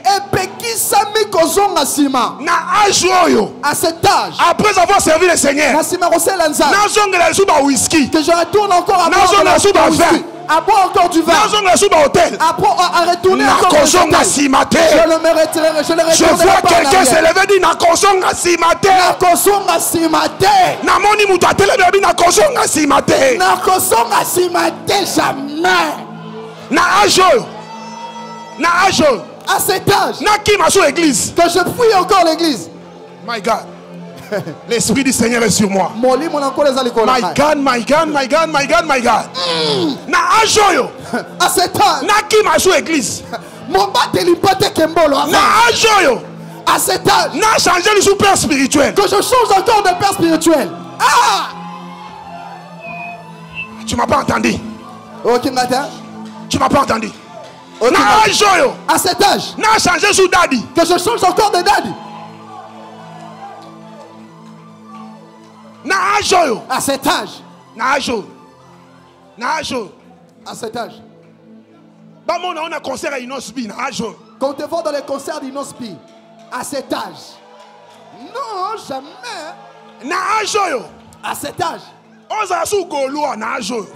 Na âge oyo, à cet âge, après avoir servi le Seigneur, whisky, que je retourne encore à boire de la whisky, à boire encore du vin, hôtel, à, à retourner encore au hôtel. Je ne me retirerai, je ne retournerai je vois quelqu'un se lever dit na kosonga simate. Na kosonga simate. Na moni mutu atelemi bi na kosonga simate. Na kosonga simate jamais. Na âge oyo, na âge oyo, à cet âge, na ki maso église, que je fuis encore l'église. My God. L'esprit du Seigneur est sur moi. My God, my God, my God, my God, my God. Na âge oyo, à cet âge, na ki maso église, mon bateli pate kembolo. Na âge oyo, à cet âge, na changé le sous père spirituel. Que je change encore de père spirituel. Ah! Tu m'as pas entendu. Ok, matin. Tu m'as pas entendu. Okay, na âge oyo, à cet âge, na changé sous daddy. Que je change encore de daddy. Na âge oyo, à cet âge, na âge oyo, na âge oyo, à cet âge. Bah mon on a concert à Inosbi na âge oyo. Quand on te voit dans les concerts d'Inosbi, à cet âge. Non, jamais. Na âge oyo, à cet âge. Oza sou goloa na âge oyo.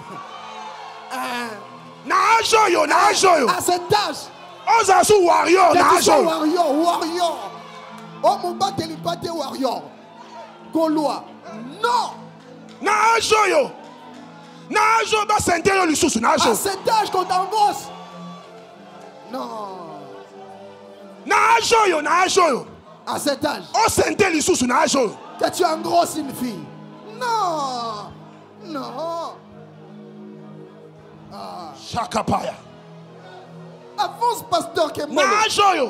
Na âge oyo, na âge oyo. À cet âge. Oza sou warrior na âge oyo. Warrior, warrior. Oh mon bateli pate warrior. Goloa. Non. Na âge oyo. Na âge oyo ba sente yo lisusu na âge oyo. À cet âge qu'on t'engrosse. Non. Na âge oyo, na âge oyo. À cet âge. O sente lisusu na âge oyo. Que tu engrosses une fille. Non. Non. Ah. Chakapaya. Avance, pasteur Kembolo. Na âge oyo.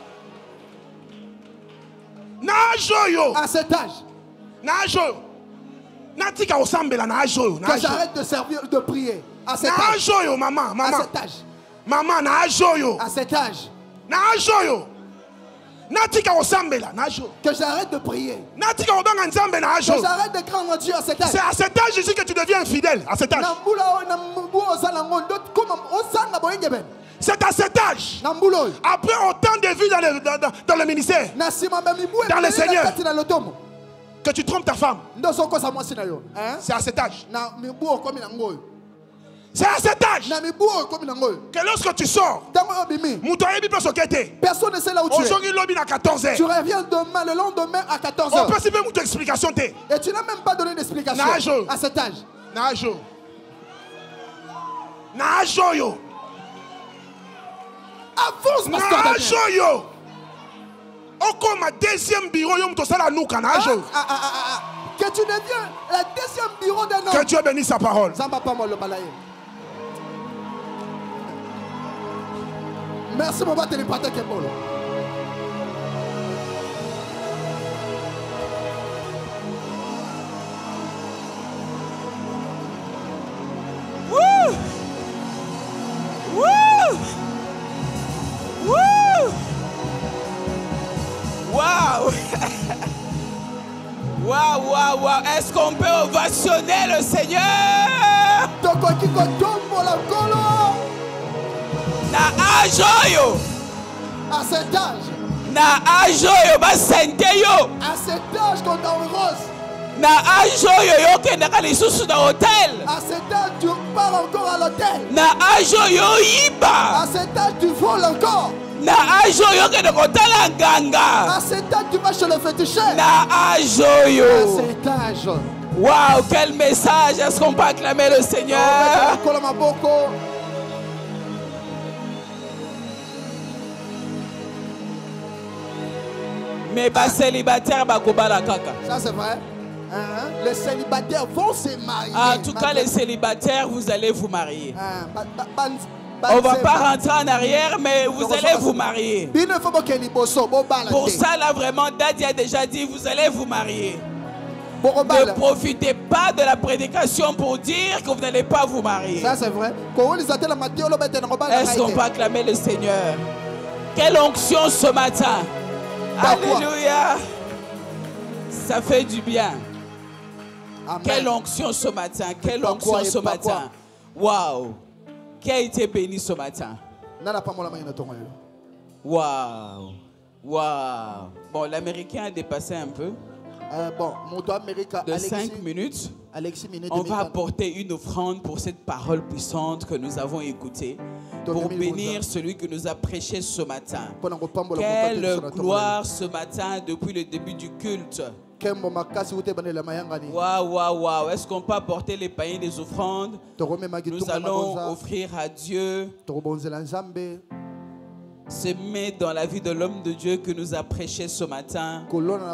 Na âge oyo. À cet âge. Na âge oyo. Natika osambela na âge oyo. Que j'arrête de servir, de prier. À cet âge. Na âge oyo, maman, maman. À cet âge. Maman, na âge oyo. À cet âge. Na âge oyo. Natika osambela na âge oyo. Que j'arrête de prier. Natika obanga nzambe na âge oyo. Que j'arrête de craindre Dieu à cet âge. C'est à cet âge ici que tu deviens infidèle. À cet âge. C'est à cet âge. Après autant de vies dans le, dans, dans le ministère, dans le Seigneur, que tu trompes ta femme. C'est à cet âge. C'est à cet âge que lorsque tu sors, personne ne sait là où tu es. es. Tu reviens demain, le lendemain à quatorze heures. On peut même explication. Et tu n'as même pas donné d'explication à cet âge. Najo. Najo. Avance, pasteur Daniel. Najo. Oko ma deuxième bureau yom to sala nuka najo. Ah, ah, ah, ah. Que tu deviens le deuxième bureau d'un homme. Que Dieu bénisse sa parole. Zamba pas moi le balaye. Merci mon bateli pate Kembolo. Woo! Woo! Woo! Wow! Waouh, waouh, waouh! Est-ce qu'on peut ovationner le Seigneur? Na ajoyo. À cet âge. Na ajoyo ba sente yo. À cet âge qu'on t'enrose. Na ajoyo yo kendaka lisusu na hôtel. À cet âge tu pars encore à l'hôtel. Na ajoyo yiba. À cet âge tu voles encore. Na ajoyo kende kotala nganga. À cet âge tu vas chez le féticheur. Na ajoyo. À cet âge. Waouh, quel message! Est-ce qu'on peut acclamer le Seigneur? Mais les célibataires, ça c'est vrai. Hein? Les célibataires vont se marier. En tout cas, les célibataires, vous allez vous marier. On ne va pas rentrer en arrière, mais vous allez vous marier. Pour ça, là, vraiment, Daddy a déjà dit, vous allez vous marier. Ne profitez pas de la prédication pour dire que vous n'allez pas vous marier. Ça, c'est vrai. Est-ce qu'on peut acclamer le Seigneur? Quelle onction ce matin! Alléluia! Ça fait du bien. Amen. Quelle onction ce matin! Quelle onction ce matin! Waouh! Qui a été béni ce matin? Waouh. Waouh. Bon, l'Américain a dépassé un peu. Euh, bon, de cinq minutes, on va apporter une offrande pour cette parole puissante que nous avons écoutée, pour bénir celui qui nous a prêché ce matin. Quelle gloire ce matin depuis le début du culte. Waouh, waouh, waouh. Est-ce qu'on peut apporter les païens des offrandes? Nous allons offrir à Dieu. S'aimer dans la vie de l'homme de Dieu que nous a prêché ce matin.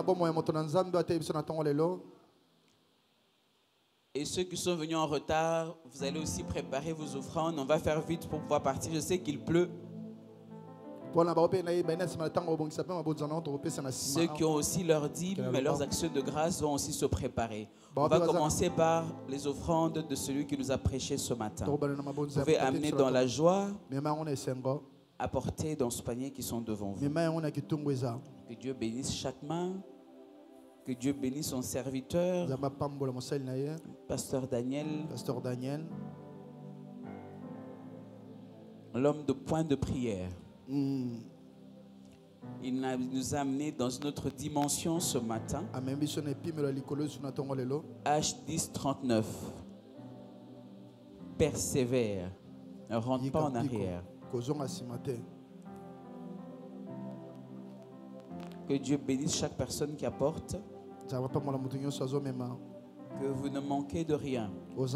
Et ceux qui sont venus en retard, vous allez aussi préparer vos offrandes. On va faire vite pour pouvoir partir. Je sais qu'il pleut. Ceux qui ont aussi leurs dîmes et leurs actions de grâce vont aussi se préparer. On va commencer par les offrandes de celui qui nous a prêché ce matin. Vous pouvez amener dans la joie, apporter dans ce panier qui sont devant vous. Que Dieu bénisse chaque main. Que Dieu bénisse son serviteur, Pasteur Daniel, Pasteur Daniel, l'homme de point de prière. Mm. Il nous a amenés dans une autre dimension ce matin. H dix trente-neuf. Persévère. Ne rentre pas en arrière. Que Dieu bénisse chaque personne qui apporte. Que vous ne manquez de rien.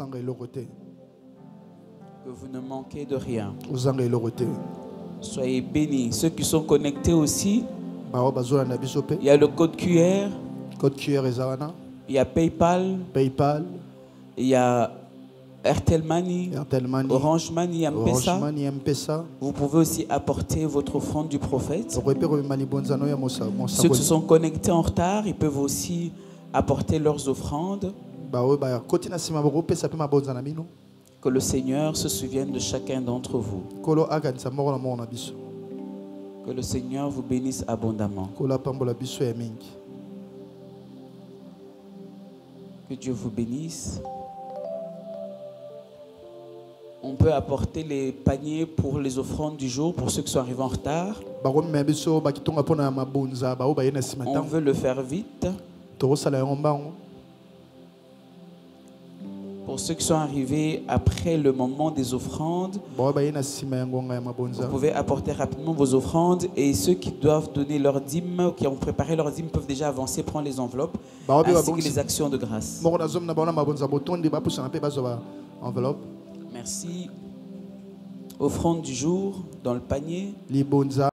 Que vous ne manquez de rien. Soyez bénis. Ceux qui sont connectés aussi, il y a le code Q R. Code Q R il y a PayPal. PayPal. Il y a Airtel Money, Airtel Money, Orange Money, M-Pesa. Orange Money, M-Pesa. Vous pouvez aussi apporter votre offrande du prophète. Ceux qui sont connectés en retard, ils peuvent aussi apporter leurs offrandes. Que le Seigneur se souvienne de chacun d'entre vous. Que le Seigneur vous bénisse abondamment. Que Dieu vous bénisse. On peut apporter les paniers pour les offrandes du jour pour ceux qui sont arrivés en retard. On veut le faire vite. Pour ceux qui sont arrivés après le moment des offrandes, vous pouvez apporter rapidement vos offrandes, et ceux qui doivent donner leur dîme, qui ont préparé leur dîme, peuvent déjà avancer, prendre les enveloppes, ainsi que les actions de grâce. Merci. Offrande du jour dans le panier.